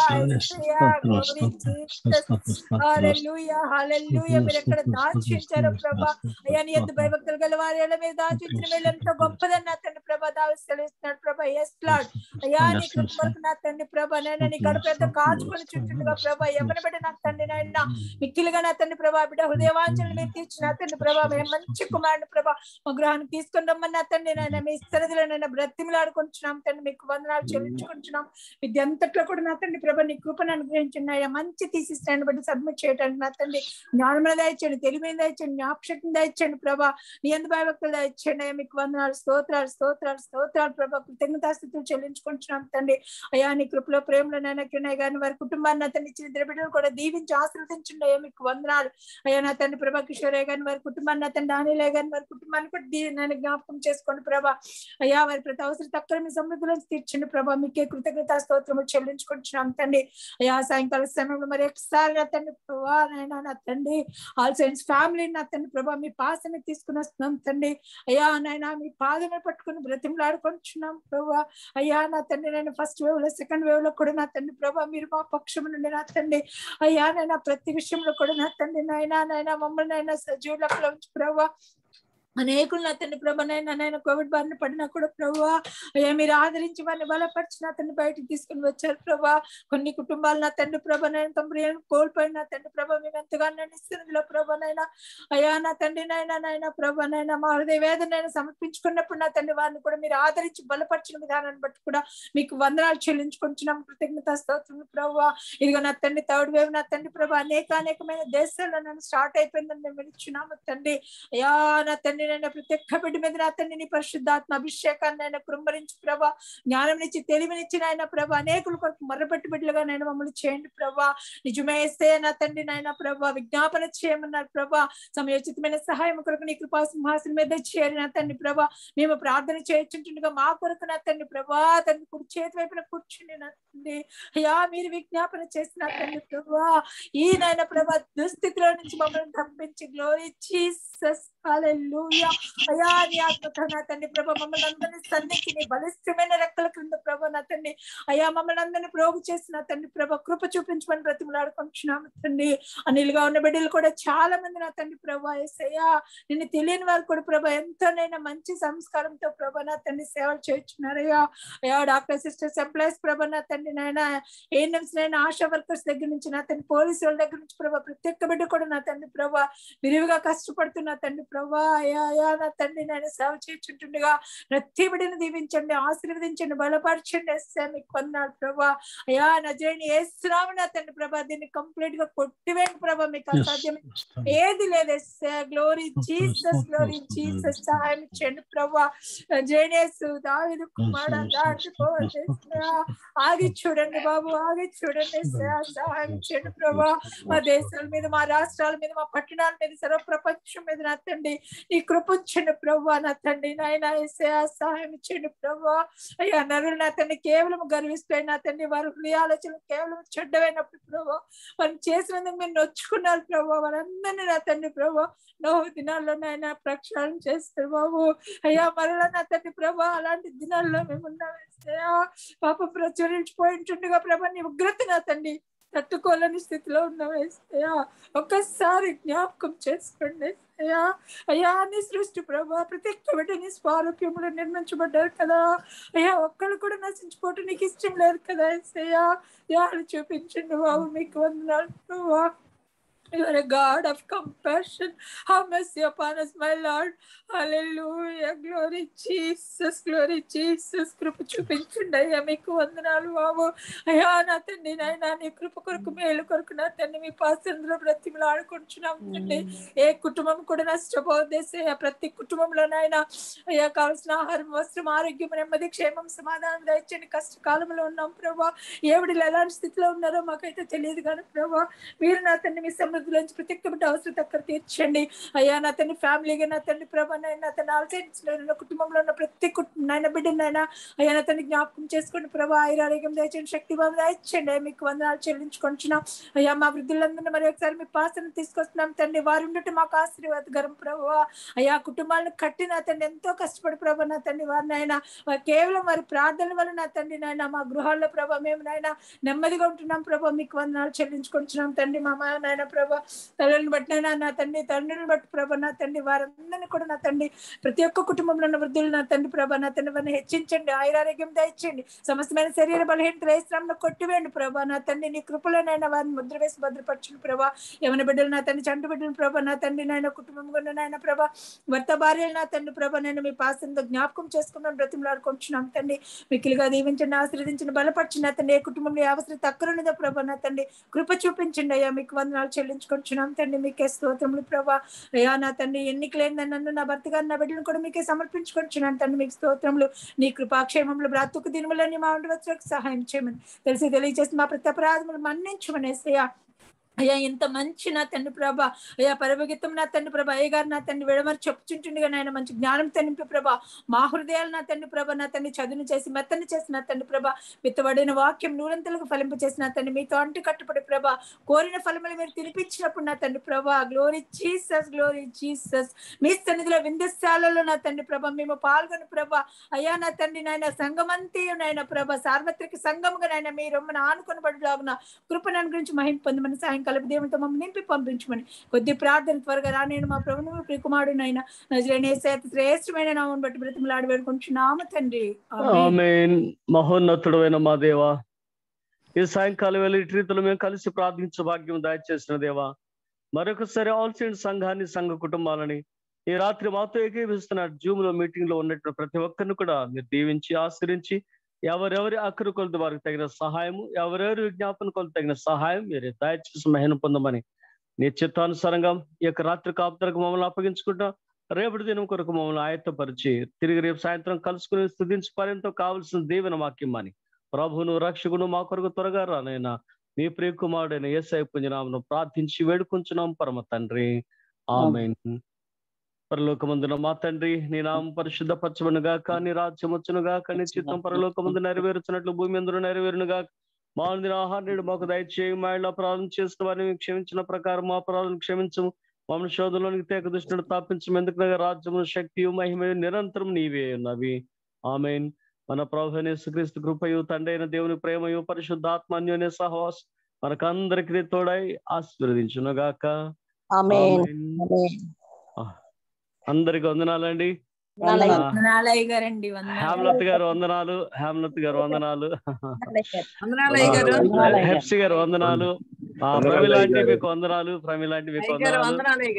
హల్లెలూయా హల్లెలూయా మీరు ఎక్కడ దాచించారో ప్రభా అయ్యా నీ ఎంత భయభక్తులు గల వారి మీద దాచించిన మేలు ఎంతో గొప్పదని నా తండ్రి ప్రభా దావి సెలవిస్తున్నాడు ప్రభా. ఎస్ లార్డ్ అయ్యా నీ కృప కొరకు నా తండ్రి ప్రభా నేను నీ గడప ఎంత కాచుకొని చుట్టూగా ప్రభా ఎవరి బిడ్డ నా తండ్రి నాయన మిక్కిలుగా నా తండ్రి ప్రభా బిడ్డ హృదయవాంఛలు మీరు తీర్చి నా తండ్రి ప్రభా మేము మంచి కుమారుని ప్రభా మా గృహాన్ని తీసుకొని రమ్మని నా తండ్రి నాయన మీ సన్నిధిలో నైనా బ్రతిమలాడుకుంటున్నాం తండ్రి మీకు వందనాలు చెల్లించుకుంటున్నాం. విద్య అంతట్లో కూడా నా తండ్రి ప్రభా నీ కృపను అనుగ్రహించండి ఆయన మంచి తీసిస్తాను బట్టి సబ్మిట్ చేయడానికి నా తండ్రి జ్ఞానమైన దయచండి తెలివైన దయచండి జ్ఞాపశక్తిని దయచండి ప్రభా. నీ ఎంత భయభక్తులు దయచండి మీకు వందనాలు స్తోత్రాలు స్తోత్రాలు స్తోత్రాలు ప్రభా. కృతజ్ఞతాస్తుతులు చెల్లించుకుంటున్నాం తండ్రి. అయ్యా నీ కృపలో ప్రేమలో నాయనకిన్నాయి కానీ వారి కుటుంబాన్ని అతన్ని ఇచ్చిన ఇద్దరు బిడ్డలు కూడా దీవించి ఆశీర్వదించండి అయ్యా మీకు వందనాలు. అయ్యా నా తండ్రి ప్రభా కిషోరయ్య గాని వారి కుటుంబాన్ని అతని డానిలే గాని వారి కుటుంబాన్ని కూడా దీ నేను జ్ఞాపకం చేసుకోండి ప్రభా. అయ్యా వారి ప్రతి అవసరం తక్కువ మీ సమృద్ధిలోంచి తీర్చండి ప్రభా. మీకే కృతజ్ఞతా స్తోత్రములు చెల్లించుకుంటున్నాం తండ్రి. అయ్యా సాయంకాల సమయంలో మరి ఒకసారి నా తండ్రి ప్రభా నైనా నా తండ్రి ఆల్ సైన్స్ ఫ్యామిలీ నా తండ్రి ప్రభా మీ పాసని తీసుకుని వస్తున్నాం తండ్రి. అయ్యా నాయన మీ పాదమే పట్టుకుని బ్రతిమలాడుకుంటున్నాం ప్రభా. అయ్యా నా తండ్రి నేను ఫస్ట్ వేవ్ లో సెకండ్ వేవ్ లో కూడా నా తండ్రి ప్రభా మీరు మా పక్షం నుండి నా తండ్రి అయ్యా నైనా ప్రతి విషయంలో కూడా నా తండ్రి నాయన నాయన మమ్మల్ని అయినా సజీవులకు ఉంచి ప్రభా. అనేకులు నా తండ్రి ప్రభా నైనా నైనా కోవిడ్ బారిన పడినా కూడా ప్రభా అయ్యా మీరు ఆదరించి వారిని బలపరిచి నా తండ్రి బయటకు తీసుకుని వచ్చారు ప్రభా. కొన్ని కుటుంబాలు నా తండ్రి ప్రభా నైనా తమ ప్రియులను కోల్పోయిన నా తండ్రి ప్రభా మేము ఎంతగానో ఇస్తున్నదిలో ప్రభా నైనా అయ్యా నా తండ్రి నైనా నైనా ప్రభా నైనా మా హృదయ వేదనైనా సమర్పించుకున్నప్పుడు నా తండ్రి వారిని కూడా మీరు ఆదరించి బలపరిచిన విధానాన్ని బట్టి కూడా మీకు వందనాలు చెల్లించుకుంటున్నాం కృతజ్ఞతా స్తోత్రములు ప్రభా. ఇదిగో నా తండ్రి థర్డ్ వేవ్ నా తండ్రి ప్రభా అనేక అనేకమైన దేశాల్లో నన్ను స్టార్ట్ అయిపోయిందని మేము వినిచున్నాము తండ్రి. అయ్యా నా తండ్రి నైనా ప్రతి ఒక్క బిడ్డ మీద నా తండ్రి నీ పరిశుద్ధాత్మ అభిషేకాన్ని అయినా కృంభరించి ప్రభా జ్ఞానం నుంచి తెలివినిచ్చిన ఆయన ప్రభా అనేకుల కొరకు మర్రపట్టి బిడ్డలుగా నేను మమ్మల్ని చేయండి ప్రభా. నిజమే ఇస్తే నా తండ్రి నాయన ప్రభా విజ్ఞాపన చేయమన్నారు ప్రభా. సమయోచితమైన సహాయం కొరకు నీ కృపా సింహాసనం మీద చేరి నా తండ్రి ప్రభా మేము ప్రార్థన చేయించుంటుండగా మా కొరకు నా తండ్రి ప్రభా తండ్రి కుడి చేతి వైపున కూర్చుని నా తండ్రి అయ్యా మీరు విజ్ఞాపన చేసిన తండ్రి ప్రభా ఈ నాయన ప్రభా దుస్థితిలో నుంచి మమ్మల్ని తప్పించి గ్లోరీ జీసస్ హల్లెలూయా. అయ్యా నీ ఆత్మతో నా తండ్రి ప్రభా మమ్మల్ని అందరినీ సంధించి నీ బలిష్టమైన రెక్కల క్రింద ప్రభా నా తండ్రి అయ్యా మమ్మల్ని అందరినీ ప్రోగు చేసిన తండ్రి ప్రభా కృప చూపించమని బ్రతిమలాడుకుంటున్నాము తండ్రి. అనిలుగా ఉన్న బిడ్డలు కూడా చాలా మంది నా తండ్రి ప్రభా యేసయ్యా నిన్ను తెలియని వారు కూడా ప్రభా ఎంతోనైనా మంచి సంస్కారంతో ప్రభా నా తండ్రి సేవలు చేయించున్నారయ్యా. అయ్యా డాక్టర్ సిస్టర్స్ ఎంప్లాయీస్ ప్రభా నా తండ్రి నాయన ఏఎన్ఎంస్ నైనా ఆశా వర్కర్స్ దగ్గర నుంచి నా తండ్రి పోలీసు వాళ్ళ దగ్గర నుంచి ప్రభా ప్రతి ఒక్క బిడ్డ కూడా నా తండ్రి ప్రభా విరివిగా కష్టపడుతున్నా తండ్రి ప్రభా అయ్యా అయ్యా నా తండ్రి నేను సేవ చేయించుంటుండగా ప్రతి బిడ్డను దీవించండి ఆశీర్వదించండి బలపరచండి ఎస్సా మీకు వందనాలు ప్రభా. అయ్యా నజరేయుని యేసునామమున నా తండ్రి ప్రభా దీన్ని కంప్లీట్ గా కొట్టివేయండి ప్రభా మీకు అసాధ్యం ఏది లేదు ఎస్సా. గ్లోరీ జీసస్ గ్లోరీ జీసస్ సహాయం ఇచ్చండి ప్రభా. నజరేయుని యేసు దావీదు కుమారుడా దాటిపో ఆగి చూడండి బాబు, ఆగి చూడండి, సహాయం చేయండి ప్రభా. మా దేశాల మీద, మా రాష్ట్రాల మీద, మా పట్టణాల మీద, సర్వ ప్రపంచం మీద నా తండ్రి నీ కృప ఉంచండి ప్రభా. నా తండ్రి నాయన ఏసయ్యా సహాయం చేయండి ప్రభా. అయ్యా నరులు నా తండ్రి కేవలం గర్విస్తాయి నా తండ్రి, వారి హృదయాలోచనలు కేవలం చెడ్డమైనప్పుడు ప్రభా వారిని చేసినందుకు మీరు నొచ్చుకున్నారు ప్రభా. వారందరినీ నా తండ్రి ప్రభా నోహు దినాల్లో నాయన ప్రక్షాళన చేస్తారు బాబు. అయ్యా మరలా నా తండ్రి ప్రభా అలాంటి దినాల్లో మేము ఉన్నాం. పాప ప్రచురించిపోయింటుండగా ప్రభా నీ ఉగ్రత నా తండ్రి తట్టుకోలేని స్థితిలో ఉన్నాం. వేస్తాయా ఒక్కసారి జ్ఞాపకం చేసుకోండి. అయ్యా అయ్యా నీ సృష్టి ప్రభా ప్రతి ఒక్క బిడ్డని స్వారూప్యములు నిర్మించబడ్డారు కదా. అయ్యా ఒక్కళ్ళు కూడా నశించిపోవటం నీకు ఇష్టం లేదు కదా. అయ్యా యాలు చూపించండి బాబు, మీకు వందనాలు ప్రభా. You are a God of compassion. Have mercy upon us, my Lord. Hallelujah. Glory Jesus. Glory Jesus. కృప చూపించండి అయ్యా, మీకు వందనాలు బాబు. అయ్యా నా తండ్రి నాయన నీ కృప కొరకు మేలు కొరకు నా తండ్రి మీ పాసంలో బ్రతిమలు ఆడుకుంటున్నాం తండ్రి. ఏ కుటుంబం కూడా నష్టపోదేసే ప్రతి కుటుంబంలో నాయన అయ్యా కావాల్సిన ఆహారం, వస్త్రం, ఆరోగ్యం, నెమ్మది, క్షేమం, సమాధానం దయచండి. కష్టకాలంలో ఉన్నాం ప్రభా. ఏవిడిలో ఎలాంటి స్థితిలో ఉన్నారో మాకైతే తెలియదు కానీ ప్రభా మీరు నా తండ్రి మీ సమృద్ధిలోంచి ప్రతి ఒక్క బిడ్డ అవసరం అక్కడ తీర్చండి. అయ్యా నా తండ్రి ఫ్యామిలీగా నా తండ్రి ప్రభా నాయన తన ఆలోచన కుటుంబంలో ఉన్న ప్రతి నాయన బిడ్డనైనా అయ్యా నా తండ్రి జ్ఞాపకం చేసుకోండి ప్రభా. ఆరోగ్యం దయచండి, శక్తి భావం దయచండి. మీకు వందనాలు చెల్లించుకుంటున్నాం అయ్యా. మా వృద్ధులందరినీ మరి ఒకసారి మీ పాసన తీసుకొస్తున్నాం తండ్రి. వారు ఉండటం మాకు ఆశీర్వాదకరం ప్రభా. అయ్యా కుటుంబాలను కట్టి నా తండ్రి ఎంతో కష్టపడి ప్రభా నా తండ్రి వారిని అయినా కేవలం వారి ప్రార్థనల వల్ల నా తండ్రి నాయన మా గృహాల్లో ప్రభా మేము నాయన నెమ్మదిగా ఉంటున్నాం ప్రభా. మీకు వందనాలు చెల్లించుకుంటున్నాం తండ్రి. మా నాయన ప్రభా తల్లిని బట్టి నైనా నా తండ్రి, తండ్రిని బట్టి ప్రభా నా తండ్రి వారందరినీ కూడా నా తండ్రి ప్రతి ఒక్క కుటుంబంలో ఉన్న వృద్ధులు నా తండ్రి ప్రభా నా తండ్రి వారిని హెచ్చించండి, ఆయురారోగ్యం దయచండి. సమస్తమైన శరీర బలహీనతలు శ్రమను కొట్టివేయండి ప్రభా నా తండ్రి. నీ కృపలోనైనా వారిని ముద్ర వేసి భద్రపరచండి ప్రభా. యవన బిడ్డలు నా తండ్రి, చంటి బిడ్డలు ప్రభా నా తండ్రి నాయన కుటుంబం కూడా నాయన ప్రభా భర్త భార్యలు నా తండ్రి ప్రభా నేను మీ పాసంతో జ్ఞాపకం చేసుకున్నాను, బ్రతిమలాడుకుంటున్నాం తండ్రి. మిక్కిలిగా దీవించండి, ఆశీర్వదించండి, బలపరచండి నా తండ్రి. ఏ కుటుంబంలో ఏ అవసరం తక్కువనదో ప్రభా నా తండ్రి కృప చూపించండి అయ్యా. మీకు వందనాలు చెల్లించుకుంటున్నాం తండ్రి. మీకే స్తోత్రములు ప్రభా. అయ్యా నా తండ్రి ఎన్నికలేని నన్ను, నా భర్త గారు, నా బిడ్డలను కూడా మీకే సమర్పించుకుంటున్నాను తండ్రి. మీకు స్తోత్రములు. నీ కృపాక్షేమములు బ్రతుకు దినములని మా ఉండవచ్చులకు సహాయం చేయమని తెలిసి తెలియజేసి మా ప్రతి అపరాధములు మన్నించమని యేసయ్యా. అయ్యా ఇంత మంచి నా తండ్రి ప్రభా అయ్యా పరమగీతం నా తండ్రి ప్రభా అయ్య గారు నా తండ్రి విడమరి చెప్పుచుంటుండగా నాయన మంచి జ్ఞానం తండ్రి ప్రభా మా హృదయాలు నా తండ్రి ప్రభా నా తండ్రి చదువును చేసి మెత్తని చేసి నా తండ్రి ప్రభా విత్తబడిన వాక్యం నూరంతలకు ఫలింపు చేసి నా తండ్రి మీతో అంటు కట్టుబడి ప్రభా కోరిన ఫలములు మీరు తినిపించినప్పుడు నా తండ్రి ప్రభా గ్లోరీ జీసస్, గ్లోరీ జీసస్. మీ సన్నిధిలో విందశాలలో నా తండ్రి ప్రభా మేము పాల్గొని ప్రభా అయ్యా నా తండ్రి నాయన సంగమంతి నాయన ప్రభా సార్వత్రిక సంఘముగా నాయన మీ రొమ్మను ఆనుకొని బడిలాగున కృపను అనుగ్రహించి మహిమ పొందమని సాయం కలిపి దేవునితో మమ్మల్ని నింపి పంపించమని కొద్ది ప్రార్థన త్వరగా రానేను మా ప్రభువు ప్రియకుమారుడైన నజరేయుడైన యేసు శ్రేష్టమైన నామమును బట్టి బ్రతిమలాడి వేడుకుంటున్నాము తండ్రి. ఆమేన్. మహోన్నతుడైన మా దేవా, ఈ సాయంకాలం వేళ ఈ రీతిలో మేము కలిసి ప్రార్థించే భాగ్యం దయచేసిన దేవా, మరొకసారి ఆల్ సైన్స్ సంఘాన్ని, సంఘ కుటుంబాలని ఈ రాత్రి మాతో ఏకీభిస్తున్న జూమ్ లో మీటింగ్ లో ఉన్నటువంటి ప్రతి ఒక్కరిని కూడా మీరు దీవించి ఆశ్రయించి ఎవరెవరి అక్కరు కొలత వారికి తగిన సహాయము, ఎవరెవరి విజ్ఞాపన కొలత తగిన సహాయం మీరు దయచేసి మహిమ పొందమని నీ చిత్తానుసారంగా ఈ యొక్క రాత్రి కాపుతరకు మమ్మల్ని అప్పగించుకుంటాం. రేపటి దినం కొరకు మమ్మల్ని ఆయత్తపరిచి తిరిగి రేపు సాయంత్రం కలుసుకుని స్తుతించి పర్యంతో కావలసిన దీవెన వాక్యమని ప్రభువును రక్షకుడు మా కొరకు త్వరగా రానైనా మీ ప్రియ కుమారుడైన యేసయ్య పుణ్యనామమును ప్రార్థించి వేడుకుంటున్నాం పరమ తండ్రి. ఆమేన్. పరలోకమందున మా తండ్రి నీ నామం పరిశుద్ధపరచబడునుగా, నీ రాజ్యం వచ్చునుగా, నీ చిత్తం పరలోకమందు నెరవేరుచున్నట్లు భూమి అందరూ నెరవేరునుగా. మా ఆహార మాకు దయచేయి, మా ఇళ్ళ అపరాధం చేసిన వారిని క్షమించిన ప్రకారం మా అపరాధం క్షమించము, మమ్మల్ని శోధంలోనికి తేక దుష్టుని తాపించము, ఎందుకనగా రాజ్యము, శక్తియు, మహిమయు నిరంతరం నీవే ఉన్నవి. ఆమేన్. మన ప్రభువైన యేసుక్రీస్తు కృపయు, తండ్రి అయిన దేవుని ప్రేమయు, పరిశుద్ధాత్మ అన్యోన్య సహవాసం మనకందరికీ తోడై ఆశీర్వదించునుగాక. ఆమేన్. అందరికి వందనాలండి. హేమలత్ గారు వందనాలు, హేమలత్ గారు వందనాలు, హెప్సీ గారు వందనాలు, ప్రమిలాంటి మీకు వందనాలు, ప్రమిలాంటి మీకు వందనాలు,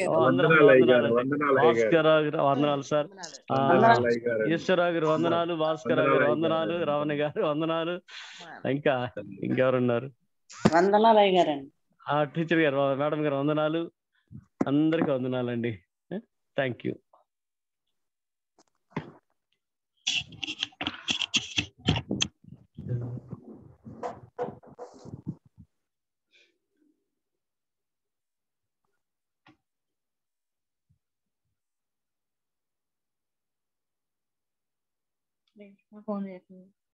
భాస్కర్ వందనాలు సార్, ఈశ్వరరావు గారు వందనాలు, భాస్కర్ గారు వందనాలు, రమణ గారు వందనాలు, ఇంకా ఇంకెవరున్నారు టీచర్ గారు, మేడం గారు వందనాలు, అందరికి వందనాలండి. Thank you. ఫోన్ చేసింది.